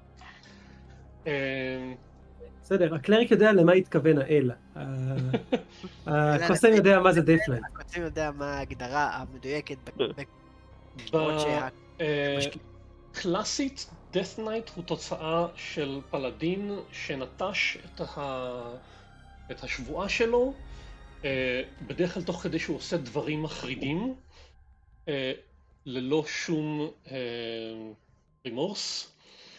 בסדר, הקלריק יודע למה התכוון האל. הקוסם יודע מה זה דף נייט. הקוסם יודע מה ההגדרה המדויקת קלאסית, Death Knight הוא תוצאה של פלדין שנטש את השבועה שלו, בדרך כלל תוך כדי שהוא עושה דברים מחרידים, ללא שום רימורס,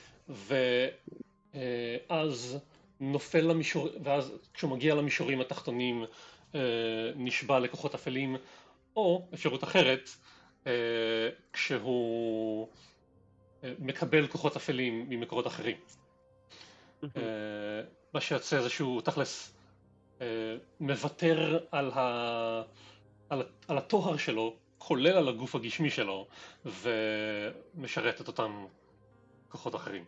ואז נופל למישור, ואז כשהוא מגיע למישורים התחתונים נשבע לכוחות אפלים, או אפשרות אחרת, כשהוא מקבל כוחות אפלים ממקורות אחרים. מה שיוצא זה שהוא תכלס מוותר על התואר שלו, כולל על הגוף הגשמי שלו, ומשרת את אותם כוחות אחרים.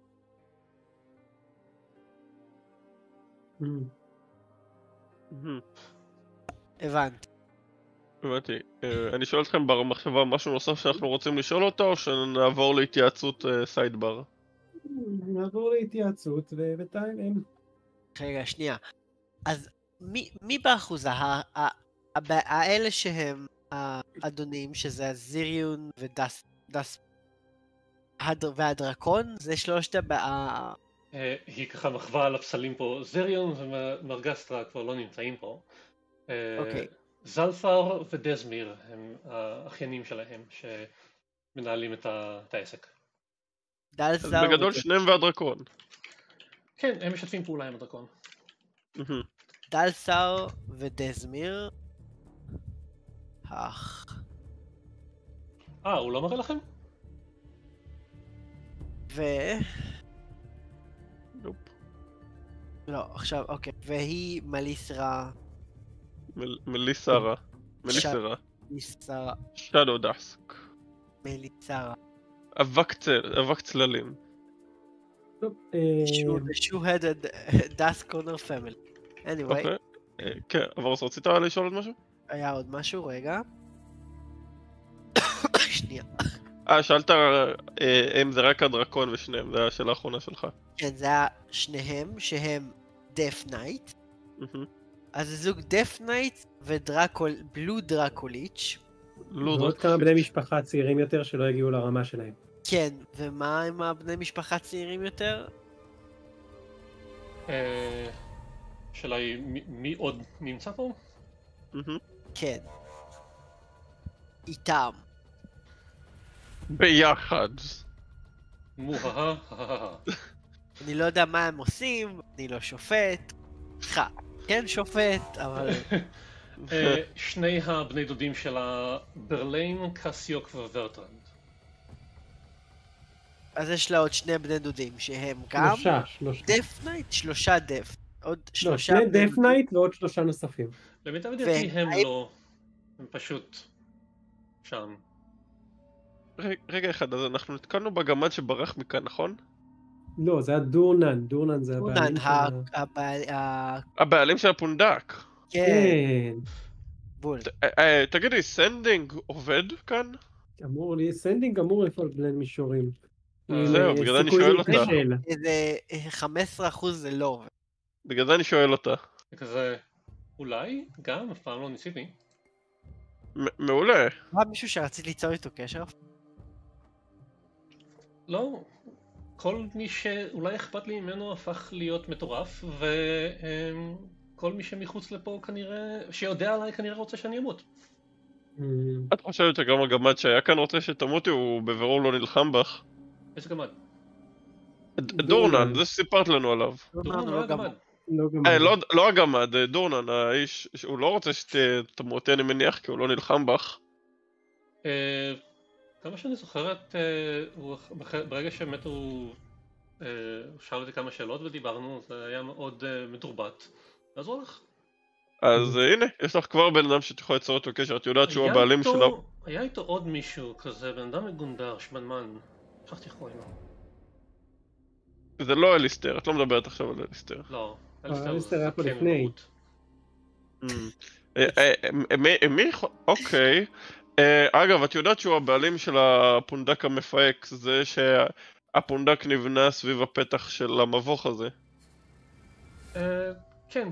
הבנתי. הבנתי. אני שואל אתכם במחשבה משהו נוסף שאנחנו רוצים לשאול אותו, או שנעבור להתייעצות סיידבר? נעבור להתייעצות, ובינתיים הם... רגע, שנייה. אז מי באחוזה? האלה שהם האדונים, שזה הזיריון ודס והדרקון? זה שלושת היא ככה מחווה על הפסלים פה. זריון ומרגסטרה כבר לא נמצאים פה. אוקיי. זלפר ודזמיר הם האחיינים שלהם שמנהלים את העסק. אז בגדול שניהם והדרקון. כן, הם משתפים פעולה עם הדרקון. דלסר ודזמיר. הוא לא מראה לכם? לא, עכשיו, אוקיי. והיא מליסרה. מליסרה. שדו דסק. מליסרה. אבק צללים. Shoe-headed Dusk Corner Family. anyway. כן, אבל רצית לשאול עוד משהו? היה עוד משהו, רגע. שנייה. שאלת אם זה רק הדרקון ושניהם, זה השאלה האחרונה שלך. כן, זה היה שניהם שהם דף נייט. אז זה זוג דף נייט ובלו דרקוליץ'. לוד ועוד כמה בני משפחה צעירים יותר שלא יגיעו לרמה שלהם. כן, ומה עם הבני משפחה צעירים יותר? השאלה היא מי עוד נמצא פה? כן. איתם. ביחד. מוהה. אני לא יודע מה הם עושים, אני לא שופט. סליחה, כן שופט, אבל... שני הבני דודים שלה, ברליין, קסיוק וורטרנד. אז יש לה עוד שני בני דודים שהם גם... שלושה. דף נייט? שלושה דף. עוד לא, שלושה... שני דף נייט ועוד 3 נוספים. למיטב ידיעתי הם לא, הם פשוט שם. רגע אחד, אז אנחנו נתקלנו בגמד שברח מכאן, נכון? לא, זה היה דורנן. דורנן זה הבעלים של... הבעלים של הפונדק. כן, כן. בול. תגידי, סנדינג עובד כאן? סנדינג אמור לפעול בין מישורים. זהו, בגלל זה אני שואל אותה. איזה 15% זה לא עובד. בגלל זה אני שואל אותה. כזה, אולי? גם, אף פעם לא ניסיתי. מעולה. מה מישהו שרצית ליצור איתו קשר? לא, כל מי שאולי אכפת לי ממנו הפך להיות מטורף, וכל מי שמחוץ לפה כנראה, שיודע עליי כנראה רוצה שאני אמות. את חושבת שגם הגמד שהיה כאן רוצה שתמותי, הוא בבירור לא נלחם בך? איזה גמד? דורנן, זה שסיפרת לנו עליו. דורנן לא גמד. לא הגמד, דורנן, האיש, הוא לא רוצה שתמותי אני מניח, כי הוא לא נלחם בך. כמה שאני זוכרת, ברגע שמת הוא שאל אותי כמה שאלות ודיברנו, זה היה מאוד מתורבת. אז הוא הולך. אז הנה, יש לך כבר בן אדם שאת יכולה ליצור אותו קשר, את יודעת שהוא הבעלים שלו. היה איתו עוד מישהו כזה, בן אדם מגונדר, שמנמן. שכחתי איך קוראים לו. זה לא אליסטר, את לא מדברת עכשיו על אליסטר. לא, אליסטר היה פה לפני. אוקיי. אגב, את יודעת שהוא הבעלים של הפונדק המפהק, זה שהפונדק נבנה סביב הפתח של המבוך הזה. כן.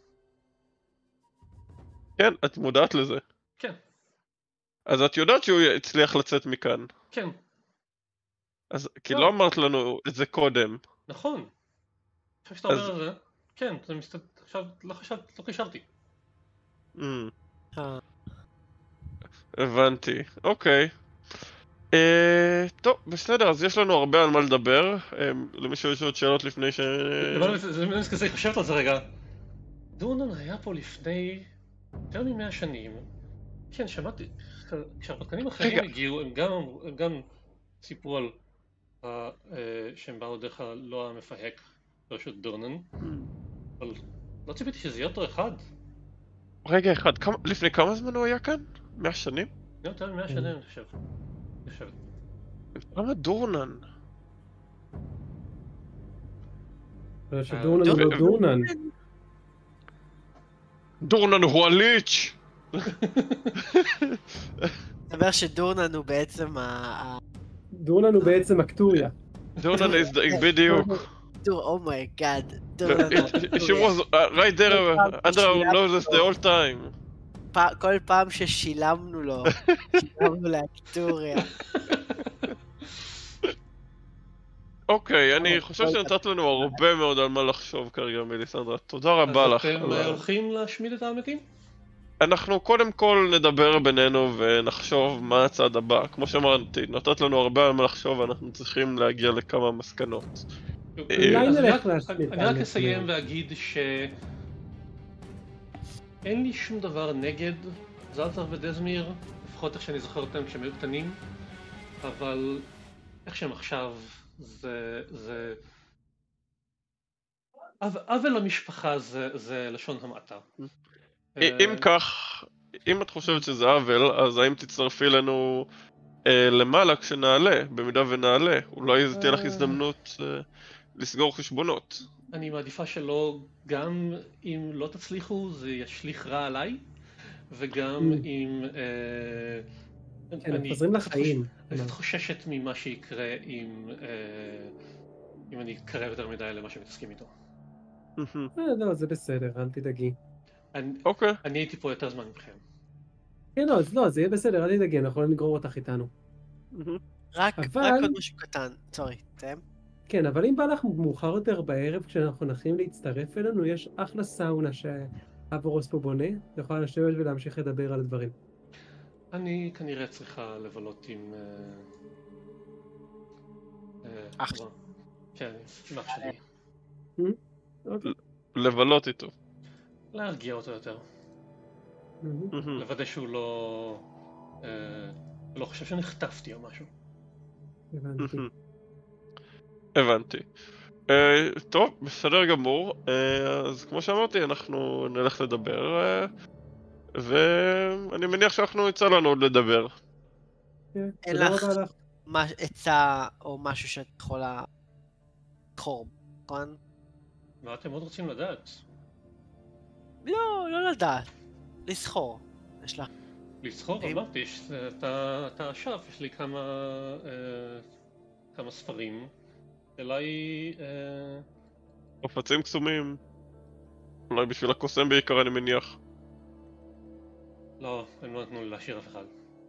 כן, את מודעת לזה. כן. אז את יודעת שהוא הצליח לצאת מכאן. כן. אז כי לא אמרת לנו את זה קודם. נכון. עכשיו שאתה אומר את זה, כן, זה עכשיו לא קישרתי. הבנתי, אוקיי. טוב, בסדר, אז יש לנו הרבה על מה לדבר. למישהו יש עוד שאלות לפני ש... זה מנס כזה, חשבת על זה רגע. דורנן היה פה לפני יותר מ100 שנים. כן, שמעתי, כשהרפתקנים אחרים הגיעו, הם גם סיפרו על שהם באו דרך לא המפהק ברשות דורנן. אבל לא ציפיתי שזה יהיה אותו אחד. רגע אחד, לפני כמה זמן הוא היה כאן? 100 שנים? גם יותר מ100 שנים, אני חושב. למה דורנן? שדורנן הוא לא דורנן. דורנן הוא הליץ'! דבר שדורנן הוא בעצם דורנן הוא בעצם אקטוריה. דורנן בדיוק. אומייגאד. She was right there under our noses the whole time. כל פעם ששילמנו לו, שילמנו לאקטוריה. אוקיי, אני חושב שנתת לנו הרבה מאוד על מה לחשוב כרגע, מליסנדרה. תודה רבה לך. אז אתם הולכים להשמיד את המתים? אנחנו קודם כל נדבר בינינו ונחשוב מה הצעד הבא. כמו שאמרתי, נתת לנו הרבה על מה לחשוב ואנחנו צריכים להגיע לכמה מסקנות. אני רק אסיים ואגיד שאין לי שום דבר נגד זלטר ודזמיר, לפחות איך שאני זוכר אותם כשהם היו קטנים, אבל איך שהם עכשיו זה עוול למשפחה, זה לשון המעטה. אם כך, אם את חושבת שזה עוול, אז האם תצטרפי לנו למעלה כשנעלה, במידה ונעלה? אולי זה תהיה לך הזדמנות לסגור חשבונות. אני מעדיפה שלא, גם אם לא תצליחו זה ישליך רע עליי, וגם אם כן, חוזרים לחיים. אני קצת חוששת ממה שיקרה אם אני אתקרב יותר מדי למה שמתעסקים איתו. לא, זה בסדר, אל תדאגי. אני הייתי פה יותר זמן מבכם. כן, לא, זה יהיה בסדר, אל תדאגי, אנחנו לא נגרור אותך איתנו. רק אבל- עוד משהו קטן, סורי, תסיים. כן, אבל אם בא לך מאוחר יותר בערב, כשאנחנו נכונים להצטרף אלינו, יש אחלה סאונה שאברוס פה בונה, יכולה לשבת ולהמשיך לדבר על הדברים. אני כנראה צריכה לבלות עם... אח מה? כן, עם אח שלי. אוקיי. לבלות איתו. להרגיע אותו יותר. לוודא שהוא לא חושב שנחטפתי או משהו. הבנתי. הבנתי. טוב, בסדר גמור. אז כמו שאמרתי, אנחנו נלך לדבר, ואני מניח שאנחנו יצא לנו עוד לדבר. כן, אין תודה לך- רבה לך. עצה או משהו שאת יכולה לבחור, נכון? מה אתם עוד רוצים לדעת? לא לדעת. לסחור. יש לך. לסחור, אם- אמרתי, אתה אשף, יש לי כמה ספרים. אלא היא... חפצים קסומים. אולי בשביל הקוסם בעיקר, אני מניח. לא, הם לא נתנו לי להשאיר אף אחד.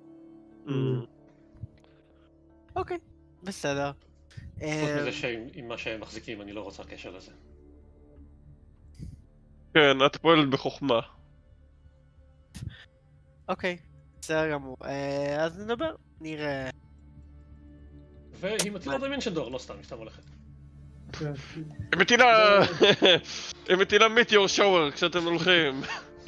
אוקיי, בסדר. חוץ מזה שעם מה שהם מחזיקים אני לא רוצה קשר לזה. כן, את פועלת בחוכמה. אוקיי, בסדר גמור. אז נדבר, נראה. והיא מטילה דימנשן דור, לא סתם, היא סתם הולכת. כן. היא מטילה מיטיור שוור כשאתם הולכים.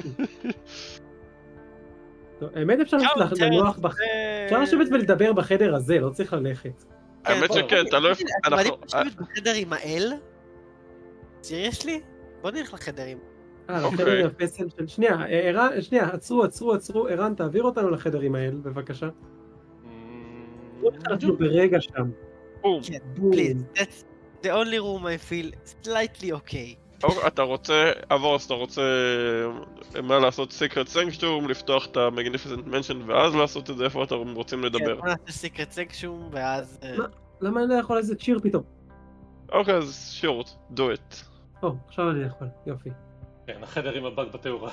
טוב, האמת אפשר לנוח אפשר לשבת ולדבר בחדר הזה, לא צריך ללכת. האמת שכן, אתה לא... אתם מעדיף לשבת בחדר עם האל? סיריוסלי? בוא נלך לחדר עם... לחדר עם הפסל של... שנייה, עצרו, ערן, תעביר אותנו לחדר עם האל, בבקשה. אנחנו ברגע שם. בום. כן, please, that's the only room I feel slightly okay. אתה רוצה, אבוס, אתה רוצה מה לעשות סיקרט סנקשטורם, לפתוח את המגניפיסנט מנשן ואז לעשות את זה, איפה אתם רוצים לדבר? כן, בוא נעשה סיקרט סנקשטורם ואז... למה אני לא יכול לעשות שיר פתאום? אוקיי, אז שיורט, do it. עכשיו אני יכול, יופי. כן, החדר עם הבאג בתאורה.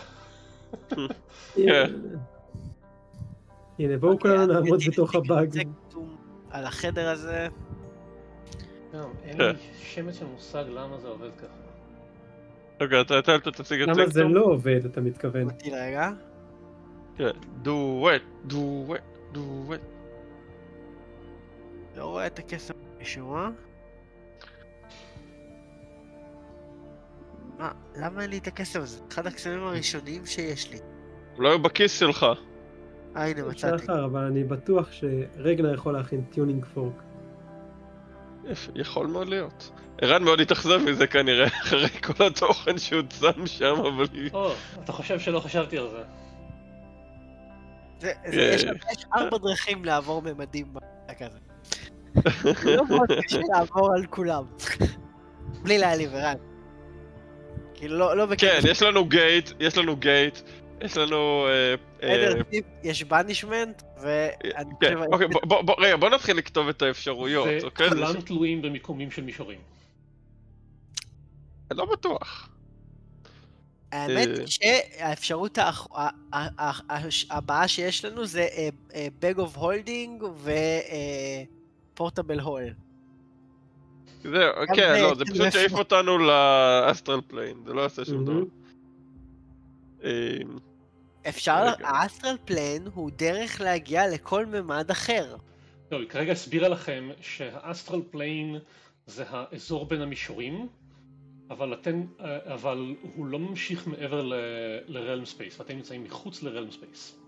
הנה, בואו כולנו נעמוד בתוך הבאג. על החדר הזה... אין לי שמץ של מושג למה זה עובד ככה. אוקיי, אתה תציג את סנקשטורם? למה זה לא עובד, אתה מתכוון? מתי רגע. כן, do it. לא רואה את הכסף משום מה? למה אין לי את הכסף הזה? אחד הקסמים הראשונים שיש לי. אולי הוא בכיס שלך. הנה מצאתי. שחר, אבל אני בטוח שרגנר יכול להכין טיונינג פורק. יכול מאוד להיות. ערן מאוד התאכזב מזה כנראה, אחרי כל התוכן שהוא שם שם, אבל... אתה חושב שלא חשבתי על זה. יש 4 דרכים לעבור ממדים במשחק הזה. לא מאוד קשה לעבור על כולם. בלי להעליב, ערן. כאילו לא בקטע. כן, יש לנו גייט, יש לנו... יש בנישמנט, ואני חושב... אוקיי, רגע, בוא נתחיל לכתוב את האפשרויות, אוקיי? וכולם תלויים במיקומים של מישורים. אני לא בטוח. האמת שהאפשרות הבאה שיש לנו זה bag of holding ו-portable hole. זהו, כן, לא, זה פשוט יעיף אותנו לאסטרל פליין, זה לא יעשה שום דבר. אפשר, האסטרל פליין הוא דרך להגיע לכל ממד אחר. לא, היא כרגע הסבירה לכם שהאסטרל פליין זה האזור בין המישורים, אבל הוא לא ממשיך מעבר לרלם ספייס, ואתם נמצאים מחוץ לרלם ספייס.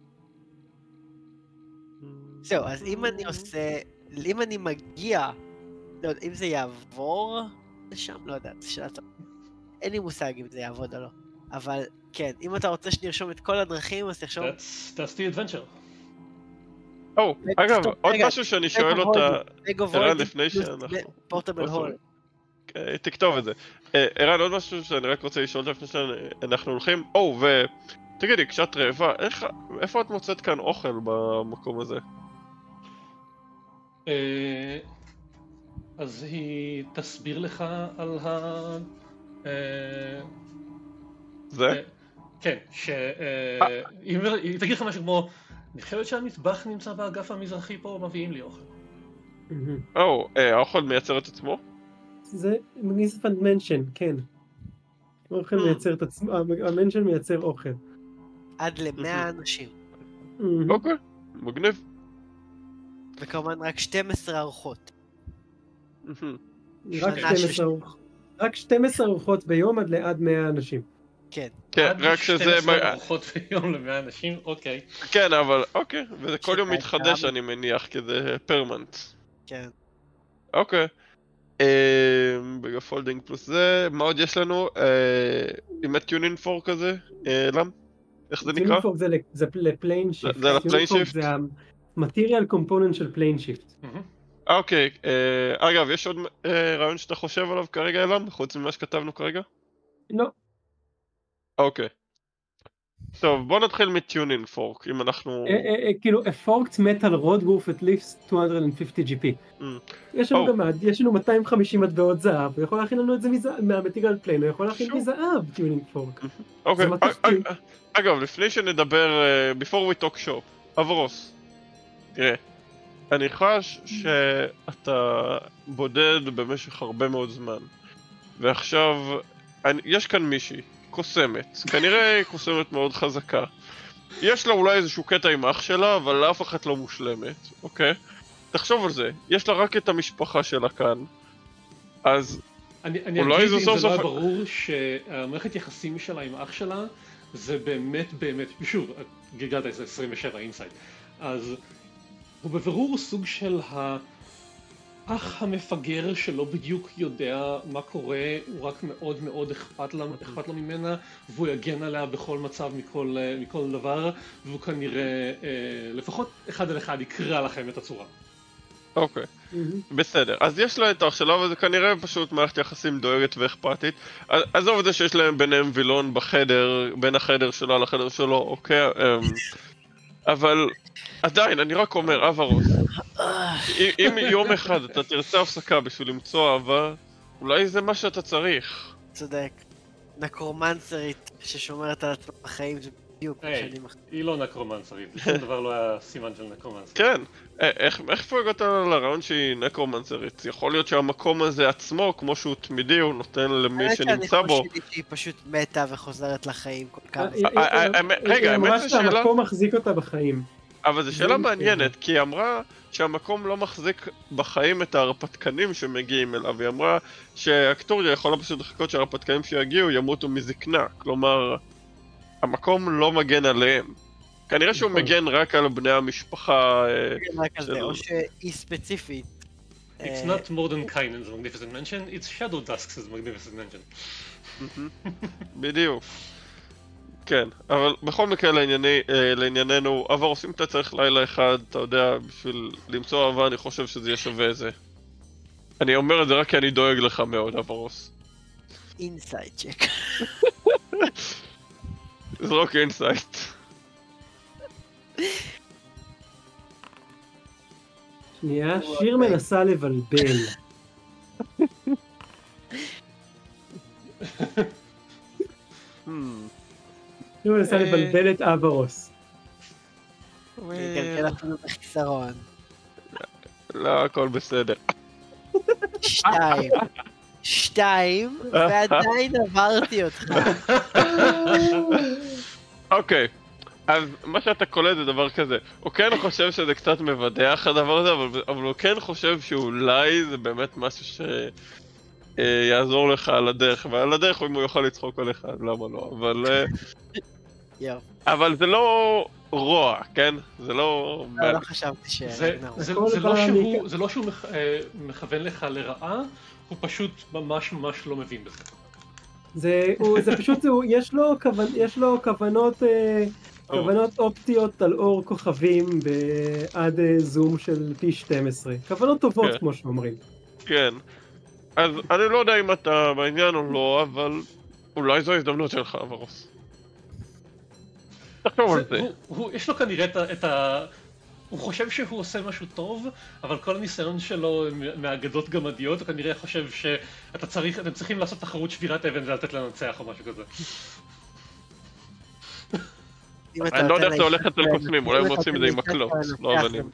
זהו, אז אם אני מגיע, לא יודע, אם זה יעבור לשם, לא יודע, זה שאלה טוב. אין לי מושג אם זה יעבוד או לא. אבל כן, אם אתה רוצה שנרשום את כל הדרכים, אז תרשום... That's the adventure. אגב, עוד משהו שאני שואל אותה, ערן, לפני שאנחנו... פורטבל הול. תכתוב את זה. ערן, עוד משהו שאני רק רוצה לשאול לפני שאנחנו הולכים. ותגידי, כשאת רעבה, איפה את מוצאת כאן אוכל במקום הזה? אז היא תסביר לך על זה? כן, היא תגיד לך משהו כמו, אני חושבת שהמטבח נמצא באגף המזרחי פה, מביאים לי אוכל. האוכל מייצר את עצמו? זה מניספנד מנשן, כן. האוכל מייצר את עצמו, המנשן מייצר אוכל. עד ל100 אנשים. אוקיי, מגניב. וכמובן רק 12 ארוחות. רק 12 ארוחות ביום עד 100 אנשים. כן. כן, רק שזה... 12 ארוחות ביום ל100 אנשים, אוקיי. כן, אבל אוקיי, וזה כל יום מתחדש אני מניח, כי זה פרמנט. כן. אוקיי. בגלל פולדינג פלוס זה, מה עוד יש לנו? עם הטיונינג פור כזה? למה? איך זה נקרא? טיונינג פור זה לפליין שיפט. זה לפליין שיפט? זה המטריאל קומפוננט של פליין שיפט. אוקיי, אגב, יש עוד רעיון שאתה חושב עליו כרגע, אלם? חוץ ממה שכתבנו כרגע? לא. אוקיי. טוב, בוא נתחיל מטיונינג פורק, אם אנחנו... כאילו, a forked metal rod worth at least 250 GP. יש לנו 250 מטבעות זהב, הוא יכול להכין לנו את זה מהמטריאל פליין, הוא יכול להכין מזהב טיונינג פורק. אוקיי, אגב, לפני שנדבר, before we talk shop, אברוס, תראה, אני חש שאתה בודד במשך הרבה מאוד זמן, ועכשיו, יש כאן מישהי, קוסמת, כנראה קוסמת מאוד חזקה. יש לה אולי איזשהו קטע עם אח שלה, אבל לאף אחת לא מושלמת, אוקיי? תחשוב על זה, יש לה רק את המשפחה שלה כאן, אז אני אגיד אם זה לא ברור שהמערכת יחסים שלה עם אח שלה, זה באמת, שוב, גיגלת איזה 27 אינסייט, אז הוא בבירור סוג של האח המפגר שלא בדיוק יודע מה קורה, הוא רק מאוד מאוד אכפת לו ממנה, והוא יגן עליה בכל מצב מכל דבר, והוא כנראה לפחות אחד על אחד יקרא לכם את הצורה. אוקיי, בסדר. אז יש לה את האח שלה, וזה כנראה פשוט מערכת יחסים דואגת ואכפתית. עזוב את זה שיש להם ביניהם וילון בחדר, בין החדר שלה לחדר שלו, אוקיי? אבל עדיין, אני רק אומר, אברוס, אם יום אחד אתה תרצה הפסקה בשביל למצוא אהבה, אולי זה מה שאתה צריך. צודק. נקרומנסרית ששומרת על עצמה בחיים, זה בדיוק מה שאני מחליט. היא לא נקרומנסרית, שום דבר לא היה סימן של נקרומנסרית. כן, איך פה הגעת לרעיון שהיא נקרומנסרית? יכול להיות שהמקום הזה עצמו, כמו שהוא תמידי, הוא נותן למי שנמצא בו. אני חושבת שהיא פשוט מתה וחוזרת לחיים כל כמה. רגע, האמת זה שאלה... המקום מחזיק אותה בחיים. אבל זו שאלה מעניינת, כי היא אמרה שהמקום לא מחזיק בחיים את ההרפתקנים שמגיעים אליו. היא אמרה שהאקטוריה יכולה פשוט לחכות שההרפתקנים שיגיעו ימותו מזקנה. כלומר, המקום לא מגן עליהם. כנראה שהוא מגן רק על בני המשפחה של... או שהיא ספציפית. It's not modern kindness a magnificent mansion, it's shadow dusks a magnificent mansion. בדיוק. כן, אבל בכל מקרה לענייננו, אברוס, אם אתה צריך לילה אחד, אתה יודע, בשביל למצוא אהבה, אני חושב שזה יהיה שווה זה. אני אומר את זה רק כי אני דואג לך מאוד, אברוס. אינסייט צ'ק. זרוק אינסייט. שנייה, שיר מנסה לבלבל. שיר מנסה לבלבל את אברוס. כן, אפילו בחיסרון. לא, הכל בסדר. 2, ועדיין עברתי אותך. אוקיי, אז מה שאתה קולט זה דבר כזה, הוא כן חושב שזה קצת מבדח הדבר הזה, אבל הוא כן חושב שאולי זה באמת משהו שיעזור לך על הדרך, ועל הדרך אם הוא יוכל לצחוק עליך, למה לא, אבל זה לא רוע, כן? זה לא... לא חשבתי ש... זה לא שהוא מכוון לך לרעה, הוא פשוט ממש לא מבין בזה. זה פשוט, יש לו כוונות אופטיות על אור כוכבים עד זום של פי 12. כוונות טובות, כמו שאומרים. כן. אז אני לא יודע אם אתה בעניין או לא, אבל אולי זו ההזדמנות שלך, אברוס. תחשוב על זה. יש לו כנראה את ה... הוא חושב שהוא עושה משהו טוב, אבל כל הניסיון שלו מהאגדות גמדיות, הוא כנראה חושב שאתם צריכים לעשות תחרות שבירת אבן ולתת לנצח או משהו כזה. אם אתה אני לא יודע נותן איך זה הולך אצל לאישה קוסמים, אולי הם אם אתה עושים את זה עם נותן מקלות, לאישה לא לנצח אבנים.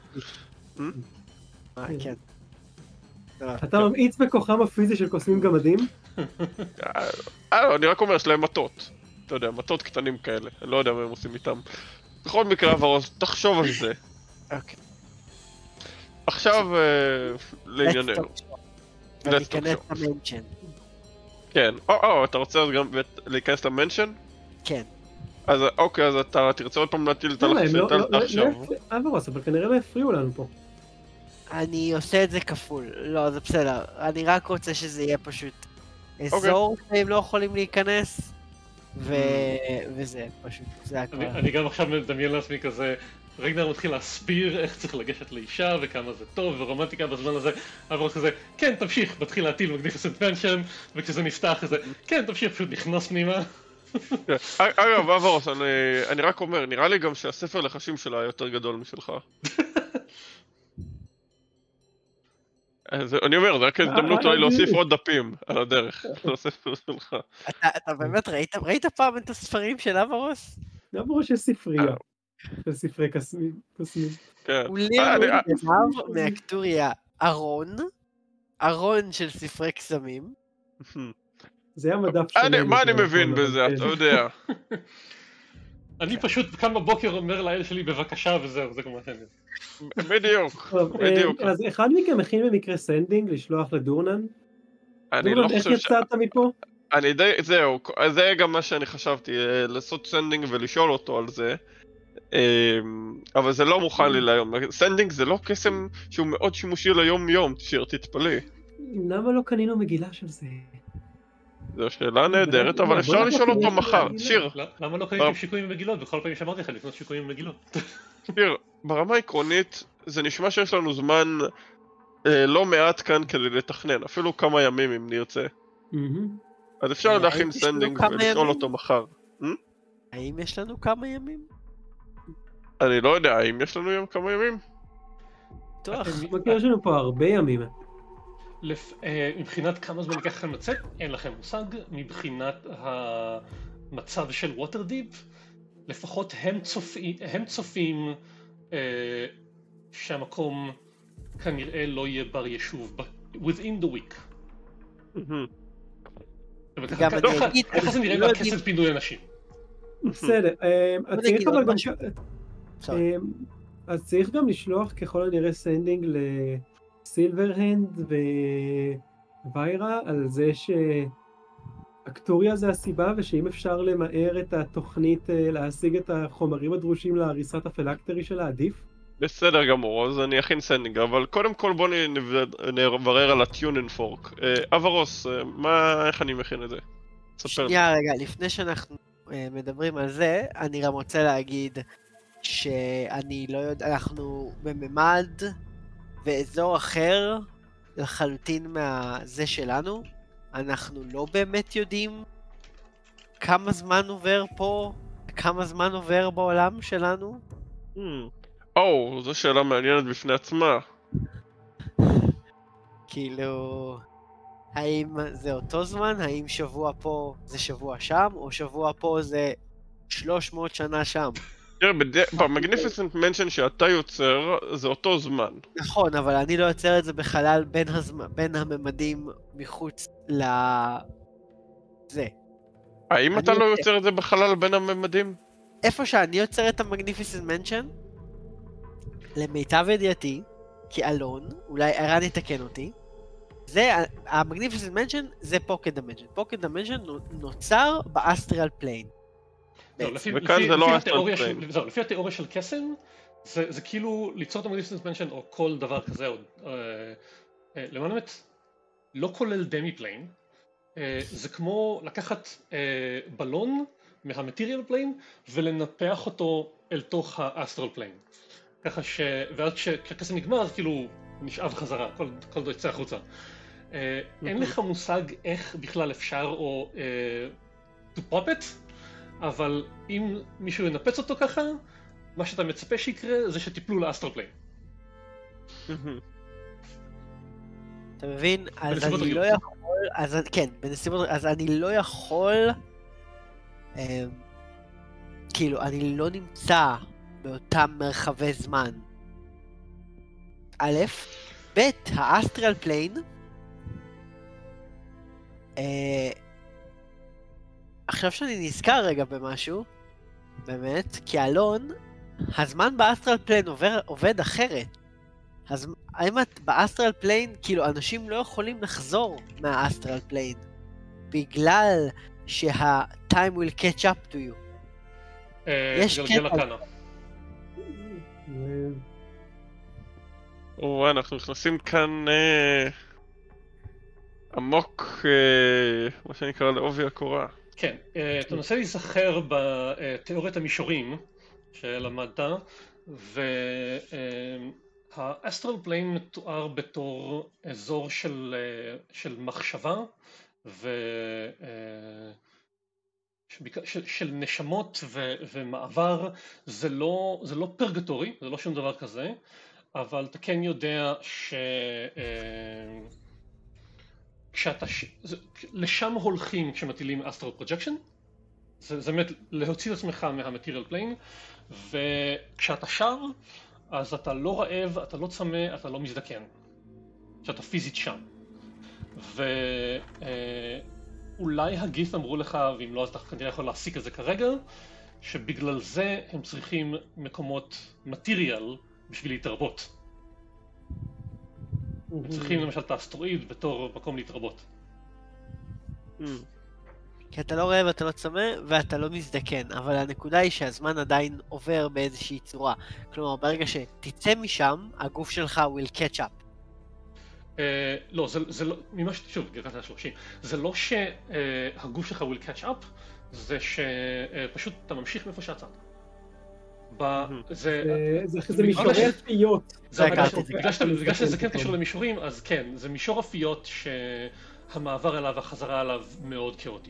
כן. אתה ממעיץ בכוחם הפיזי של קוסמים גמדים? אני רק אומר, יש להם מטות. אתה יודע, מטות קטנים כאלה, אני לא יודע מה הם עושים איתם. בכל מקרה, אברוס, תחשוב על זה. אוקיי. עכשיו, לענייננו. ולהיכנס למנשן. כן. אתה רוצה גם להיכנס למנשן? כן. אז אוקיי, אז אתה תרצה עוד פעם להטיל את הלחצת עכשיו. אברוס, אבל כנראה לא הפריעו לנו פה. אני עושה את זה כפול. לא, זה בסדר. אני רק רוצה שזה יהיה פשוט אזור שהם לא יכולים להיכנס, וזה פשוט, זה הכל. אני גם עכשיו מדמיין לעצמי כזה, רגנר מתחיל להסביר איך צריך לגשת לאישה וכמה זה טוב ורומנטיקה בזמן הזה, אברוס כזה, כן תמשיך, מתחיל להטיל מגניפיסנט מנשן, וכשזה נפתח כזה, כן תמשיך, פשוט נכנס פנימה. אגב, אברוס, אני רק אומר, נראה לי גם שהספר לחשים שלה יותר גדול משלך. אני אומר, זה רק הזדמנות אולי להוסיף עוד דפים על הדרך, לספר שלך. אתה באמת ראית פעם את הספרים של אברוס? אברוס יש ספרייה. של ספרי קוסמים. הוא לירוי גנב מאקטוריה ארון של ספרי קסמים. זה המדף שלנו. מה אני מבין בזה, אתה יודע. אני פשוט קם בבוקר אומר לאל שלי בבקשה וזהו, זה כמו שאני. בדיוק. אז אחד מכם מכין במקרה סנדינג לשלוח לדורנן? אני לא דורנן, איך חושב יצאת מפה? זהו, זה גם מה שאני חשבתי, לעשות סנדינג ולשאול אותו על זה. אבל זה לא מוכן לי להיום. סנדינג זה לא קסם שהוא מאוד שימושי ליום יום, שיר, תתפלא. למה לא קנינו מגילה של זה? זו שאלה נהדרת, אבל אפשר לשאול אותו מחר. שיר. למה לא קניתם שיקויים במגילות? בכל פעמים שאמרתי לך לקנות שיקויים במגילות. שיר, ברמה העקרונית, זה נשמע שיש לנו זמן לא מעט כאן כדי לתכנן, אפילו כמה ימים אם נרצה. אז אפשר להכין סנדינג ולשאול אותו מחר. האם יש לנו כמה ימים? אני לא יודע, האם יש לנו כמה ימים? בטוח. אני מכיר לנו פה הרבה ימים. מבחינת כמה זמן ייקח לכם לצאת, אין לכם מושג. מבחינת המצב של ווטרדיפ, לפחות הם צופים שהמקום כנראה לא יהיה בר יישוב within the week. גם אני אגיד, איך זה נראה בקצב פינוי אנשים? בסדר, אז צריך גם לשלוח ככל הנראה סנדינג לסילברהנד וויירה על זה שאקטוריה זה הסיבה, ושאם אפשר למהר את התוכנית להשיג את החומרים הדרושים להריסת הפלקטרי שלה עדיף. בסדר גמור, אז אני אכין סנדינג, אבל קודם כל בוא נברר על הטיונן פורק. אברוס, איך אני מכין את זה? שנייה רגע, לפני שאנחנו מדברים על זה, אני גם רוצה להגיד שאני לא יודע, אנחנו בממד ואזור אחר לחלוטין מהזה שלנו. אנחנו לא באמת יודעים כמה זמן עובר פה, כמה זמן עובר בעולם שלנו. זו שאלה מעניינת בפני עצמה. כאילו, האם זה אותו זמן? האם שבוע פה זה שבוע שם? או שבוע פה זה 300 שנה שם? תראה, במגניפיסנט מנשן שאתה יוצר, זה אותו זמן. נכון, אבל אני לא יוצר את זה בחלל בין הממדים מחוץ זה. האם אתה לא יוצר את זה בחלל בין הממדים? איפה שאני יוצר את המגניפיסנט מנשן, למיטב ידיעתי, כאלון, אולי ערן יתקן אותי, זה, המגניפיסנט מנשן זה פוקט דמנשן. פוקט דמנשן נוצר באסטרל פליין. לפי התיאוריה של קסם, זה כאילו ליצור את המגניפיסנט מנשן או כל דבר כזה, למען האמת, לא כולל דמי פליין, זה כמו לקחת בלון מהמטריאל פליין ולנפח אותו אל תוך האסטרל פליין. ככה ואז כשהקסם נגמר אז כאילו נשאב חזרה, כל זה יצא החוצה. אין לך מושג איך בכלל אפשר או to pop it, אבל אם מישהו ינפץ אותו ככה, מה שאתה מצפה שיקרה זה שתיפלו לאסטרל פליין. אתה מבין? אז אני לא יכול, אז כן, בנסיבות, אז אני לא יכול כאילו, אני לא נמצא באותם מרחבי זמן. א', ב', האסטרל פליין, עכשיו שאני נזכר רגע במשהו, באמת, כי אלון, הזמן באסטרל פליין עובד אחרת. אז האם את באסטרל פליין, כאילו, אנשים לא יכולים לחזור מהאסטרל פליין, בגלל שה-time will catch up to you. יש גלגל ארקנה. אנחנו נכנסים כאן עמוק, מה שנקרא לעובי הקורה. כן, אתה מנסה להיזכר בתיאוריית המישורים שלמדת, והאסטרל פליין מתואר בתור אזור של מחשבה של נשמות ומעבר. זה לא פרגטורי, זה לא שום דבר כזה, אבל אתה כן יודע לשם הולכים כשמטילים אסטרל פרוג'קשן. זה באמת להוציא את עצמך מהמטריאל פליין, וכשאתה שר אז אתה לא רעב, אתה לא צמא, אתה לא מזדקן, שאתה פיזית שם. ואולי הגיף אמרו לך, ואם לא אז אתה כנראה יכול להסיק את זה כרגע, שבגלל זה הם צריכים מקומות מטריאל בשביל להתרבות. הם צריכים למשל את האסטרואיד בתור מקום להתרבות. כי אתה לא רעב, אתה לא צמא, ואתה לא מזדקן, אבל הנקודה היא שהזמן עדיין עובר באיזושהי צורה. כלומר, ברגע שתצא משם, הגוף שלך will catch up. לא, זה לא, שוב, גרעת ה-30, זה לא שהגוף שלך will catch up, זה שפשוט אתה ממשיך מאיפה שעצרת. זה מישורי הפיות. בגלל שזה כן קשור למישורים, אז כן, זה מישור הפיות שהמעבר אליו והחזרה אליו מאוד כאוטי.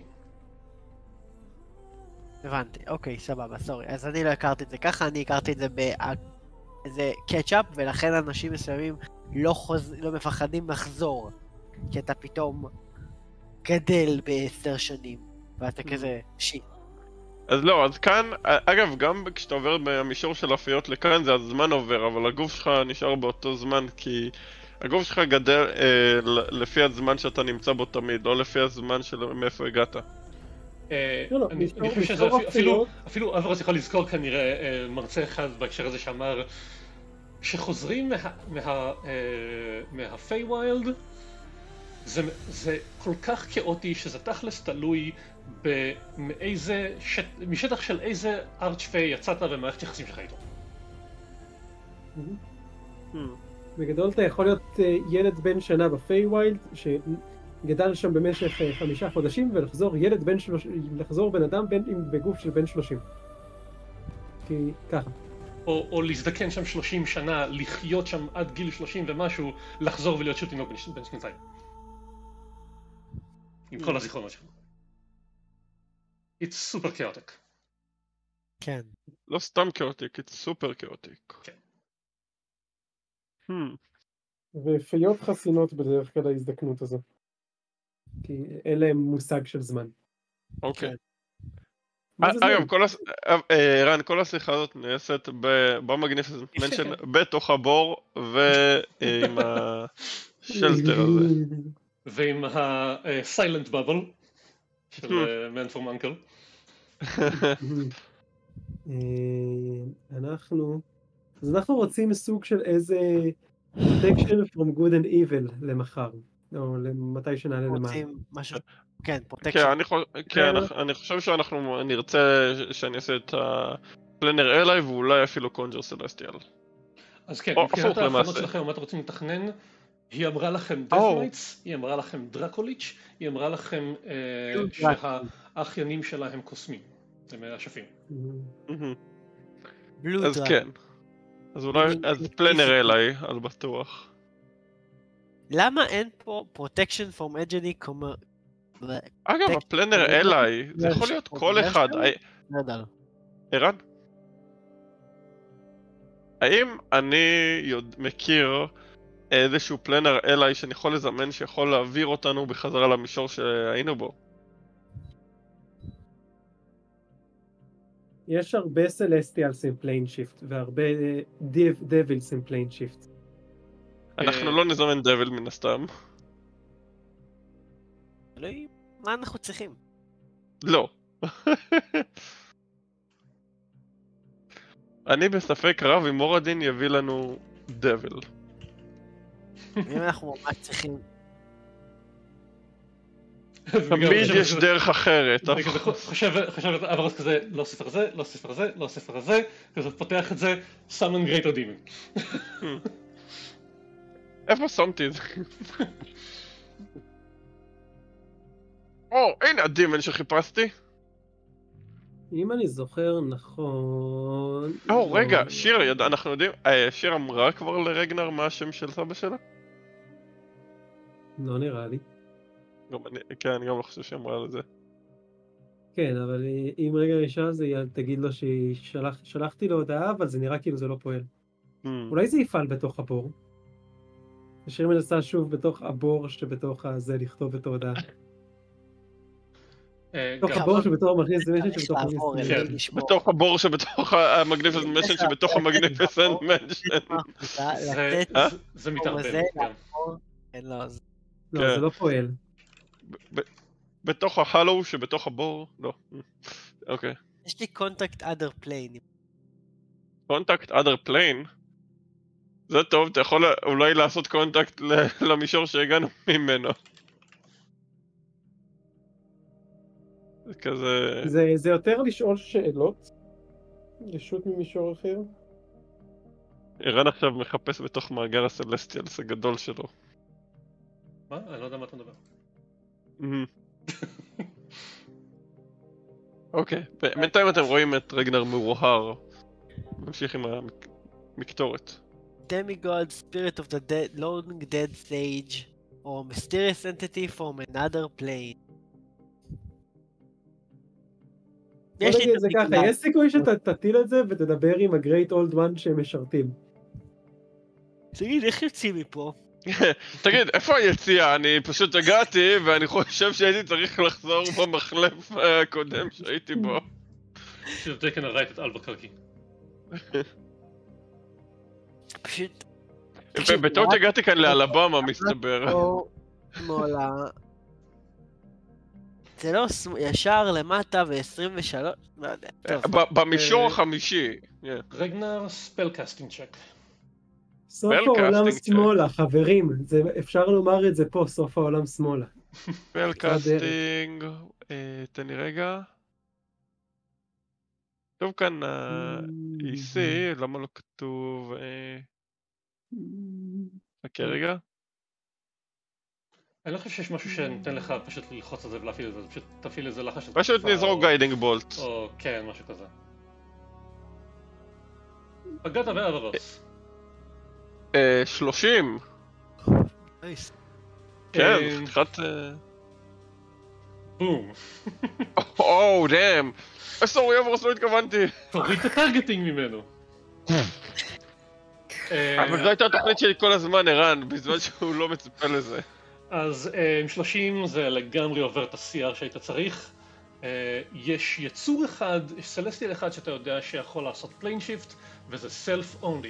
הבנתי, אוקיי, סבבה, סורי. אז אני לא הכרתי את זה ככה, אני הכרתי את זה באיזה קאצ'אפ, ולכן אנשים מסוימים לא מפחדים לחזור, כי אתה פתאום גדל ב10 שנים, ואתה כזה שיט. אז לא, אז כאן, אגב, גם כשאתה עובר מהמישור של הפיות לכאן, זה הזמן עובר, אבל הגוף שלך נשאר באותו זמן, כי הגוף שלך גדל לפי הזמן שאתה נמצא בו תמיד, לא לפי הזמן של מאיפה הגעת. אני חושב שזה אפילו אלברס יכול לזכור כנראה מרצה אחד בהקשר הזה שאמר שחוזרים מהפייווילד זה כל כך כאוטי שזה תכלס תלוי משטח של איזה ארצ'פיי יצאת ומערכת יחסים שלך איתו. בגדול אתה יכול להיות ילד בן שנה בפייווילד שגדל שם במשך 5 חודשים ולחזור לחזור בן אדם בגוף של בן 30. כי ככה. או להזדקן שם 30 שנה, לחיות שם עד גיל 30 ומשהו, לחזור ולהיות שוב תינוק בן שנתיים. עם כל הזיכרונות שלנו. It's super chaotic. כן. לא סתם chaotic, it's super chaotic. כן. ופיות חסינות בדרך כלל ההזדקנות הזו. כי אין להם מושג של זמן. אוקיי. אגב, רן, כל השיחה הזאת נעשית במגניפיסנט מנשן בתוך הבור ועם השלטר הזה. ועם ה-silent bubble של Man from Uncle. אנחנו רוצים סוג של איזה protection from good and evil למחר, או למתי שנעלה למעלה. רוצים משהו, כן, protection. כן, אני חושב שאנחנו נרצה שאני אעשה את הפלנר אליי ואולי אפילו קונג'ר סלסטיאל. אז כן, מבחינת ההכנות שלכם, מה אתם רוצים לתכנן? היא אמרה לכם דאת'נייטס, היא אמרה לכם דרקוליץ', היא אמרה לכם שהאחיינים שלה הם קוסמים, הם אשפים. אז כן, אז אולי, אז פלנר אליי, על בטוח. למה אין פה protection from edgeny אגב, הפלנר אליי, זה יכול להיות כל אחד. ערן? האם אני מכיר איזשהו פלנר אליי שאני יכול לזמן שיכול להעביר אותנו בחזרה למישור שהיינו בו? יש הרבה סלסטיאלס עם פליין שיפט, והרבה דבילס עם פליין שיפט. אנחנו לא נזמן דביל מן הסתם. אלוהים, מה אנחנו צריכים? לא. אני בספק רב אם מורדין יביא לנו דביל. אם אנחנו ממש צריכים... תמיד יש דרך אחרת. חושב את אברוס כזה, לא ספר זה, לא ספר זה, לא ספר זה, כזה פותח את זה, summon greater demon. איפה שמתי את זה? או, הנה הדימן שחיפשתי. אם אני זוכר נכון... או, רגע, שיר, אנחנו יודעים, שיר אמרה כבר לרגנר מה השם של סבא שלה? לא נראה לי. כן, אני גם לא חושב שהיא אמרה לזה. כן, אבל אם רגע ראשון זה תגיד לו ששלחתי לו הודעה, אבל זה נראה כאילו זה לא פועל. אולי זה יפעל בתוך הבור. השיר מנסה שוב בתוך הבור שבתוך הזה לכתוב את ההודעה. בתוך הבור שבתוך המגניפסנט מנשן שבתוך המגניפסנט. בתוך הבור שבתוך המגניפסנט מנשן שבתוך המגניפסנט מנשן. זה מתערבב. לא, זה לא פועל. בתוך ההלו שבתוך הבור? לא. אוקיי. יש לי קונטקט אדר פליין. קונטקט אדר פליין? זה טוב, אתה יכול אולי לעשות קונטקט למישור שהגענו ממנו. זה כזה... זה יותר לשאול שאלות? לשוט ממישור אחר? אירן עכשיו מחפש בתוך מאגר הסלסטיאלס הגדול שלו. מה? אני לא יודע מה אתה מדבר. אוקיי, בינתיים אתם רואים את רגנר מאוהר. ממשיך עם המקטורת. Demigod, spirit of the dead, long dead sage, or mysterious entity from another plane. בוא נגיד את זה ככה, יש סיכוי שאתה תטיל את זה ותדבר עם הגרייט אולד וואן שהם משרתים. תגיד, איך יוצאים מפה? תגיד, איפה היציאה? אני פשוט הגעתי ואני חושב שהייתי צריך לחזור במחלף הקודם שהייתי בו. should have taken a right at אלבקרקי. פשוט... בטעות הגעתי כאן לאלבמה מסתבר. שמאלה... זה לא ישר למטה ו-23? לא יודע. במישור החמישי. רגנר ספלקאסטינג צ'ק. סוף העולם שמאלה, חברים. אפשר לומר את זה פה, סוף העולם שמאלה. ספלקאסטינג... תן לי רגע. כתוב כאן EC, למה לא כתוב... חכה רגע. אני לא חושב שיש משהו שניתן לך פשוט ללחוץ על זה ולהפעיל את זה, פשוט תפעיל איזה לחש. פשוט נזרוק גיידינג בולט. או כן, משהו כזה. פגעת באברוס. 30. נייס. כן, חתיכת... בום. או, דאם. סורי, אברוס, לא התכוונתי. תוריד את הטרגטינג ממנו. אבל זו הייתה התוכנית שלי כל הזמן, ערן, בזמן שהוא לא מצפה לזה. אז עם 30 זה לגמרי עובר את ה-CR שהיית צריך. יש יצור אחד, יש סלסטיאל אחד שאתה יודע שיכול לעשות פליין שיפט, וזה סלף אונלי.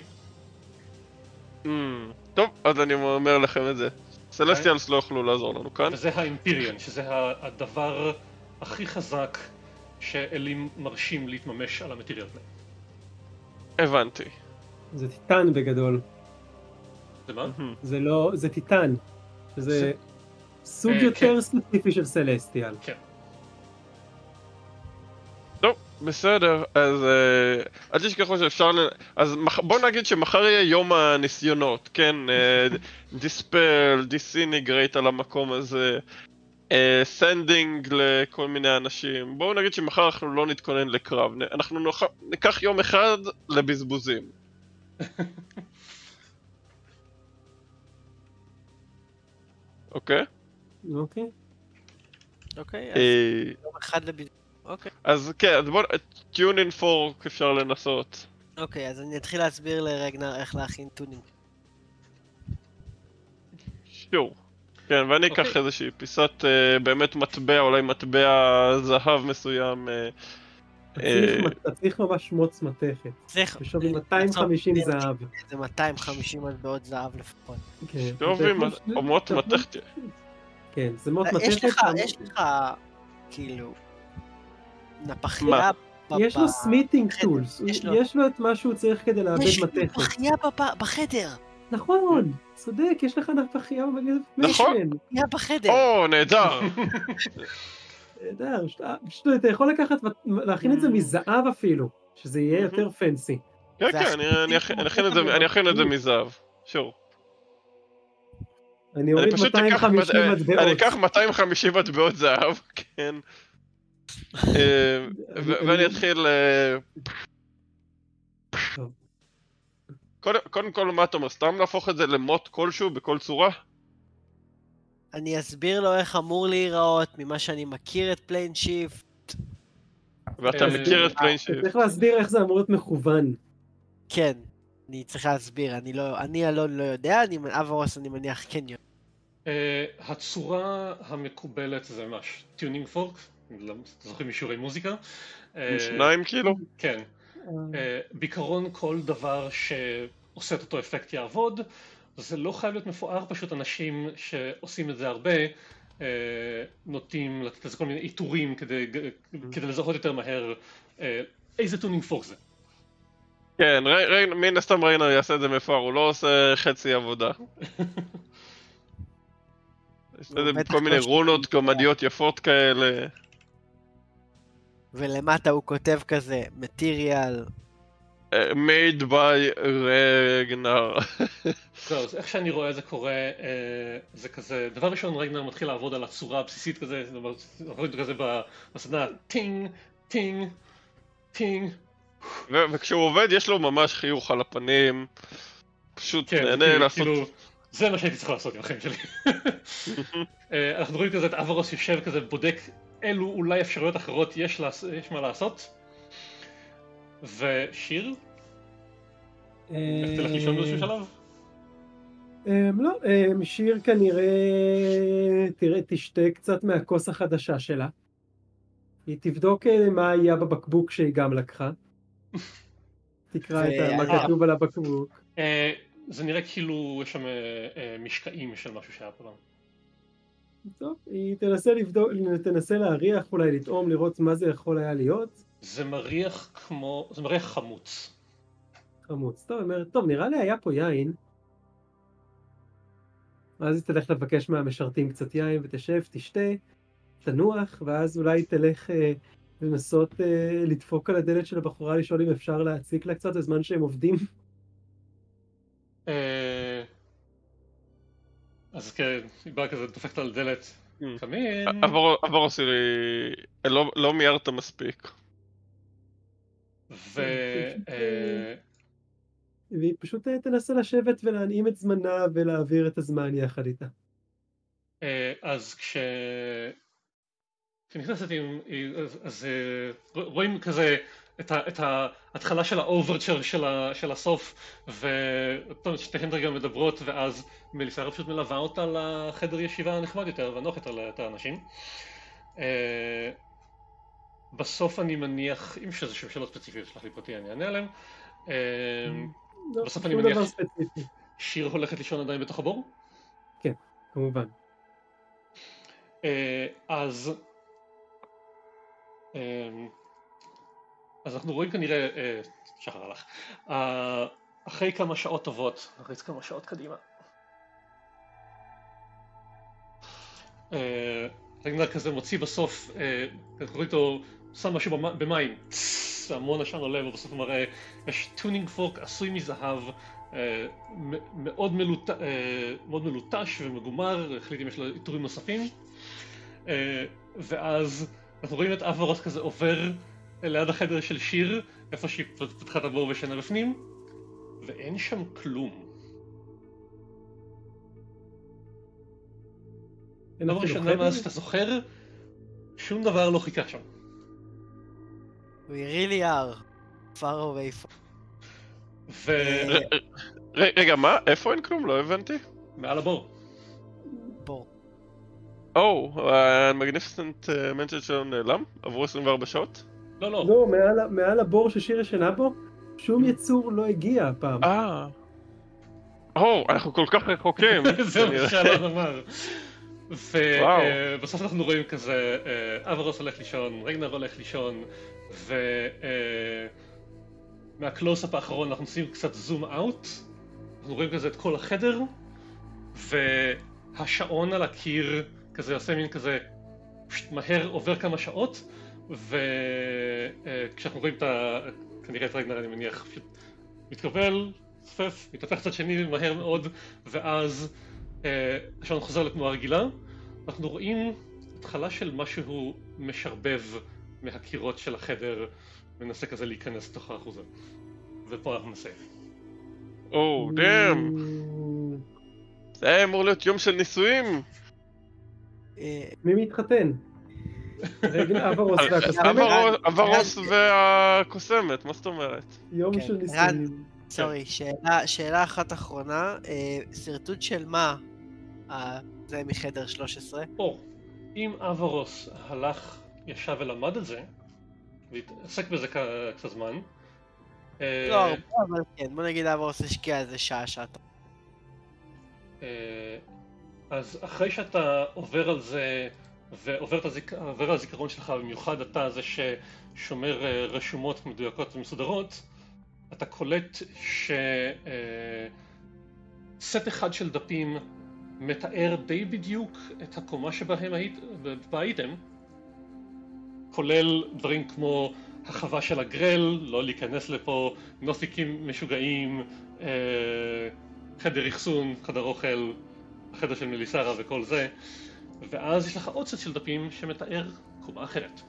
טוב, אז אני אומר לכם את זה. סלסטיאלס לא יוכלו לעזור לנו כאן. וזה האימפיריאן, שזה הדבר הכי חזק שאלים מרשים להתממש על המטריאל פליין. הבנתי. זה טיטן בגדול. זה מה? זה לא, זה טיטן. שזה סוג יותר ספציפי של סלסטיאל. כן. טוב, בסדר, אז אל תשכחו שאפשר... אז בוא נגיד שמחר יהיה יום הניסיונות, כן? דיספל, דיסינגרייט על המקום הזה, סנדינג לכל מיני אנשים. בואו נגיד שמחר אנחנו לא נתכונן לקרב, אנחנו ניקח יום אחד לבזבוזים. אוקיי? אוקיי. אוקיי, אז יום אחד לבזבוזים. אוקיי. אז כן, אז בואו, טיונינג פורק אפשר לנסות. אוקיי, אז אני אתחיל להסביר לרגנר איך להכין טונינג. שור. כן, ואני אקח איזושהי פיסת באמת מטבע, אולי מטבע זהב מסוים, אתה צריך ממש מוץ מתכת. צריך... בשווי 250 זהב. זה 250 מטבעות זהב לפחות. כן. שווי מוט מתכת. כן, זה מוט מתכת. יש לך, כאילו, נפחייה... יש לו סמיטינג טולס, יש לו את מה שהוא צריך כדי לאבד מתכת. יש לו נפחייה בחדר. נכון, צודק, יש לך נפחייה במגנפסנט מנשן. נכון. נפחייה בחדר. או, נהדר. נהדר, אתה יכול להכין את זה מזהב אפילו, שזה יהיה יותר פנסי. כן, כן, אני אכין את זה מזהב, שור. אני אוריד 250 מטבעות. אני אקח 250 מטבעות זהב, כן. ואני אתחיל... קודם כל, מה אתה אומר? סתם להפוך את זה למוט כלשהו בכל צורה? אני אסביר לו איך אמור להיראות ממה שאני מכיר את פליין שיפט. ואתה מכיר את פליין שיפט. צריך להסביר איך זה אמור להיות מכוון. כן, אני צריך להסביר, אני אלון לא יודע, אברוס אני מניח כן יודע. הצורה המקובלת זה ממש טיונינג פורק, זוכרים משיעורי מוזיקה? שניים כאילו? כן. בעיקרון כל דבר שעושה את אותו אפקט יעבוד, זה לא חייב להיות מפואר, פשוט אנשים שעושים את זה הרבה נוטים לתת לזה כל מיני איתורים כדי לזהות יותר מהר איזה טונינג פורק זה. כן, מן הסתם ריינר יעשה את זה מפואר, הוא לא עושה חצי עבודה. יש לזה כל מיני רונות גמדיות יפות כאלה. ולמטה הוא כותב כזה, material made by רגנר. זהו, אז איך שאני רואה זה קורה, זה כזה, דבר ראשון רגנר מתחיל לעבוד על הצורה הבסיסית כזה, עובד כזה בסדנה, טינג, טינג, טינג. וכשהוא עובד יש לו ממש חיוך על הפנים, פשוט נהנה לעשות... זה מה שהייתי צריך לעשות עם החיים שלי. אנחנו רואים כזה את אברוס יושב כזה, בודק אילו אולי אפשרויות אחרות יש מה לעשות. ושיר? איך תלך לישון באיזשהו שלב? לא, שיר כנראה, תראה, תשתה קצת מהכוס החדשה שלה. היא תבדוק מה היה בבקבוק שהיא גם לקחה. תקרא את מה כתוב על הבקבוק. זה נראה כאילו יש שם משקעים של משהו שהיה פה. טוב, היא תנסה להריח, אולי לטעום, לראות מה זה יכול היה להיות. זה מריח חמוץ. חמוץ, טוב, נראה לי היה פה יין. אז היא תלך לבקש מהמשרתים קצת יין ותשב, תשתה, תנוח, ואז אולי תלך לנסות לדפוק על הדלת של הבחורה, לשאול אם אפשר להציק לה קצת בזמן שהם עובדים. אז כן, היא באה כזה דופקת על דלת. קמין. אברוס, לא מיירת מספיק. והיא פשוט תנסה לשבת ולהנעים את זמנה ולהעביר את הזמן יחד איתה. אז כשנכנסת אז רואים כזה את ההתחלה של האוברצ'ר של הסוף, ושתיהן רגע מדברות, ואז מליסרה פשוט מלווה אותה לחדר ישיבה הנחמד יותר והנוח יותר את האנשים. בסוף אני מניח, אם שזה שאלות ספציפיות שלך לי פרטי אני אענה עליהם. בסוף אני מניח שיר הולכת לישון עדיין בתוך הבור? כן, כמובן. אז אנחנו רואים כנראה, שחר הלך, אחרי כמה שעות טובות, אחרי כמה שעות קדימה. רגנר כזה מוציא בסוף, קוראים אותו, שם משהו במים, והמון עשן עולה, ובסוף הוא מראה, יש טונינג פורק עשוי מזהב, מאוד מלוטש ומגומר, החליט אם יש לו עיטורים נוספים, ואז אנחנו רואים את אברוס כזה עובר ליד החדר של שיר, איפה שהיא פתחה את הבור ושינה בפנים, ואין שם כלום. דבר ראשונה מאז שאתה זוכר, שום דבר לא חיכה שם. We really are far away from... רגע, מה? איפה אין כלום? לא הבנתי. מעל הבור. בור. המגניפיסנט מנצ'ן שלנו נעלם? עברו 24 שעות? לא. לא, מעל הבור ששיר ישנה בו, שום יצור לא הגיע הפעם. אנחנו כל כך רחוקים. זהו, שאלון אמר. ובסוף אנחנו רואים כזה, אברוס הולך לישון, רגנר הולך לישון, ומהקלוסאפ האחרון אנחנו עושים קצת זום אאוט, אנחנו רואים כזה את כל החדר, והשעון על הקיר כזה עושה מין כזה מהר עובר כמה שעות, וכשאנחנו רואים כנראה את רגנר אני מניח פשוט מתקבל, צפף, מתהפך צד שני מהר מאוד, ואז השעון חוזר לתנועה רגילה. אנחנו רואים התחלה של משהו משרבב מהקירות של החדר ומנסה כזה להיכנס לתוך האחוזה. ופה אנחנו נסיים. דאם! זה היה אמור להיות יום של נישואים! מי מתחתן? אברוס והקוסמת? אברוס והקוסמת, מה זאת אומרת? יום של נישואים. סורי, שאלה אחת אחרונה, סרטוט של מה זה מחדר 13? אם אברוס הלך, ישב ולמד את זה, והתעסק בזה קצת זמן, לא הרבה, אבל כן, בוא נגיד אברוס השקיע איזה שעה-שעתיים. אז אחרי שאתה עובר על זה, ועובר על הזיכרון שלך, במיוחד אתה זה ששומר רשומות מדויקות ומסודרות, אתה קולט שסט אחד של דפים מתאר די בדיוק את הקומה שבה הייתם, כולל דברים כמו החווה של הגרל, לא להיכנס לפה, נופיקים משוגעים, חדר אחסון, חדר אוכל, החדר של מליסרה וכל זה, ואז יש לך עוד סט של דפים שמתאר קומה אחרת.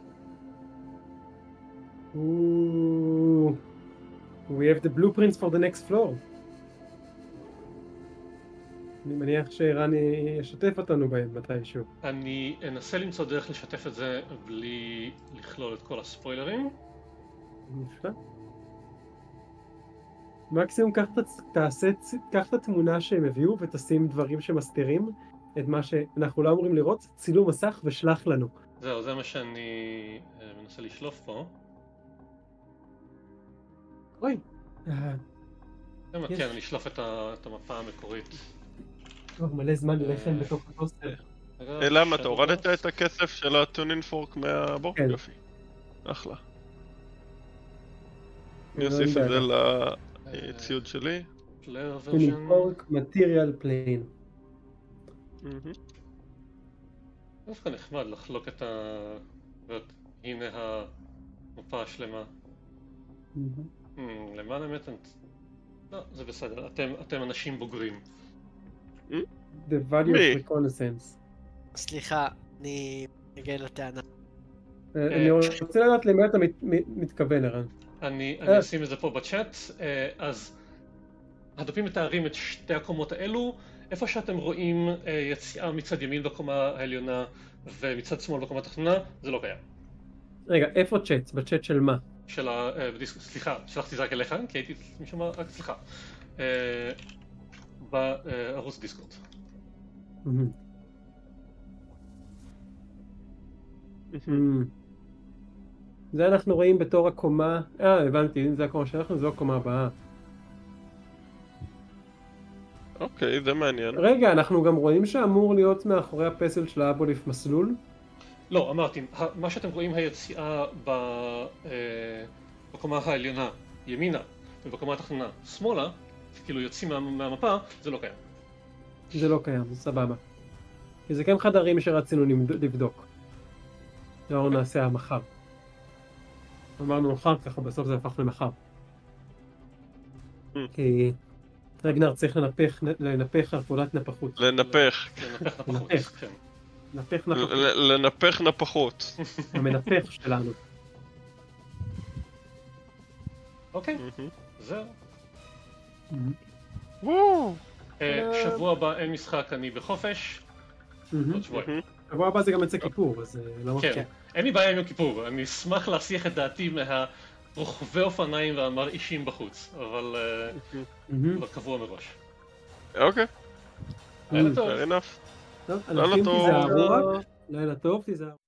We have the blueprints for the next floor. אני מניח שערן ישתף אותנו בהם מתישהו. אני אנסה למצוא דרך לשתף את זה בלי לכלול את כל הספוילרים. נפלא. מקסימום קח את התמונה שהם הביאו ותשים דברים שמסתירים את מה שאנחנו לא אמורים לראות, צילום מסך ושלח לנו. זהו, זה מה שאני מנסה לשלוף פה. אוי. כן, אני אשלוף את המפה המקורית. כבר מלא זמן ללכם בתוך הפוסטר. למה, אתה הורדת את הכסף של הטונין פורק מהבור? כן. יופי. אחלה. אני אוסיף את זה לציוד שלי. טונין פורק, מטריאל פליין. דווקא נחמד לחלוק את הנה המפה השלמה. למען האמת, לא, זה בסדר, אתם אנשים בוגרים. The value of reconnaissance. סליחה, אני מגיע לטענה. אני רוצה לדעת למה אתה מתכוון, ערן. אני אשים את זה פה בצ'אט. אז הדפים מתארים את שתי הקומות האלו. איפה שאתם רואים יציאה מצד ימין בקומה העליונה ומצד שמאל בקומה התחתונה, זה לא קיים. רגע, איפה צ'אט? בצ'אט של מה? סליחה, שלחתי זה רק אליך, כי הייתי משום מה, רק סליחה. בערוץ דיסקורד. זה אנחנו רואים בתור הקומה, הבנתי, אם זה הקומה שלנו, זו הקומה הבאה. אוקיי, זה מעניין. רגע, אנחנו גם רואים שאמור להיות מאחורי הפסל של האבוליף מסלול? לא, אמרתי, מה שאתם רואים היציאה בקומה העליונה ימינה ובקומה התחתונה שמאלה, כאילו יוצאים מהמפה, זה לא קיים. זה לא קיים, סבבה. כי זה כן חדרים שרצינו לבדוק. לא נעשה מחר. אמרנו מחר ככה, בסוף זה הפך למחר. כי רגנר צריך לנפח על פעולת נפחות. לנפח. לנפח נפחות. המנפח שלנו. אוקיי, זהו. וואו! שבוע הבא אין משחק, אני בחופש. עוד שבועיים. שבוע הבא זה גם יצא כיפור, אז לא מפתיע. כן, אין לי בעיה עם כיפור, אני אשמח להסיח את דעתי מהרוכבי אופניים והמרעישים בחוץ, אבל קבוע מראש. אוקיי. לילה טוב. טוב, אנשים תיזהרו רק. לילה טוב, תיזהרו.